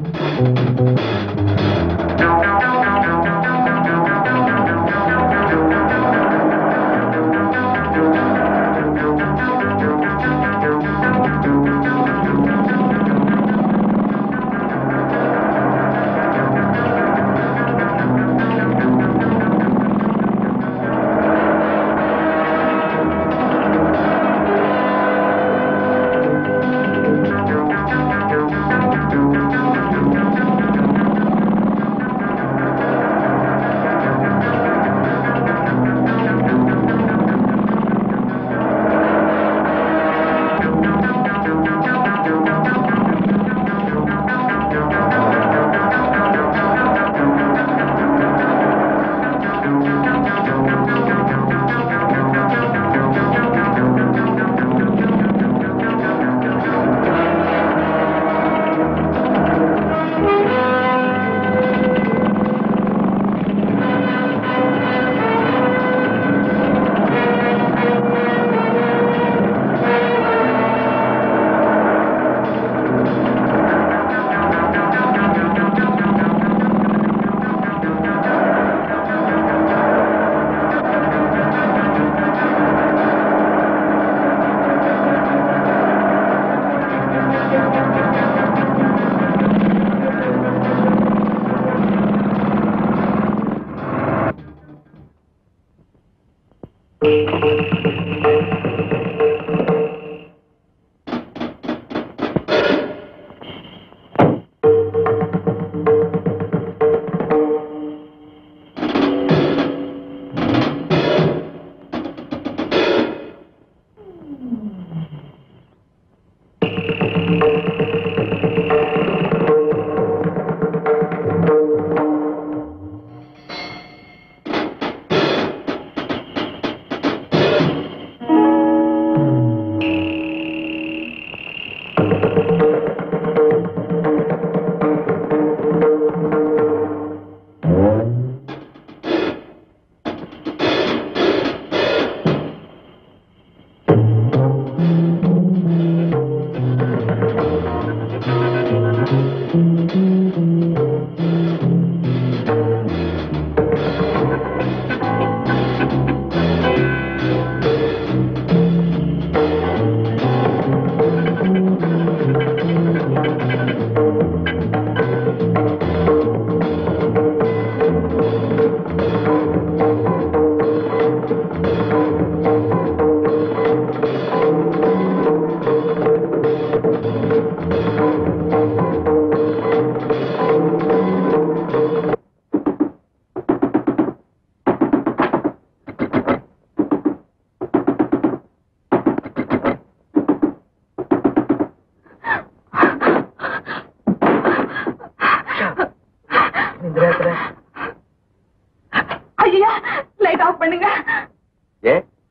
ஐயா, லைட் ஆஃப் பண்ணுங்க.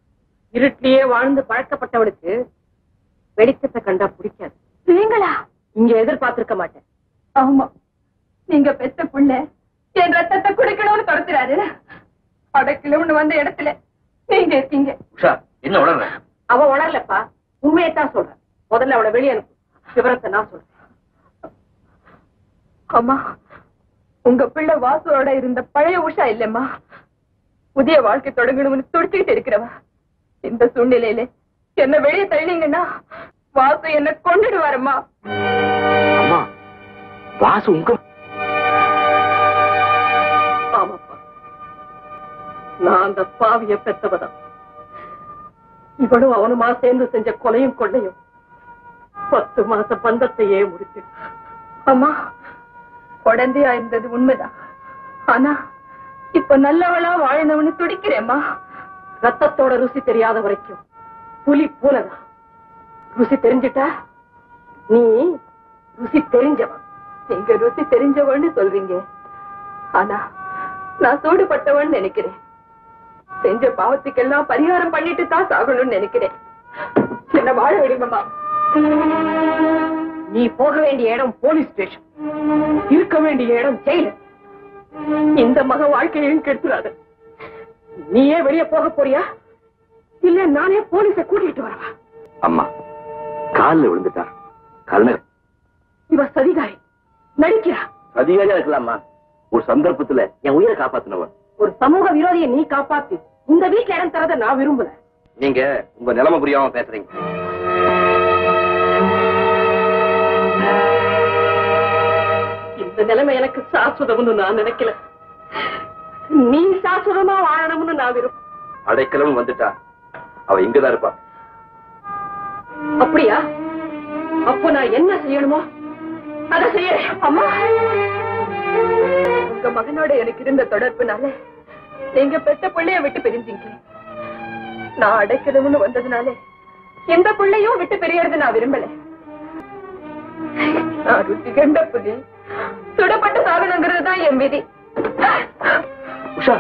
இருட்டிலேயே வாழ்ந்து பழக்கப்பட்டவனுக்கு வெளிச்சத்தை கண்டா பிடிக்காது. நீங்களா? இங்க எதிர்பார்த்திருக்க மாட்டேன். ஆமா, நீங்க பெத்த புள்ள என் ரத்தத்தை குடிக்கணும்னு துரத்துறாரு. அடக்கிலன்னு வந்த இடத்துல நீங்க இருக்கீங்க. உஷா, என்ன உணர்ற? அவன் உணரலப்பா, உண்மையைத்தான் சொல்றேன். முதல்ல அவளை வெளியே அனுப்பு, விவரத்தை நான் சொல்றேன். அம்மா, உங்க பிள்ளை வாசுவோட இருந்த பழைய உஷா இல்லம்மா, புதிய வாழ்க்கை தொடங்கணும்னு துடிச்சுக்கிட்டு இருக்கிறவ. இந்த சூழ்நிலையில என்ன வெளியே தள்ளிங்கன்னா வாசு என்ன கொண்டுடுவாரம்மா. அம்மா, வாசு உங்க? ஆமாப்பா, நான் அந்த பாவிய பெத்தவதான். இவனும் அவனுமா சேர்ந்து செஞ்ச கொலையும் கொள்ளையும் 10 மாச பந்தத்தையே முடிச்சு. அம்மா, குழந்தையா இருந்தது உண்மைதான். ஆனா இப்ப நல்லவளா வாழணும்னு துடிக்கிறேம்மா. ரத்தத்தோட ருசி தெரியாத வரைக்கும் புலி போலதான். ருசி தெரிஞ்சிட்டா நீ ருசி தெரிஞ்சவன். நீங்க ருசி தெரிஞ்சவன்னு சொல்றீங்க, ஆனா நான் சூடுபட்டவன் நினைக்கிறேன். செஞ்ச பாவத்துக்கெல்லாம் பரிகாரம் பண்ணிட்டு தான் சாகணும்னு நினைக்கிறேன். என்ன வாழ விடுங்கம்மா. நீ போக வேண்டிய இடம் போலீஸ் ஸ்டேஷன், இருக்க வேண்டிய இடம் ஜெயில. இந்த மக வாழ்க்கையையும் கெடுத்துறாத. நீயே வெளியே போக போறியா, இல்ல நானே போலீஸை கூட்டிட்டு வரவா? அம்மா காலில் விழுந்துட்டார். கல்னர் இவ சதிகாரி நடிக்கிறா. அதிகாரியா இருக்கலாமா, ஒரு சந்தர்ப்பத்துல என் உயிரை காப்பாத்தினவன். ஒரு சமூக விரோதியை நீ காப்பாத்தி இந்த வீட்டுல இடம் தரத நான் விரும்பல. நீங்க உங்க நிலைமை புரியாம பேசுறீங்க. இந்த நிலைமை எனக்கு சாஸ்வதம்னு நான் நினைக்கல. நீ சாஸ்வதமா வாழணும்னு நான் விரும்பும். அடைக்கலம் வந்துட்டா அவ இங்கதான் இருப்பா. அப்படியா? அப்போ நான் என்ன செய்யணுமோ அதை செய்யறேன். அம்மா, உங்க மகனோட எனக்கு இருந்த தொடர்புனால நீங்க பெத்த பிள்ளைய விட்டு பிரிஞ்சீங்க. நான் அடைக்கணும்னு வந்ததுனால எந்த பிள்ளையும் விட்டு பிரியறது நான் விரும்பல. நான் ருசி கண்ட புலி சுடப்பட்டு சாகணுங்கிறது தான் என் விதி. உஷா,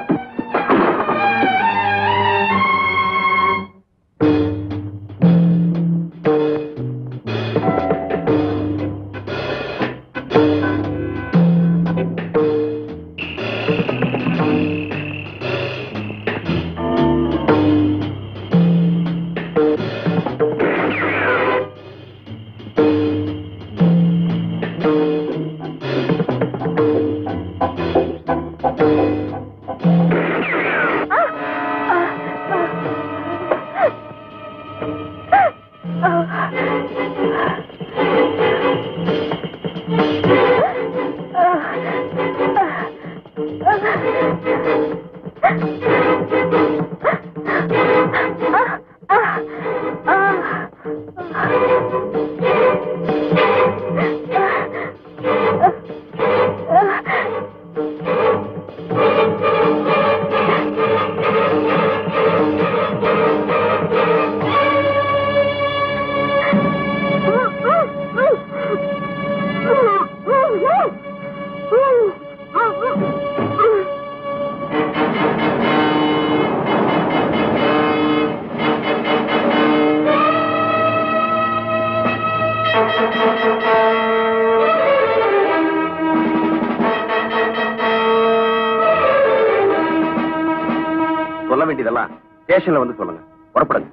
சொல்ல வேண்டியதெல்லாம் ஸ்டேஷன்ல வந்து சொல்லுங்க. புறப்படுங்க.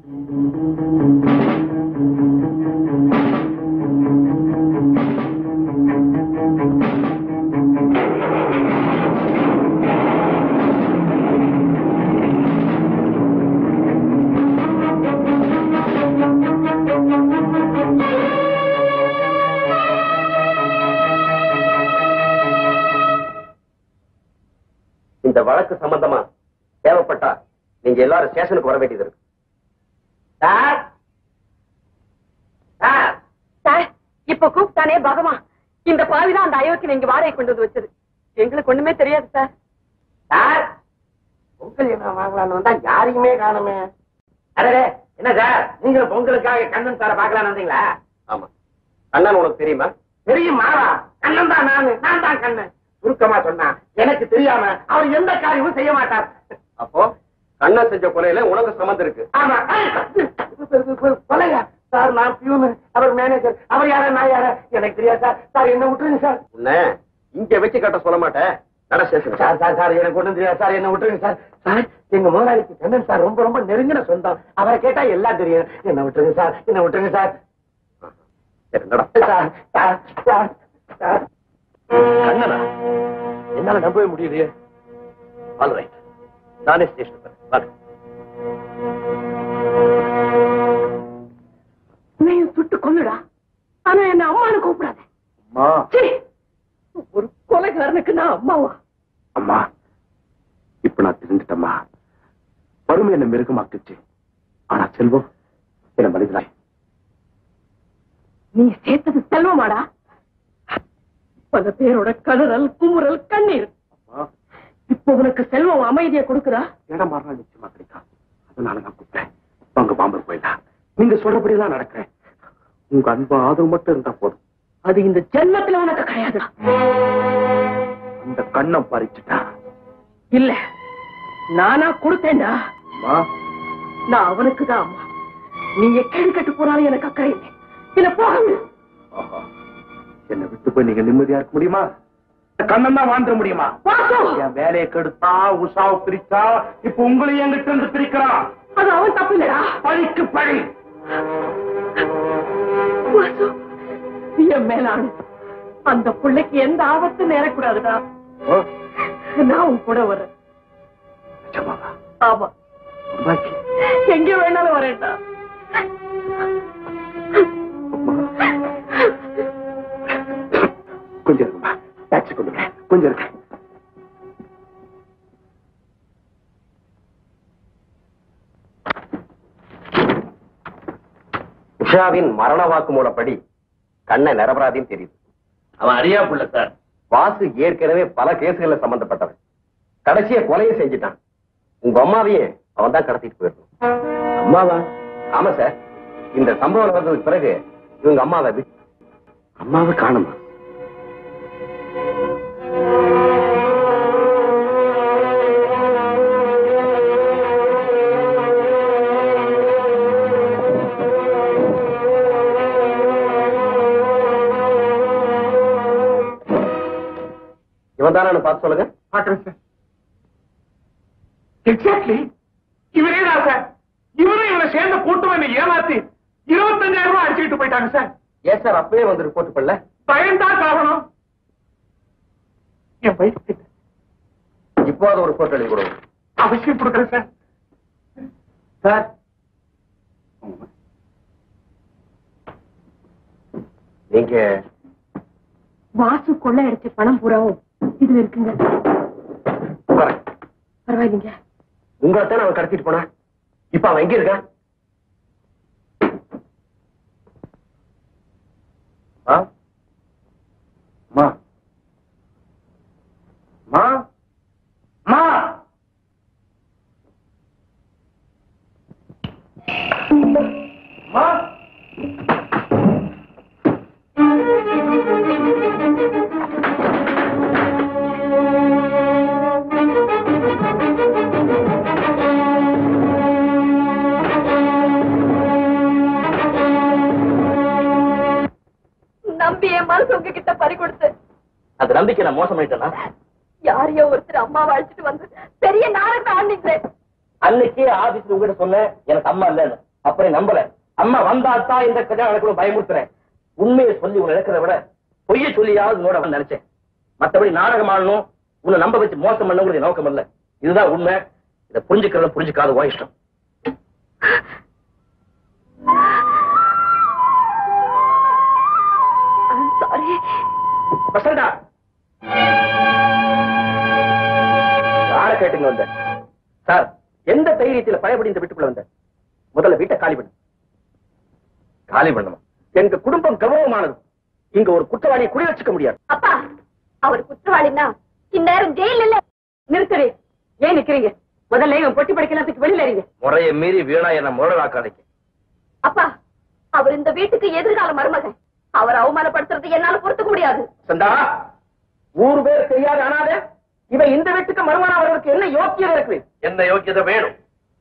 இந்த வழக்கு சம்பந்தமா தேவைப்பட்டா நீங்க எல்லாரும் ஸ்டேஷனுக்கு வர வேண்டியது இருக்கு. இப்ப கூப்பிட்டானே பகவான், இந்த பாவிதான் அந்த அயோக்கியனை இங்க வாடகை கொண்டு வந்து வச்சது. எங்களுக்கு ஒண்ணுமே தெரியாது சார். சார், பொங்கல் என்ன வாங்கலான்னு வந்தா யாரையுமே காணுமே. அடே, என்ன சார், நீங்களும் பொங்கலுக்காக கண்ணன் சார பாக்கலான்னு வந்தீங்களா? ஆமா, அண்ணன் உனக்கு தெரியுமா? தெரியுமா? கண்ணன் தான் நான் தான் கண்ணன். சுருக்கமா சொன்னா எனக்கு தெரியாம அவர் எந்த காரியமும் செய்ய மாட்டார். அப்போ கண்ணன் செஞ்ச கொலையில உனக்கு சம்மந்தம் இருக்கு. ஆமா, கொலையா சார்? நான் பியூனு, அவர் மேனேஜர், அவர் யார நான் யார? தெரியாது சார். சார் என்ன விட்டுருங்க சார். உன்ன இங்க வச்சு கட்ட சொல்ல மாட்டேன். நட ஸ்டேஷன். சார் எனக்கு ஒண்ணும் தெரியாது சார். என்ன விட்டுருங்க சார். சார் எங்க முதலாளிக்கு கண்ணன் சார் ரொம்ப ரொம்ப நெருங்கின சொந்தம். அவரை கேட்டா எல்லாம் தெரியும். என்ன விட்டுருங்க சார். என்ன விட்டுருங்க sir. Sir sir sir sir. கண்ணனா? என்னால நம்பவே முடியலையே. ஆல் ரைட், நானே ஸ்டேஷன் வரேன். உன்னையும் சுட்டு கொல்லுடா. ஆனா என்ன அம்மானு கூப்பிடாத. அம்மா, ஒரு கொலைகாரனுக்கு நான் அம்மாவா? அம்மா, இப்ப நான் தெரிஞ்சுட்டம்மா. வறுமை என்ன மிருகமாக்குச்சு, ஆனா செல்வம் என்ன மனிதனா. நீ சேர்த்தது செல்வமாடா? பல பேரோட கதறல், குமுறல், கண்ணீர். இப்ப உனக்கு செல்வம் அமைதியை கொடுக்குதா? இடம் மாறினா நிச்சயமா கிடைக்கும். அதனால நான் கூப்பிட்டேன். உங்க பாம்பர் போயிடா. நீங்க சொல்றபடி எல்லாம் நடக்கிறேன். உங்க அன்பு ஆதரவு மட்டும் இருந்தா போதும். அது இந்த ஜென்மத்துல உனக்கு கிடையாது. அந்த கண்ணம் பறிச்சுட்டா இல்ல, நானா கொடுத்தேன்டா. அம்மா, நான் அவனுக்கு தான் அம்மா. நீங்க கேடு கட்டு போனாலும் எனக்கு அக்கறை இல்லை. என்ன போக. என்னை விட்டு போய் நீங்க நிம்மதியா இருக்க முடியுமா? கண்ணன் தான் வாழ்ந்துட முடியுமா? என் வேலையை கெடுத்தா, உஷாவை பிரிச்சா, இப்ப உங்களையும் எங்கிட்ட இருந்து பிரிக்கிறான். அது அவன் தப்பு இல்லடா. பழிக்கு பழி. என் மேலான அந்த பிள்ளைக்கு எந்த ஆபத்தும் நேரக்கூடாதுடா. நான் உன் கூட வரேன். ஆமா, எங்க வேணாலும் வரேன்டா. கொஞ்சம் இருக்குமா? டாக்ஸி கொண்டு கொஞ்சம் இருக்கு. உஷாவின் மரண வாக்குமூலப்படி கண்ணை நிரபராதின்னு தெரியுது. அவன் அறியா புள்ள சார். வாசு ஏற்கனவே பல கேசுகள்ல சம்பந்தப்பட்டவன். கடைசியா கொலையை செஞ்சுட்டான். உங்க அம்மாவையே அவன் தான் கடத்திட்டு போயிருக்கான். அம்மாவா? ஆமா சார். இந்த சம்பவம் நடந்ததுக்கு பிறகு இவங்க அம்மாவை காணுமா? இவன் தானே பார்த்து சொல்லுங்க. பாக்குறேன் சார். எக்ஸாக்ட்லி இவரே தான் சார். இவரும் இவரை சேர்ந்த கூட்டம் என்ன ஏமாத்தி 25,000 ரூபாய் அடிச்சுட்டு போயிட்டாங்க சார். ஏன் சார் அப்பவே வந்து ரிப்போர்ட் பண்ணல? பயன்தான் காரணம். என் வயசு இப்போ அது ஒரு ரிப்போர்ட் எழுதி கொடுங்க. அவசியம் கொடுக்குறேன் சார். சார் நீங்க வாசு கொள்ளை அடிச்ச பணம் பூராவும் இதுல இருக்குங்க. பரவாயில்லைங்க. உங்களைத்தான் அவன் கடத்திட்டு போனா. இப்ப அவன் எங்க இருக்கான்? மா மா மா மா நம்பி என் மனசு உங்ககிட்ட பறி கொடுத்து அந்த நம்பிக்கை நான் மோசம் பண்ணிட்டேனா? யாரையோ ஒருத்தர் அம்மாவை அழைச்சிட்டு வந்து பெரிய நாடகத்தை ஆண்டிங்களே. அன்னைக்கே ஆபீஸ்ல உங்ககிட்ட சொன்னேன் எனக்கு அம்மா இல்லன்னு. அப்புறம் நம்பல. அம்மா வந்தாத்தான் இந்த கல்யாணம் நடக்கணும் பயமுறுத்துறேன். உண்மையை சொல்லி உன்னை இழக்கிறத விட பொய்ய சொல்லியாவது நோட நினைச்சேன். மற்றபடி நாடகம் ஆடணும், உன்னை நம்ப வச்சு மோசம் பண்ண நோக்கம் இல்ல. இதுதான் உண்மை. இதை புரிஞ்சுக்கிறத புரிஞ்சுக்காத உன் இஷ்டம். வசந்தா யார கேட்டுங்க வந்த சார்? எந்த தைரியத்துல பயப்படி இந்த வீட்டுக்குள்ள வந்த? முதல்ல வீட்டை காலி பண்ணு. காலி பண்ணுமா? எங்க குடும்பம் கௌரவமானது. இங்க ஒரு குற்றவாளியை குடி வச்சுக்க முடியாது. அப்பா, அவர் குற்றவாளின்னா இந்நேரம் ஜெயில இல்ல. நிறுத்தவே. ஏன் நிக்கிறீங்க? முதல்ல இவன் பொட்டி படிக்கலாம் வெளியில இருங்க. முறையை மீறி வீணா என்ன முரடாக்காதைக்கு. அப்பா, அவர் இந்த வீட்டுக்கு எதிர்கால மருமகன். அவர் அவமானப்படுத்துறது என்னால பொறுத்துக்க முடியாது. சந்தா, ஊர் பேர் தெரியாத அனாத இவன் இந்த வீட்டுக்கு மருமகனா வர்றதுக்கு என்ன யோக்கியதை இருக்கு? என்ன யோக்கியதை வேணும்?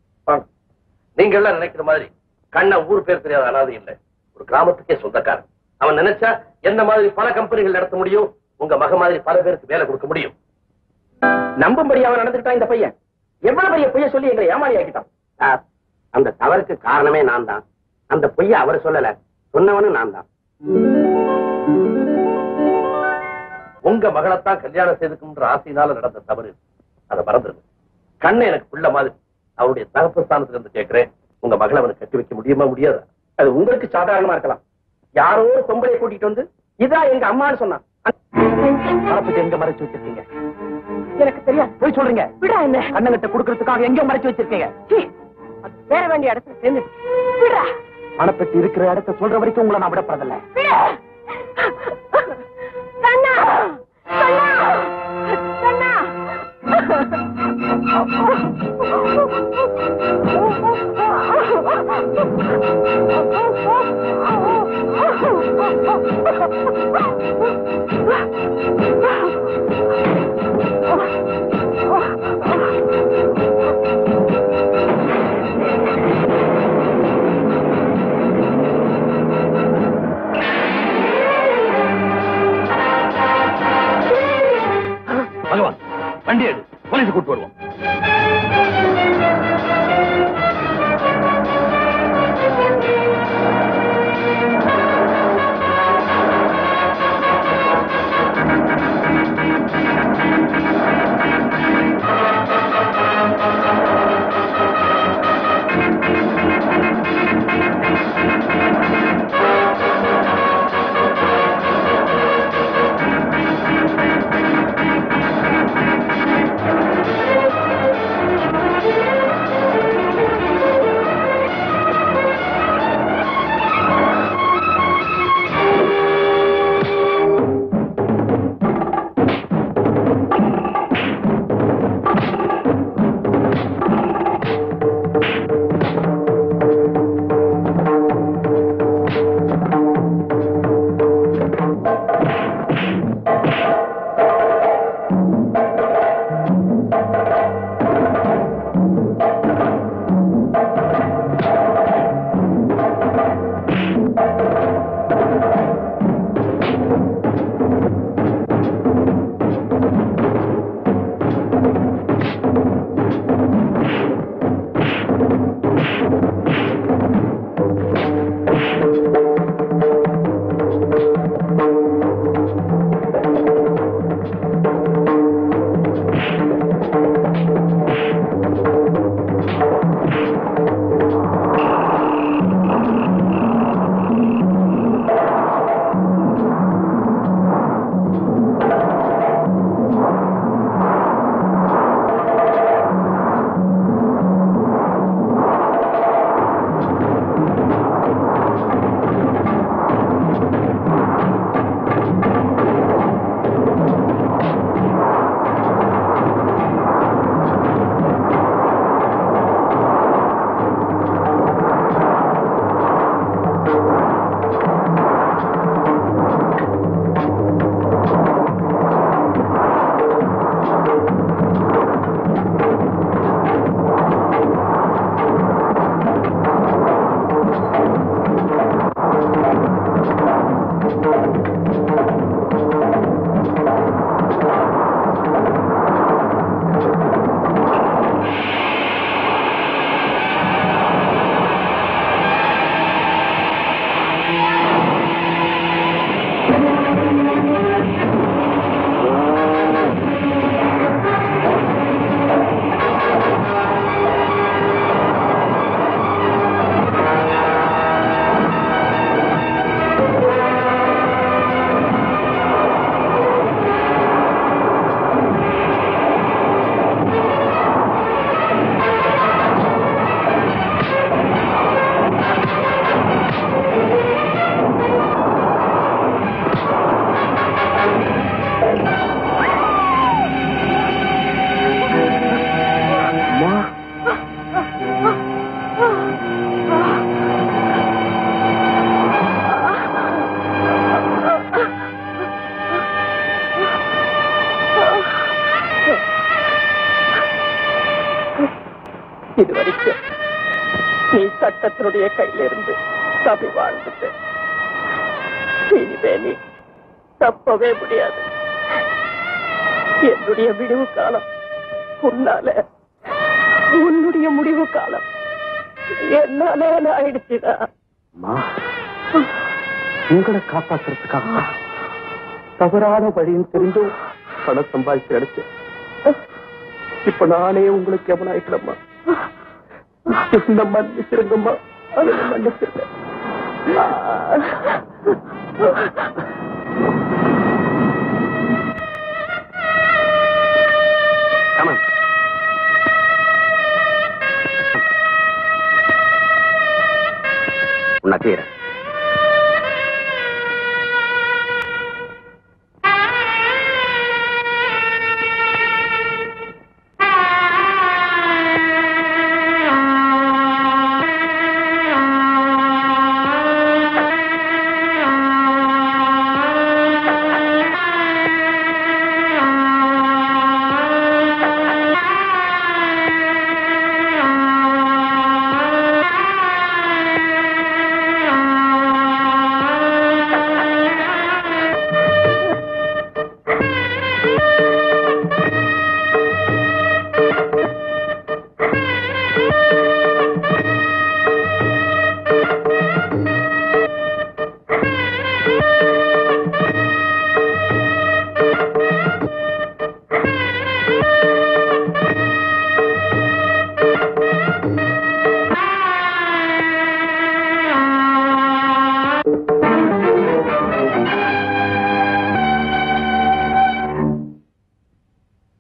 நீங்க எல்லாம் நினைக்கிற மாதிரி கண்ண ஊர் பேர் தெரியாத அனாதை இல்லை. ஒரு கிராமத்துக்கே சொந்தக்காரன். அவன் நினைச்சா என்ன மாதிரி பல கம்பெனிகள் நடத்த முடியும், உங்க மக மாதிரி பல பேருக்கு வேலை கொடுக்க முடியும். நம்பும்படி அவன் நடந்துக்கிட்டான் இந்த பையன். எவ்வளவு பெரிய பொய்ய சொல்லி எங்களை ஏமாளி ஆக்கிட்டான். சார், அந்த தவறுக்கு காரணமே நான் தான். அந்த பொய்ய அவர் சொல்லல, சொன்னவனும் நான் தான். உங்க மகளைத்தான் கல்யாணம் செய்துக்குன்ற ஆசையினால நடந்த தவறு, அதை மறந்துருது. கண்ணை எனக்கு புள்ள மாதிரி. அவருடைய தகப்பு ஸ்தானத்துல இருந்து கேட்கிறேன், உங்க மகளை அவனுக்கு கட்டி வைக்க முடியுமா முடியாது? அது உங்களுக்கு சாதாரணமா இருக்கலாம். யாரோ ஒரு பொம்பளையை கூட்டிட்டு வந்து இதான் எங்க அம்மான்னு சொன்னான். பணப்பத்தி எங்க மறைச்சு வச்சிருக்கீங்க? எனக்கு தெரியாது. போய் சொல்றீங்க. விடா என்ன? கண்ணங்கிட்ட கொடுக்கறதுக்காக எங்க மறைச்சு வச்சிருக்கீங்க? அது சேர வேண்டிய இடத்துல சேர்ந்து விடா. பணப்பத்தி இருக்கிற இடத்த சொல்ற வரைக்கும் உங்களை நான் விடப்படுறதில்ல. கண்ணா கண்ணா கண்ணா. பகவான், வண்டி எடு, போலீஸ் கூட்டு வருவோம். இதுவரைக்கும் நீ சட்டத்தினுடைய கையிலிருந்து தப்பி வாழ்ந்துட்ட. இனிமே நீ தப்பவே முடியாது. என்னுடைய விடிவு காலம் உன்னால, உன்னுடைய முடிவு காலம் என்னால ஆயிடுச்சுடா. உங்களை காப்பாத்துறதுக்காக தவறான வழியும் தெரிஞ்சும் பணம் சம்பாதிச்சு அடிச்சேன். இப்ப நானே உங்களுக்கு எவன் ஆயிட்டம்மா. என்ன மன்னிச்சிருங்கம்மா, அதை மன்னிச்சிருக்கேன். உன்னை செய்யறேன்.